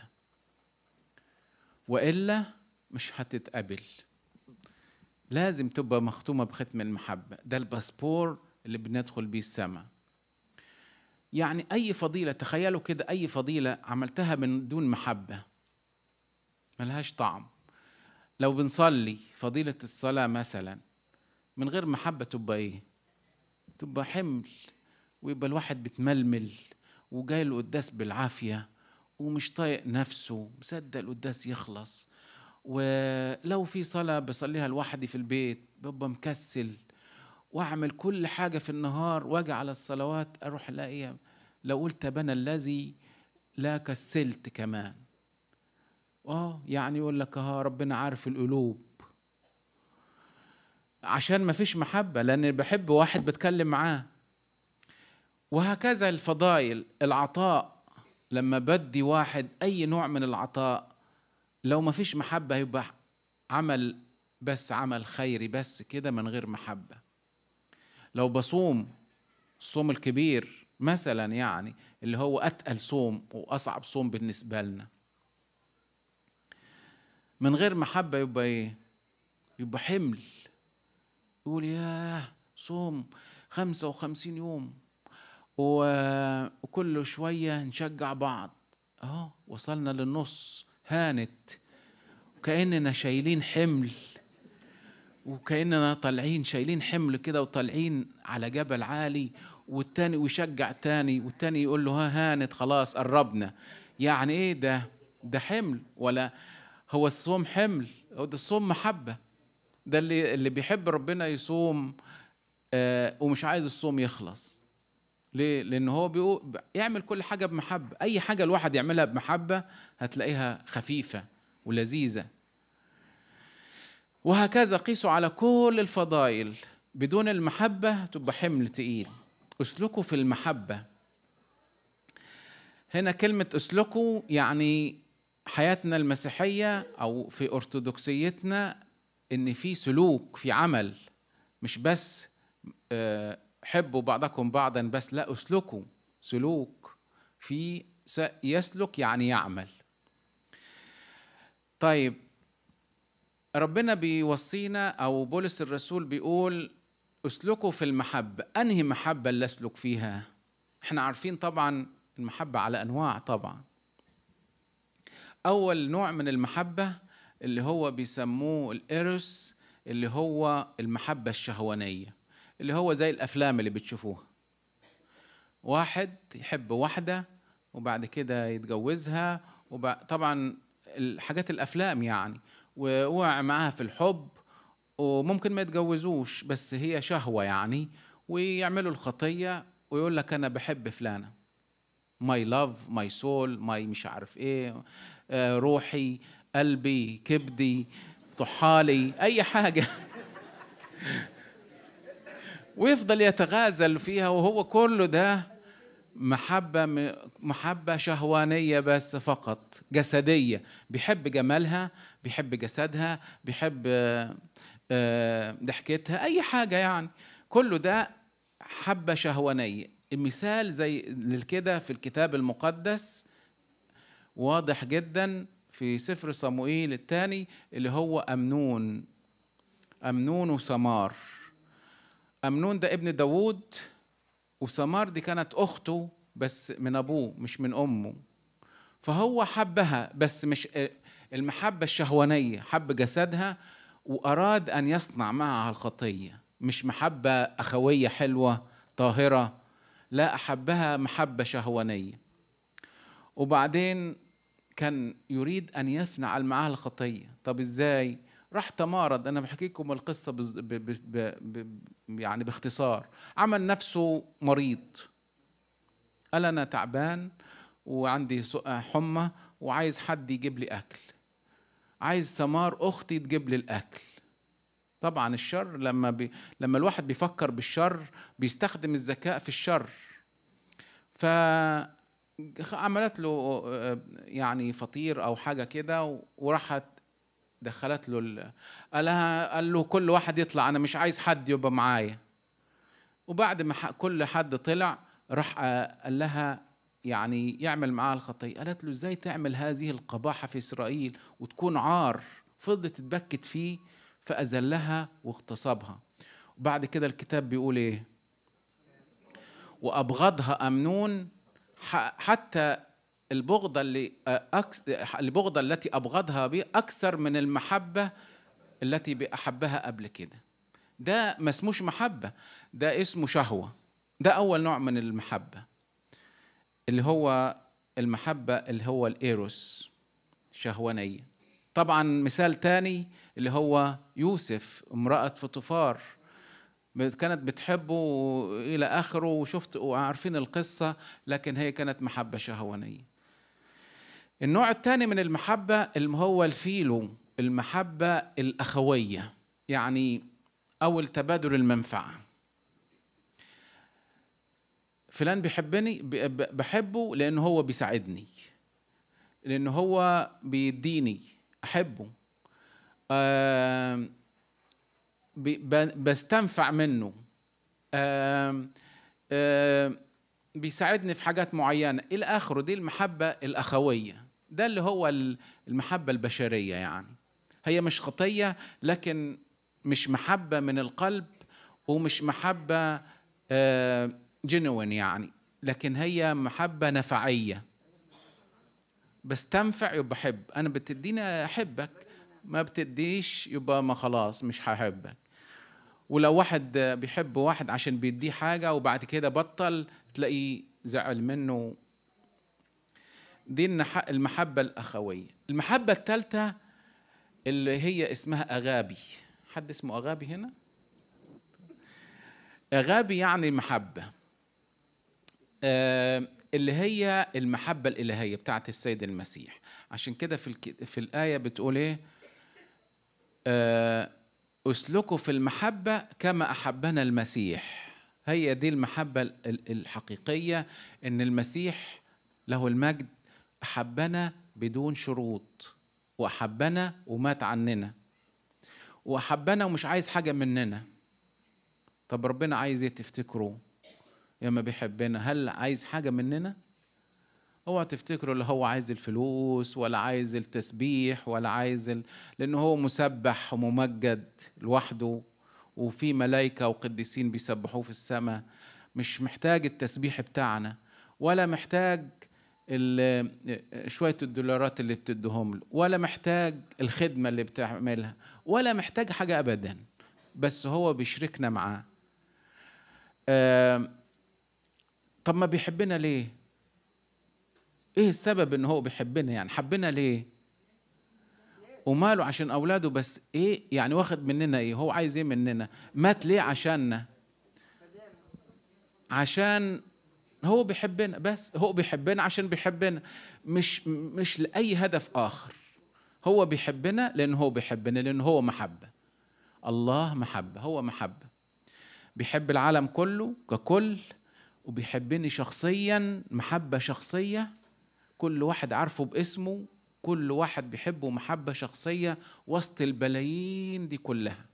وإلا مش هتتقبل. لازم تبقى مختومة بختم المحبة. ده الباسبور اللي بندخل بيه السماء. يعني أي فضيلة، تخيلوا كده، أي فضيلة عملتها من دون محبة ملهاش طعم. لو بنصلي فضيلة الصلاة مثلا من غير محبة تبقى إيه؟ تبقى حمل، ويبقى الواحد بتململ وجاي القداس بالعافية ومش طايق نفسه، مصدق القداس يخلص. ولو في صلاة بصليها لوحدي في البيت ببقى مكسل، واعمل كل حاجة في النهار واجي على الصلوات اروح الاقيها لو قلت بنا الذي لا كسلت كمان. يعني يقول لك ربنا عارف القلوب، عشان ما فيش محبة، لأن بحب واحد بتكلم معاه. وهكذا الفضائل، العطاء، لما بدي واحد أي نوع من العطاء، لو ما فيش محبة يبقى عمل بس عمل خيري بس كده من غير محبة. لو بصوم الصوم الكبير مثلا، يعني اللي هو أتقل صوم وأصعب صوم بالنسبة لنا، من غير محبة يبقى إيه؟ يبقى حمل. يقول ياه صوم 55 يوم وكل شوية نشجع بعض، وصلنا للنص، هانت، وكأننا شايلين حمل، وكأننا طالعين شايلين حمل كده وطالعين على جبل عالي، والتاني ويشجع تاني، والتاني يقول له هانت خلاص قربنا. يعني ايه ده حمل؟ ولا هو الصوم حمل؟ هو ده الصوم محبة. ده اللي بيحب ربنا يصوم ومش عايز الصوم يخلص. ليه؟ لأنه هو بيقول يعمل كل حاجة بمحبة. أي حاجة الواحد يعملها بمحبة هتلاقيها خفيفة ولذيذة. وهكذا قيسوا على كل الفضائل، بدون المحبة تبقى حمل تقيل. اسلكوا في المحبة. هنا كلمة اسلكوا يعني حياتنا المسيحية أو في أرثوذكسيتنا إن في سلوك، في عمل، مش بس حبوا بعضكم بعضا بس، لا، اسلكوا، سلوك، في يسلك يعني يعمل. طيب ربنا بيوصينا أو بولس الرسول بيقول اسلكوا في المحبة. أنهي محبة اللي أسلك فيها؟ احنا عارفين طبعا المحبة على أنواع طبعا. أول نوع من المحبة اللي هو بيسموه الإيروس، اللي هو المحبة الشهوانية، اللي هو زي الأفلام اللي بتشوفوها، واحد يحب واحدة وبعد كده يتجوزها، طبعا الحاجات الأفلام يعني، ووقع معاها في الحب وممكن ما يتجوزوش بس هي شهوة يعني، ويعملوا الخطية ويقول لك أنا بحب فلانة، my love my soul my مش عارف إيه، روحي، قلبي، كبدي، طحالي، أي حاجة ويفضل يتغازل فيها، وهو كله ده محبة شهوانية بس فقط، جسدية، بيحب جمالها، بيحب جسدها، بيحب ضحكتها، أي حاجة يعني، كله ده حبة شهوانية. المثال زي للكده في الكتاب المقدس واضح جدا في سفر صموئيل الثاني، اللي هو أمنون وسمار. أمنون ده ابن داود، وسمار دي كانت أخته بس من أبوه مش من أمه، فهو حبها بس مش المحبة الشهوانية، حب جسدها وأراد أن يصنع معها الخطية، مش محبة أخوية حلوة طاهرة، لا، أحبها محبة شهوانية. وبعدين كان يريد أن يفعل معها الخطية. طب إزاي؟ راح تمارض. أنا بحكي لكم القصة يعني باختصار. عمل نفسه مريض، قال أنا تعبان وعندي حمى وعايز حد يجيب لي أكل، عايز سمار أختي تجيب لي الأكل. طبعا الشر لما الواحد بيفكر بالشر بيستخدم الذكاء في الشر. فعملت له يعني فطير أو حاجة كده، وراحت دخلت له قال له كل واحد يطلع، أنا مش عايز حد يبقى معايا. وبعد ما كل حد طلع راح قال لها يعني يعمل معاها الخطية. قالت له ازاي تعمل هذه القباحة في إسرائيل وتكون عار؟ فضلت تبكت فيه فأذلها واغتصبها. وبعد كده الكتاب بيقول ايه؟ وأبغضها أمنون حتى البغضة التي أبغضها به أكثر من المحبة التي أحبها قبل كده. ده ما اسموش محبة، ده اسمه شهوة. ده أول نوع من المحبة اللي هو المحبة اللي هو الإيروس، شهوانية. طبعا مثال تاني اللي هو يوسف، امرأة فطفار، كانت بتحبه إلى آخره، وشفت وعارفين القصة، لكن هي كانت محبة شهوانية. النوع الثاني من المحبة اللي هو الفيلو، المحبة الأخوية، يعني أو التبادل المنفعة. فلان بيحبني، بحبه لأنه هو بيساعدني، لأنه هو بيديني، أحبه، بستنفع منه، بيساعدني في حاجات معينة إلى آخره. دي المحبة الأخوية، ده اللي هو المحبة البشرية. يعني هي مش خطية، لكن مش محبة من القلب، ومش محبة جنوين يعني، لكن هي محبة نفعية. بستنفع يبقى بحب. أنا بتديني أحبك، ما بتديش يبقى ما خلاص مش هحبك. ولو واحد بيحب واحد عشان بيديه حاجة وبعد كده بطل، تلاقيه زعل منه. دي المحبة الأخوية. المحبة الثالثة اللي هي اسمها أغابي. حد اسمه أغابي هنا؟ أغابي يعني المحبة اللي هي المحبة الإلهية بتاعت السيد المسيح. عشان كده في الآية بتقول إيه؟ أسلكوا في المحبة كما أحبنا المسيح. هي دي المحبة الحقيقية، إن المسيح له المجد أحبنا بدون شروط، وأحبنا ومات عننا، وأحبنا ومش عايز حاجة مننا. طب ربنا عايز ايه تفتكروا لما بيحبنا؟ هل عايز حاجة مننا؟ اوعى تفتكروا اللي هو عايز الفلوس ولا عايز التسبيح ولا عايز لأنه هو مسبح وممجد لوحده، وفي ملائكة وقديسين بيسبحوه في السماء. مش محتاج التسبيح بتاعنا، ولا محتاج شوية الدولارات اللي بتدهم له، ولا محتاج الخدمة اللي بتعملها، ولا محتاج حاجة أبدا، بس هو بيشركنا معاه. طب ما بيحبنا ليه؟ ايه السبب ان هو بيحبنا؟ يعني حبنا ليه؟ وماله عشان اولاده بس؟ ايه يعني واخد مننا ايه؟ هو عايز ايه مننا؟ مات ليه عشاننا؟ عشان هو بيحبنا، بس هو بيحبنا عشان بيحبنا، مش لأي هدف آخر. هو بيحبنا لأنه هو بيحبنا، لأنه هو محبة. الله محبة، هو محبة، بيحب العالم كله ككل، وبيحبني شخصيا محبة شخصية، كل واحد عارفه باسمه، كل واحد بيحبه محبة شخصية وسط البلايين دي كلها.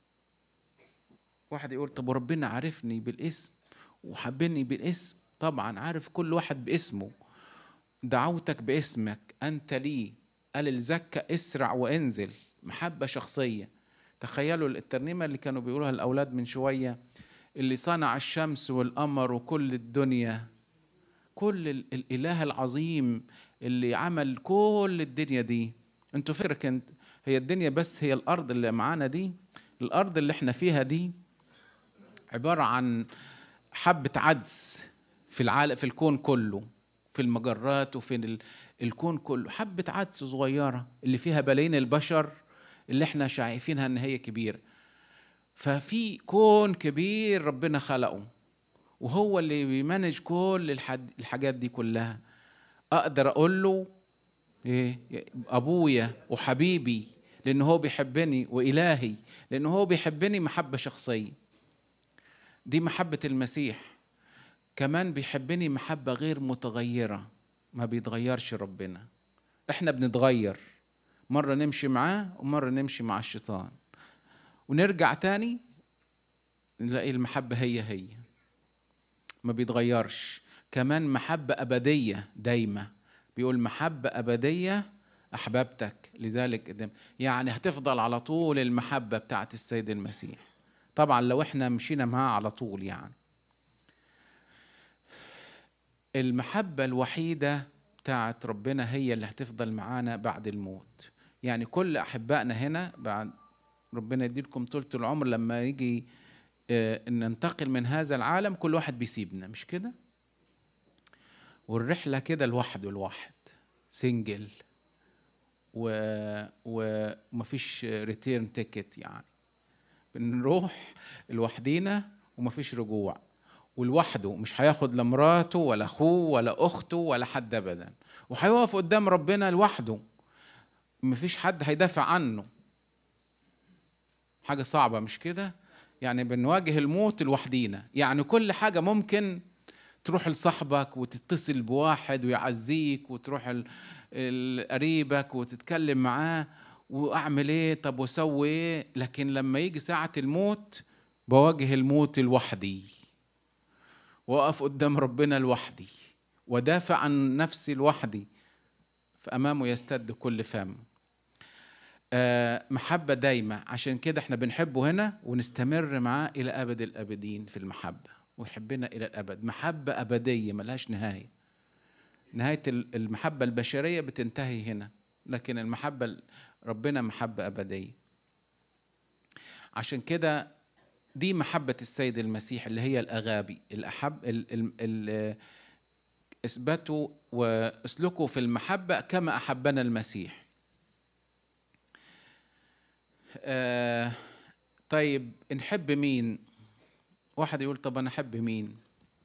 واحد يقول طب وربنا عارفني بالاسم وحبني بالاسم؟ طبعا عارف كل واحد باسمه. دعوتك باسمك أنت لي، قال الزكى اسرع وانزل، محبة شخصية. تخيلوا الترنيمة اللي كانوا بيقولوها الأولاد من شوية، اللي صنع الشمس والقمر وكل الدنيا، كل الإله العظيم اللي عمل كل الدنيا دي. انتوا فكرك انت هي الدنيا بس هي الأرض اللي معانا دي؟ الأرض اللي احنا فيها دي عبارة عن حبة عدس في العالم، في الكون كله، في المجرات وفي الكون كله، حبة عدس صغيرة اللي فيها بلايين البشر اللي احنا شايفينها ان هي كبيرة. ففي كون كبير ربنا خلقه، وهو اللي بيمانج كل الحاجات دي كلها. اقدر اقول له ايه؟ ابويا وحبيبي، لانه هو بيحبني، والهي لانه هو بيحبني محبة شخصية. دي محبة المسيح. كمان بيحبني محبة غير متغيرة، ما بيتغيرش ربنا، احنا بنتغير، مرة نمشي معاه ومرة نمشي مع الشيطان، ونرجع تاني نلاقي المحبة هي ما بيتغيرش. كمان محبة أبدية دايمة، بيقول محبة أبدية أحببتك لذلك قدم، يعني هتفضل على طول المحبة بتاعت السيد المسيح. طبعا لو احنا مشينا معاه على طول. يعني المحبة الوحيدة بتاعت ربنا هي اللي هتفضل معانا بعد الموت. يعني كل أحبائنا هنا بعد ربنا يديلكم طولة العمر، لما يجي ننتقل من هذا العالم كل واحد بيسيبنا، مش كده؟ والرحلة كده لوحده، الواحد سنجل ومفيش ريتيرن تيكت، يعني بنروح لوحدينا ومفيش رجوع، ولوحده، مش هياخد لا مراته ولا اخوه ولا اخته ولا حد ابدا، وهيقف قدام ربنا لوحده، مفيش حد هيدافع عنه. حاجة صعبة مش كده؟ يعني بنواجه الموت لوحدينا. يعني كل حاجة ممكن تروح لصاحبك وتتصل بواحد ويعزيك، وتروح لقريبك وتتكلم معاه واعمل ايه، طب وسوي ايه، لكن لما يجي ساعة الموت بواجه الموت لوحدي، وأقف قدام ربنا لوحدي، ودافع عن نفسي لوحدي، فأمامه يستد كل فم. محبة دايمة، عشان كده احنا بنحبه هنا ونستمر معاه إلى أبد الأبدين في المحبة، ويحبنا إلى الأبد. محبة أبدية ملهاش نهاية. نهاية المحبة البشرية بتنتهي هنا، لكن المحبة ربنا محبة أبدية. عشان كده دي محبة السيد المسيح اللي هي الأغابي، اثبتوا واسلكوا في المحبة كما أحبنا المسيح. طيب نحب مين؟ واحد يقول طب أنا أحب مين؟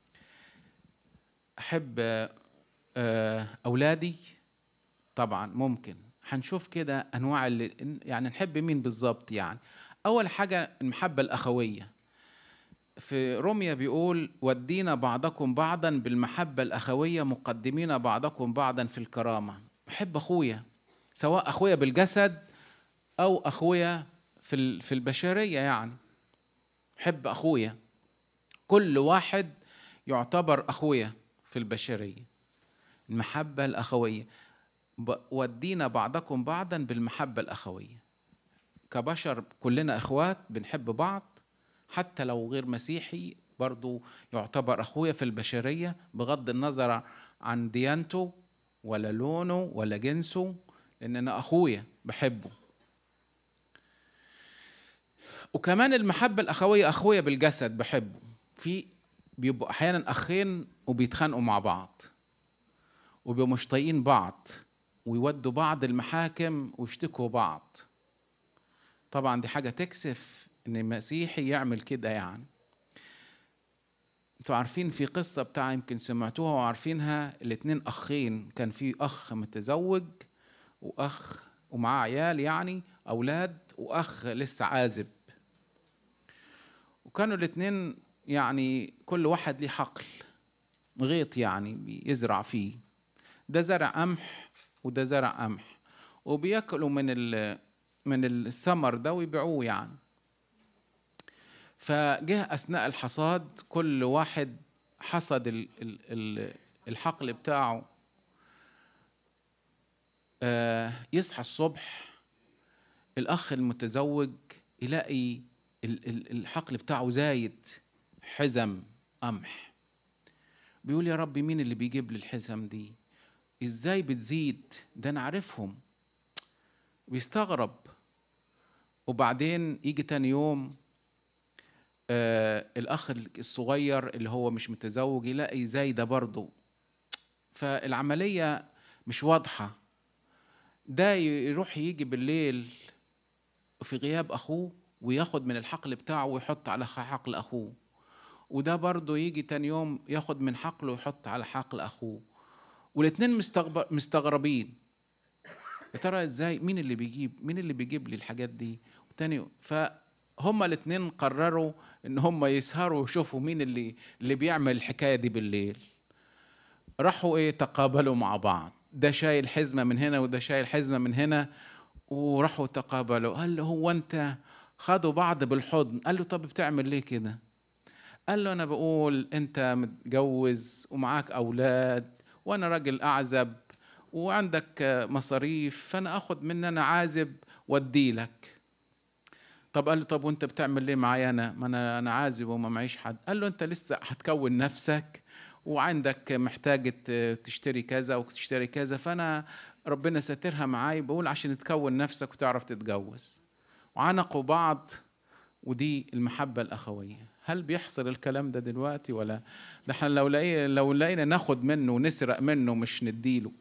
أحب أولادي؟ طبعا ممكن، هنشوف كده أنواع يعني نحب مين بالظبط. يعني أول حاجة المحبة الأخوية، في روميا بيقول ودينا بعضكم بعضا بالمحبة الأخوية مقدمين بعضكم بعضا في الكرامة. بحب أخويا، سواء أخويا بالجسد أو أخويا في البشرية، يعني بحب أخويا، كل واحد يعتبر أخويا في البشرية. المحبة الأخوية، ودينا بعضكم بعضا بالمحبة الأخوية. كبشر كلنا إخوات بنحب بعض، حتى لو غير مسيحي برضو يعتبر أخويا في البشرية، بغض النظر عن ديانته ولا لونه ولا جنسه، لأن أنا أخويا بحبه. وكمان المحبة الأخوية أخويا بالجسد بحبه. في بيبقوا أحيانا أخين وبيتخانقوا مع بعض وبيبقوا مش طايقين بعض ويودوا بعض المحاكم ويشتكوا بعض. طبعا دي حاجة تكسف إن مسيحي يعمل كده. يعني انتوا عارفين في قصة بتاع يمكن سمعتوها وعارفينها، الاتنين أخين، كان في أخ متزوج وأخ ومعاه عيال يعني أولاد، وأخ لسه عازب، وكانوا الاتنين يعني كل واحد ليه حقل غيط يعني بيزرع فيه، ده زرع قمح وده زرع قمح، وبياكلوا من الثمر ده ويبيعوه يعني. فجه أثناء الحصاد كل واحد حصد الحقل بتاعه. يصحى الصبح الأخ المتزوج يلاقي الحقل بتاعه زايد حزم قمح. بيقول يا رب مين اللي بيجيب لي الحزم دي؟ ازاي بتزيد؟ ده انا عارفهم. بيستغرب. وبعدين يجي تاني يوم الأخ الصغير اللي هو مش متزوج يلاقي زايدة برضه. فالعملية مش واضحة. ده يروح يجي بالليل في غياب أخوه وياخد من الحقل بتاعه ويحط على حقل أخوه، وده برضه يجي تاني يوم ياخد من حقله ويحط على حقل أخوه، والاتنين مستغربين يا ترى ازاي، مين اللي بيجيب لي الحاجات دي؟ وتاني فهم الاتنين قرروا ان هم يسهروا ويشوفوا مين اللي بيعمل الحكاية دي بالليل. راحوا تقابلوا مع بعض، ده شايل حزمة من هنا وده شايل حزمة من هنا، وراحوا تقابلوا. قال له هو انت، خدوا بعض بالحضن. قال له طب بتعمل ليه كده؟ قال له انا بقول انت متجوز ومعاك اولاد وانا راجل اعزب وعندك مصاريف، فانا اخد من انا عازب وادي لك. طب قال له طب وانت بتعمل ليه معايا انا؟ ما انا عازب وما معيش حد. قال له انت لسه هتكون نفسك وعندك محتاج تشتري كذا وتشتري كذا، فانا ربنا ساترها معاي بقول عشان تكون نفسك وتعرف تتجوز. وعنقوا بعض، ودي المحبة الأخوية. هل بيحصل الكلام ده دلوقتي ولا؟ ده احنا لو لقينا ناخد منه ونسرق منه مش نديله.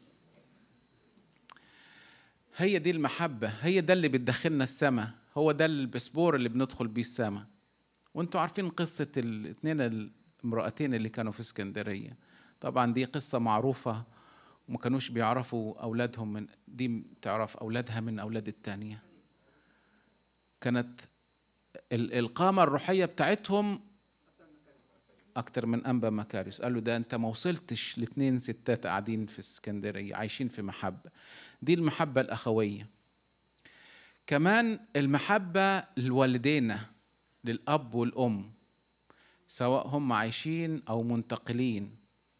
هي دي المحبة، هي ده اللي بتدخلنا السماء، هو ده البسبور اللي بندخل بيه السماء. وانتوا عارفين قصة الاثنين المرأتين اللي كانوا في اسكندرية، طبعا دي قصة معروفة وما كانوش بيعرفوا أولادهم، من دي تعرف أولادها من أولاد التانية. كانت القامة الروحية بتاعتهم أكتر من أنبا مكاريوس. قالوا ده أنت ما وصلتش ل2 ستات قاعدين في اسكندرية عايشين في محبة. دي المحبة الأخوية. كمان المحبة للوالدين، للأب والأم، سواء هم عايشين أو منتقلين.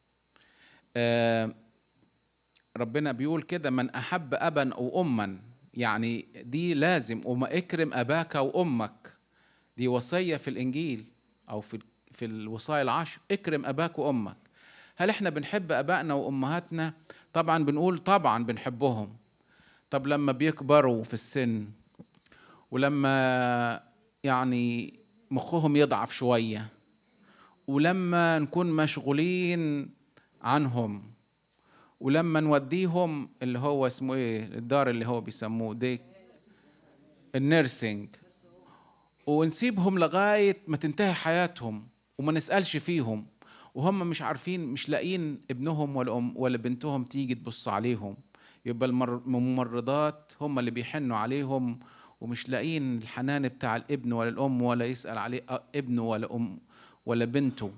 ربنا بيقول كده من أحب أبا أو أما، يعني دي لازم، وما اكرم أباك وأمك، دي وصية في الإنجيل أو في الوصايا العشر، اكرم أباك وأمك. هل احنا بنحب أبائنا وأمهاتنا؟ طبعا بنقول طبعا بنحبهم. طب لما بيكبروا في السن ولما يعني مخهم يضعف شوية ولما نكون مشغولين عنهم ولما نوديهم اللي هو اسمه الدار اللي هو بيسموه دي النيرسينج، ونسيبهم لغاية ما تنتهي حياتهم وما نسألش فيهم وهم مش عارفين، مش لاقين ابنهم ولا بنتهم تيجي تبص عليهم، يبقى الممرضات هم اللي بيحنوا عليهم ومش لاقين الحنان بتاع الابن ولا الأم ولا يسأل عليه ابنه ولا ولا بنته.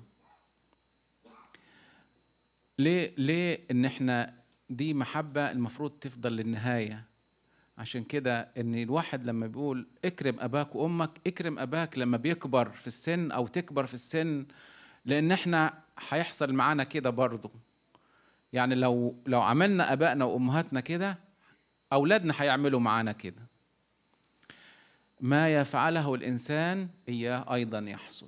ليه ان احنا دي محبة المفروض تفضل للنهاية. عشان كده ان الواحد لما بيقول اكرم اباك وامك، اكرم اباك لما بيكبر في السن او تكبر في السن، لان احنا هيحصل معانا كده برضو. يعني لو عملنا ابائنا وامهاتنا كده، اولادنا هيعملوا معانا كده. ما يفعله الانسان اياه ايضا يحصد.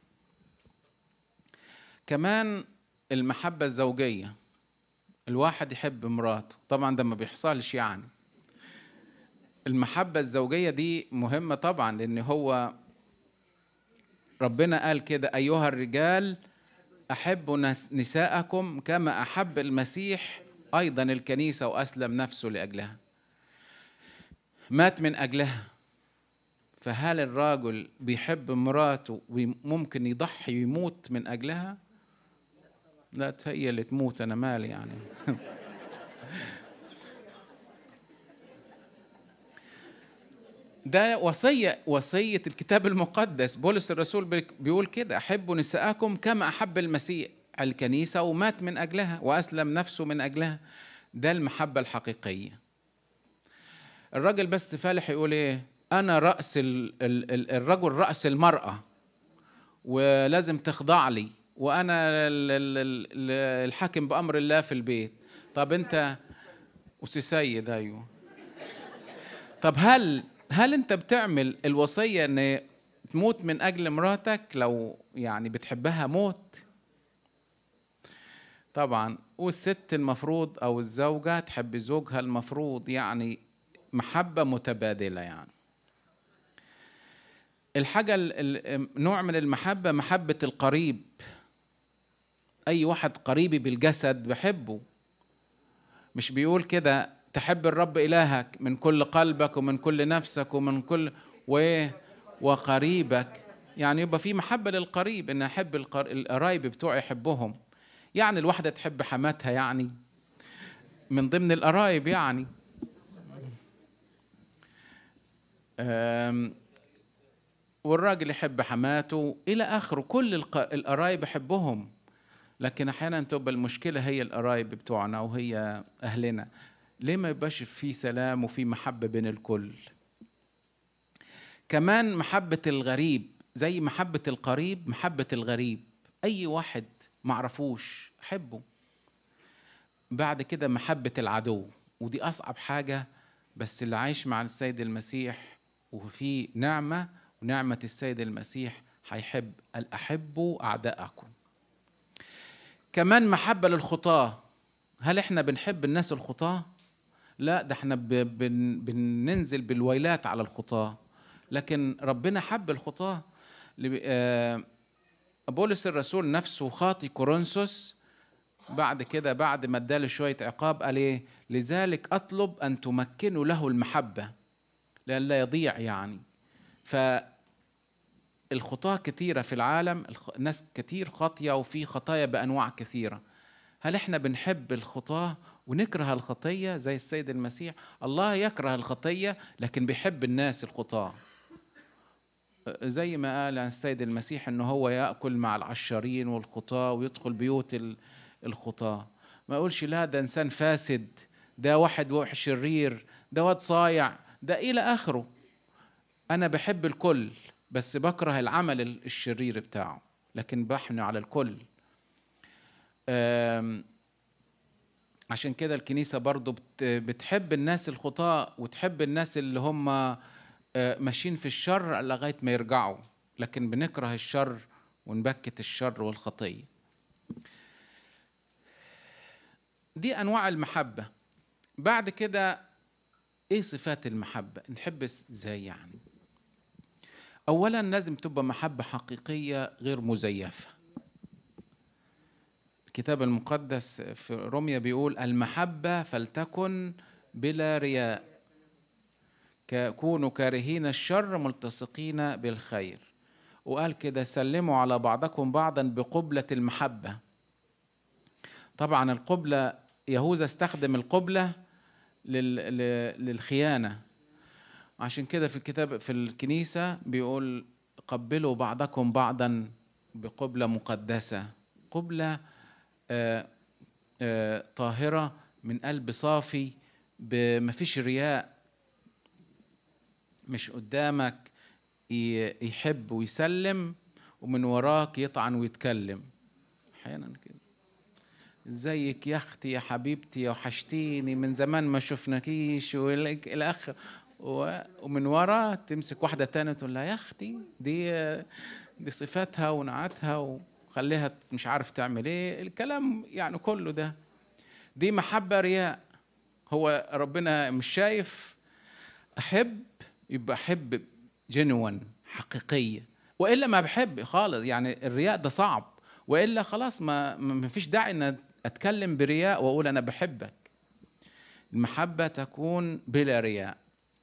كمان المحبة الزوجية، الواحد يحب مراته، طبعا ده ما بيحصلش يعني. المحبة الزوجية دي مهمة طبعا، لأن هو ربنا قال كده أيها الرجال أحبوا نساءكم كما أحب المسيح أيضا الكنيسة وأسلم نفسه لأجلها، مات من أجلها. فهل الراجل بيحب مراته وممكن يضحي ويموت من أجلها؟ لا، هي اللي تموت، أنا مالي يعني. ده وصية الكتاب المقدس. بولس الرسول بيقول كده أحبوا نساءكم كما أحب المسيح الكنيسة ومات من أجلها وأسلم نفسه من أجلها. ده المحبة الحقيقية. الراجل بس فالح يقول إيه؟ أنا رأس الرجل رأس المرأة ولازم تخضع لي، وأنا الحاكم بأمر الله في البيت. طب أنت سيد، أيوه. طب هل أنت بتعمل الوصية أن تموت من أجل مراتك لو يعني بتحبها موت؟ طبعا. والست المفروض أو الزوجة تحب زوجها المفروض، يعني محبة متبادلة. يعني الحاجة نوع من المحبة محبة القريب. أي واحد قريبي بالجسد بحبه. مش بيقول كده تحب الرب إلهك من كل قلبك ومن كل نفسك ومن كل وقريبك؟ يعني يبقى في محبة للقريب، إن أحب القرايب بتوعي أحبهم. يعني الواحدة تحب حماتها، يعني من ضمن القرايب يعني. والراجل يحب حماته إلى آخره. كل القرايب يحبهم. لكن أحيانا تبقى المشكلة هي القرايب بتوعنا وهي أهلنا. ليه ما يبقاش في سلام وفي محبة بين الكل؟ كمان محبة الغريب زي محبة القريب، محبة الغريب. أي واحد معرفوش أحبه. بعد كده محبة العدو، ودي أصعب حاجة، بس اللي عايش مع السيد المسيح وفي نعمة ونعمة السيد المسيح هيحب أحبوا أعداءكم. كمان محبة للخطاة. هل احنا بنحب الناس الخطاة؟ لا، ده احنا بننزل بالويلات على الخطاة. لكن ربنا حب الخطاة. بولس الرسول نفسه خاطي كورنثوس، بعد كده بعد ما اداله شوية عقاب قال ايه؟ لذلك أطلب أن تمكنوا له المحبة لئلا يضيع. يعني فالخطاة كثيرة في العالم، الناس كتير خاطية وفي خطايا بأنواع كثيرة. هل احنا بنحب الخطاة ونكره الخطية زي السيد المسيح؟ الله يكره الخطية لكن بيحب الناس الخطاة. زي ما قال عن السيد المسيح انه هو يأكل مع العشارين والخطاة ويدخل بيوت الخطاة. ما يقولش لا ده انسان فاسد، ده واحد شرير، ده واد صايع، ده الى اخره. انا بحب الكل بس بكره العمل الشرير بتاعه، لكن بحن على الكل. عشان كده الكنيسة برضو بتحب الناس الخطاة وتحب الناس اللي هم ماشيين في الشر لغاية ما يرجعوا، لكن بنكره الشر ونبكت الشر والخطية. دي أنواع المحبة. بعد كده إيه صفات المحبة؟ نحب إزاي يعني؟ أولا لازم تبقى محبة حقيقية غير مزيفة. الكتاب المقدس في روميا بيقول المحبة فلتكن بلا رياء، كونوا كارهين الشر ملتصقين بالخير. وقال كده سلموا على بعضكم بعضا بقبلة المحبة. طبعا القبلة يهوذا استخدم القبلة للخيانة. عشان كده في الكتاب في الكنيسة بيقول قبلوا بعضكم بعضا بقبلة مقدسة، قبلة طاهرة من قلب صافي، مفيش رياء، مش قدامك يحب ويسلم ومن وراك يطعن ويتكلم. احيانا كده، ازيك يا اختي يا حبيبتي يا وحشتيني من زمان ما شفناكيش والى اخره، ومن ورا تمسك واحده تانية تقول لها يا اختي دي صفاتها ونعتها وخليها مش عارف تعمل ايه، الكلام يعني كله ده دي محبه رياء. هو ربنا مش شايف؟ احب يبقى احب جنوان حقيقيه، والا ما بحب خالص. يعني الرياء ده صعب، والا خلاص ما فيش داعي ان اتكلم برياء واقول انا بحبك. المحبه تكون بلا رياء.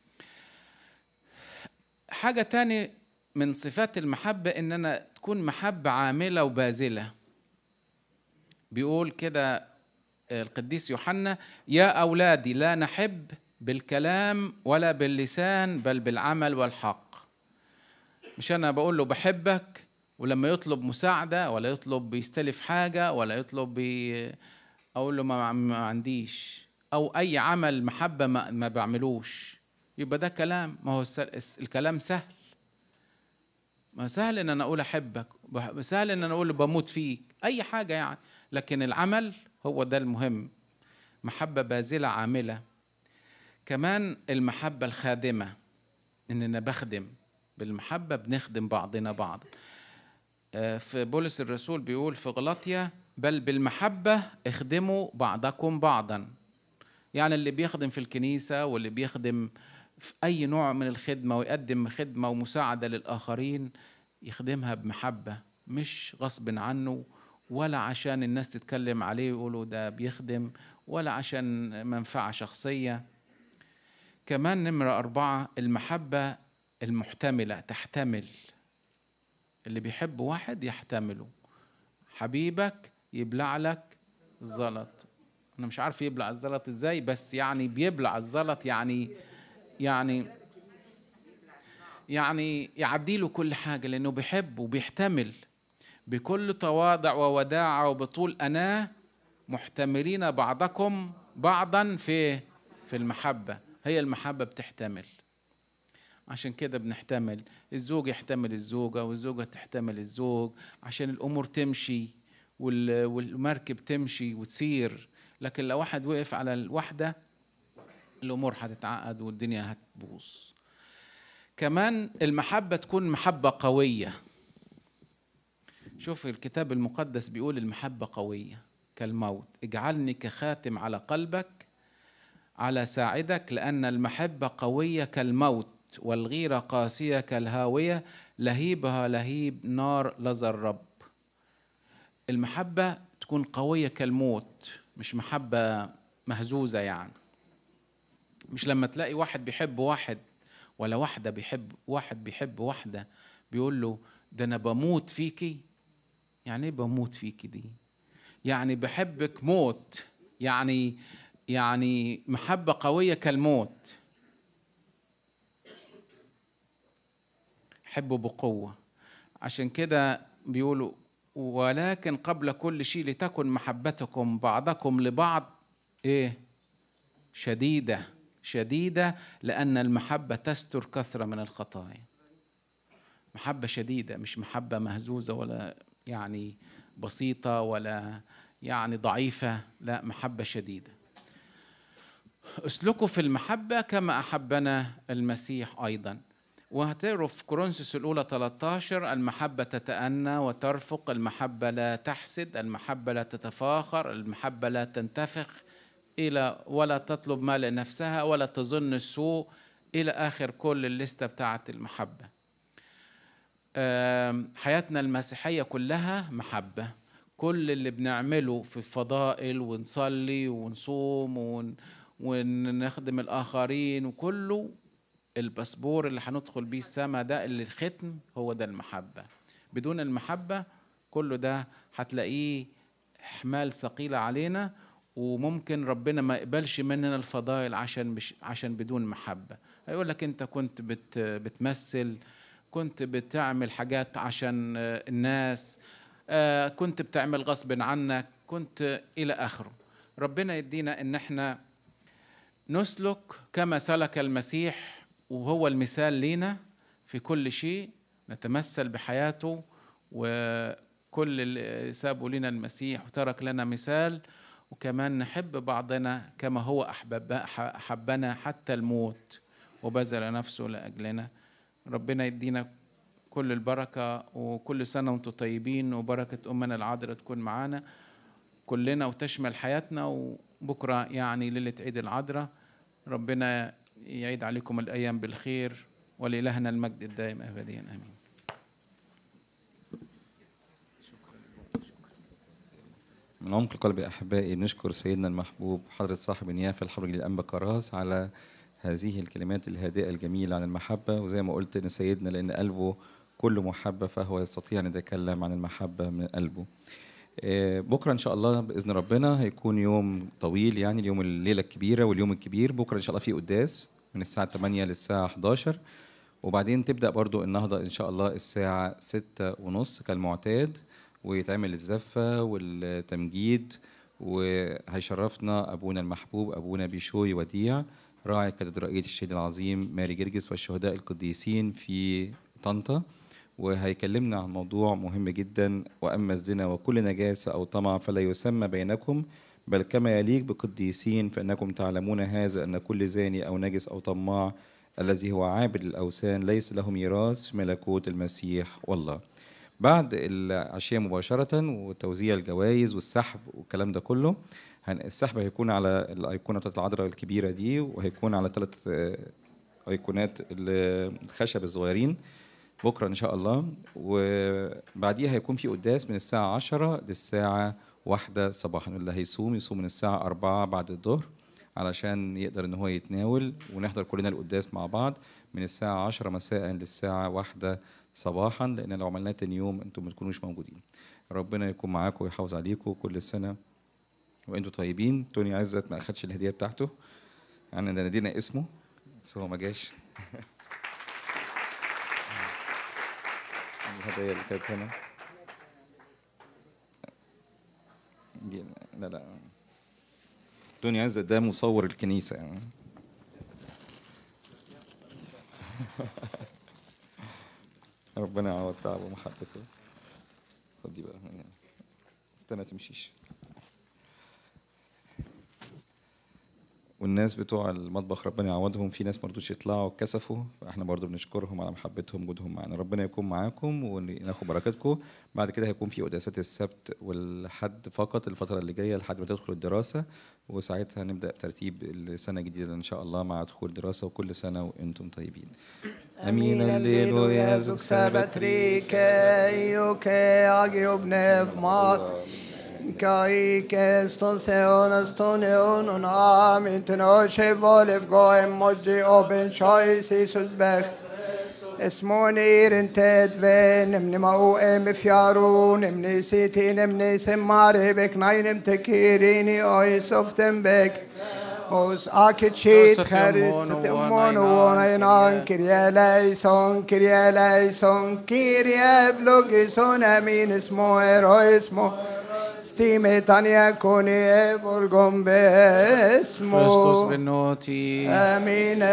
حاجه تاني من صفات المحبه اننا تكون محبه عامله وباذله. بيقول كده القديس يوحنا: يا اولادي لا نحب بالكلام ولا باللسان بل بالعمل والحق. مش انا بقول له بحبك ولما يطلب مساعدة ولا يطلب بيستلف حاجة ولا يطلب أقول له ما عنديش، أو أي عمل محبة ما بعملوش، يبقى ده كلام. ما هو الكلام سهل، ما سهل إن أنا أقول أحبك، سهل إن أنا أقول بموت فيك، أي حاجة يعني، لكن العمل هو ده المهم. محبة باذلة عاملة. كمان المحبة الخادمة، إننا بخدم بالمحبة، بنخدم بعضنا بعض. في بولس الرسول بيقول في غلاطيا: بل بالمحبة اخدموا بعضكم بعضا. يعني اللي بيخدم في الكنيسة واللي بيخدم في أي نوع من الخدمة ويقدم خدمة ومساعدة للآخرين يخدمها بمحبة، مش غصب عنه ولا عشان الناس تتكلم عليه ويقولوا ده بيخدم ولا عشان منفعة شخصية. كمان نمرة 4 المحبة المحتملة، تحتمل. اللي بيحب واحد يحتمله. حبيبك يبلع لك الزلط. أنا مش عارف يبلع الزلط إزاي، بس يعني بيبلع الزلط، يعني يعديله كل حاجة لأنه بيحب وبيحتمل بكل تواضع ووداعة وبطول أناة، محتملين بعضكم بعضا في المحبة. هي المحبة بتحتمل، عشان كده بنحتمل. الزوج يحتمل الزوجة والزوجة تحتمل الزوج عشان الأمور تمشي والمركب تمشي وتسير. لكن لو واحد وقف على الوحدة الأمور هتتعقد والدنيا هتبوظ. كمان المحبة تكون محبة قوية. شوف الكتاب المقدس بيقول المحبة قوية كالموت. اجعلني كخاتم على قلبك على ساعدك، لأن المحبة قوية كالموت والغيرة قاسية كالهاوية، لهيبها لهيب نار لظى الرب. المحبة تكون قوية كالموت، مش محبة مهزوزة. يعني مش لما تلاقي واحد بيحب واحد ولا واحدة بيحب واحدة بيقول له ده أنا بموت فيكي. يعني إيه بموت فيكي دي؟ يعني بحبك موت، يعني محبة قوية كالموت. حبوا بقوة. عشان كده بيقولوا: ولكن قبل كل شيء لتكن محبتكم بعضكم لبعض ايه؟ شديدة، لأن المحبة تستر كثرة من الخطايا. محبة شديدة، مش محبة مهزوزة ولا يعني بسيطة ولا يعني ضعيفة، لا، محبة شديدة. اسلكوا في المحبة كما أحبنا المسيح أيضا. وهتقروا في كورنثوس الأولى 13: المحبة تتأنى وترفق، المحبة لا تحسد، المحبة لا تتفاخر، المحبة لا تنتفخ ولا تطلب ما لنفسها ولا تظن السوء، إلى آخر كل الليستة بتاعت المحبة. حياتنا المسيحية كلها محبة. كل اللي بنعمله في الفضائل ونصلي ونصوم ونخدم الآخرين وكله، الباسبور اللي هندخل بيه السماء ده، اللي الختم هو ده المحبة. بدون المحبة كله ده هتلاقيه حمال ثقيلة علينا، وممكن ربنا ما يقبلش مننا الفضائل عشان بدون محبة. هيقول لك انت كنت بتمثل كنت بتعمل حاجات عشان الناس، كنت بتعمل غصب عنك، كنت إلى آخره. ربنا يدينا إن احنا نسلك كما سلك المسيح، وهو المثال لينا في كل شيء، نتمثل بحياته، وكل اللي سابوا لنا المسيح وترك لنا مثال. وكمان نحب بعضنا كما هو أحبنا حتى الموت وبذل نفسه لأجلنا. ربنا يدينا كل البركة، وكل سنة وانتم طيبين، وبركة أمنا العذراء تكون معانا كلنا وتشمل حياتنا. وبكرة يعني ليلة عيد العذراء، ربنا يعيد عليكم الأيام بالخير، ولإلهنا المجد الدائم أبديا آمين. من عمق القلب يا أحبائي نشكر سيدنا المحبوب حضرة صاحب النيافة الحبر الأنبا كراس على هذه الكلمات الهادئة الجميلة عن المحبة. وزي ما قلت إن سيدنا لأن قلبه كله محبة فهو يستطيع أن يتكلم عن المحبة من قلبه. بكرة إن شاء الله بإذن ربنا هيكون يوم طويل، يعني اليوم الليلة الكبيرة واليوم الكبير. بكرة إن شاء الله في قداس من الساعة 8 للساعة 11، وبعدين تبدأ برضو النهضة إن شاء الله الساعة 6:30 كالمعتاد، ويتعمل الزفة والتمجيد. وهيشرفنا أبونا المحبوب أبونا بيشوي وديع راعي كاتدرائية الشهيد العظيم ماري جرجس والشهداء القديسين في طنطا، وهيكلمنا عن موضوع مهم جدا: وأما الزنا وكل نجاسة أو طمع فلا يسمى بينكم، بل كما يليق بقديسين، فإنكم تعلمون هذا أن كل زاني أو نجس أو طماع الذي هو عابد للأوثان ليس له ميراث في ملكوت المسيح والله. بعد العشية مباشرة وتوزيع الجوائز والسحب والكلام ده كله، السحب هيكون على الأيقونة بتاعت العذراء الكبيرة دي، وهيكون على 3 أيقونات الخشب الصغيرين بكرة إن شاء الله. وبعديها هيكون في قداس من الساعة 10 للساعة 1 صباحا. اللي هيصوم يصوم من الساعة 4 بعد الظهر علشان يقدر إن هو يتناول، ونحضر كلنا القداس مع بعض من الساعة 10 مساء للساعة 1 صباحا، لأن لو عملناه تاني يوم أنتم ما تكونوش موجودين. ربنا يكون معاكم ويحافظ عليكم كل سنة وأنتم طيبين. توني عزت ما أخدش الهدية بتاعته، يعني ده نادينا اسمه بس هو ما جاش. الهدايا اللي كانت هنا لا توني عزت ده مصور الكنيسة يعني. ربنا يعوض تعبه ومحبته. خد دي بقى يعني، استنى تمشيش. والناس بتوع المطبخ ربنا يعوضهم، في ناس مرضوش يطلعوا وكسفوا، فاحنا برضو بنشكرهم على محبتهم وجودهم معنا. ربنا يكون معاكم وناخد بركاتكم. بعد كده هيكون في قداسات السبت والحد فقط الفترة اللي جاية لحد ما تدخل الدراسة، وساعتها نبدأ ترتيب السنة الجديدة إن شاء الله مع دخول الدراسة. وكل سنة وأنتم طيبين. أمين الليلويا زوك سابتريك أيوك أجيب نبمار كايك استونسيون استونيون آمين تنوشي فولف قوم مجي أوبن شايس يسوس بخ اسمونير انتد فين نمني ماو ام فيارون نمني سيتي نمني سماري بك ناينم تكيريني أوي سوفتن بك Os akitshit charis temon wonainan kirya leison kirya vlogison amin ismo eroismo stime tania koni volgom besmo Christus benoti amin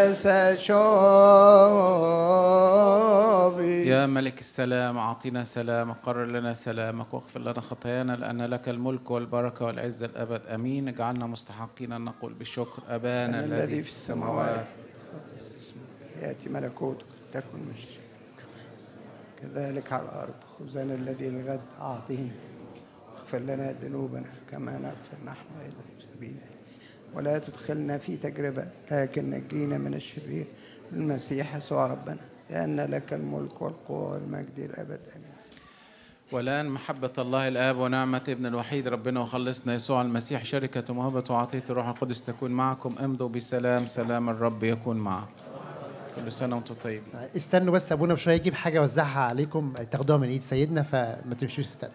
يا ملك السلام أعطينا سلامك، قرر لنا سلامك، واغفر لنا خطايانا، لأن لك الملك والبركة والعزة الأبد آمين. اجعلنا مستحقين أن نقول بالشكر: أبانا الذي في السماوات يأتي ملكوتك تكن مشيئتك كذلك على الأرض. خبزنا الذي الغد أعطينا، واغفر لنا ذنوبنا كما نغفر نحن أيضا المذنبين، ولا تدخلنا في تجربة لكن نجينا من الشرير. المسيح يسوع ربنا، لأن لك الملك والقوة والمجد الأبد آمين. والآن محبة الله الآب ونعمة ابن الوحيد ربنا وخلصنا يسوع المسيح، شركة وموهبة وعطية الروح القدس تكون معكم. امضوا بسلام، سلام الرب يكون معكم. كل سنة وانتم طيبين. استنوا بس ابونا بشويه يجيب حاجه وزعها عليكم تاخدوها من ايد سيدنا، فما تمشوش استنوا.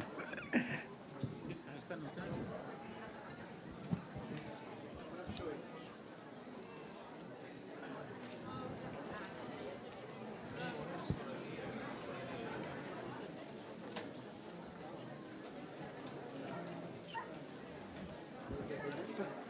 اساسا.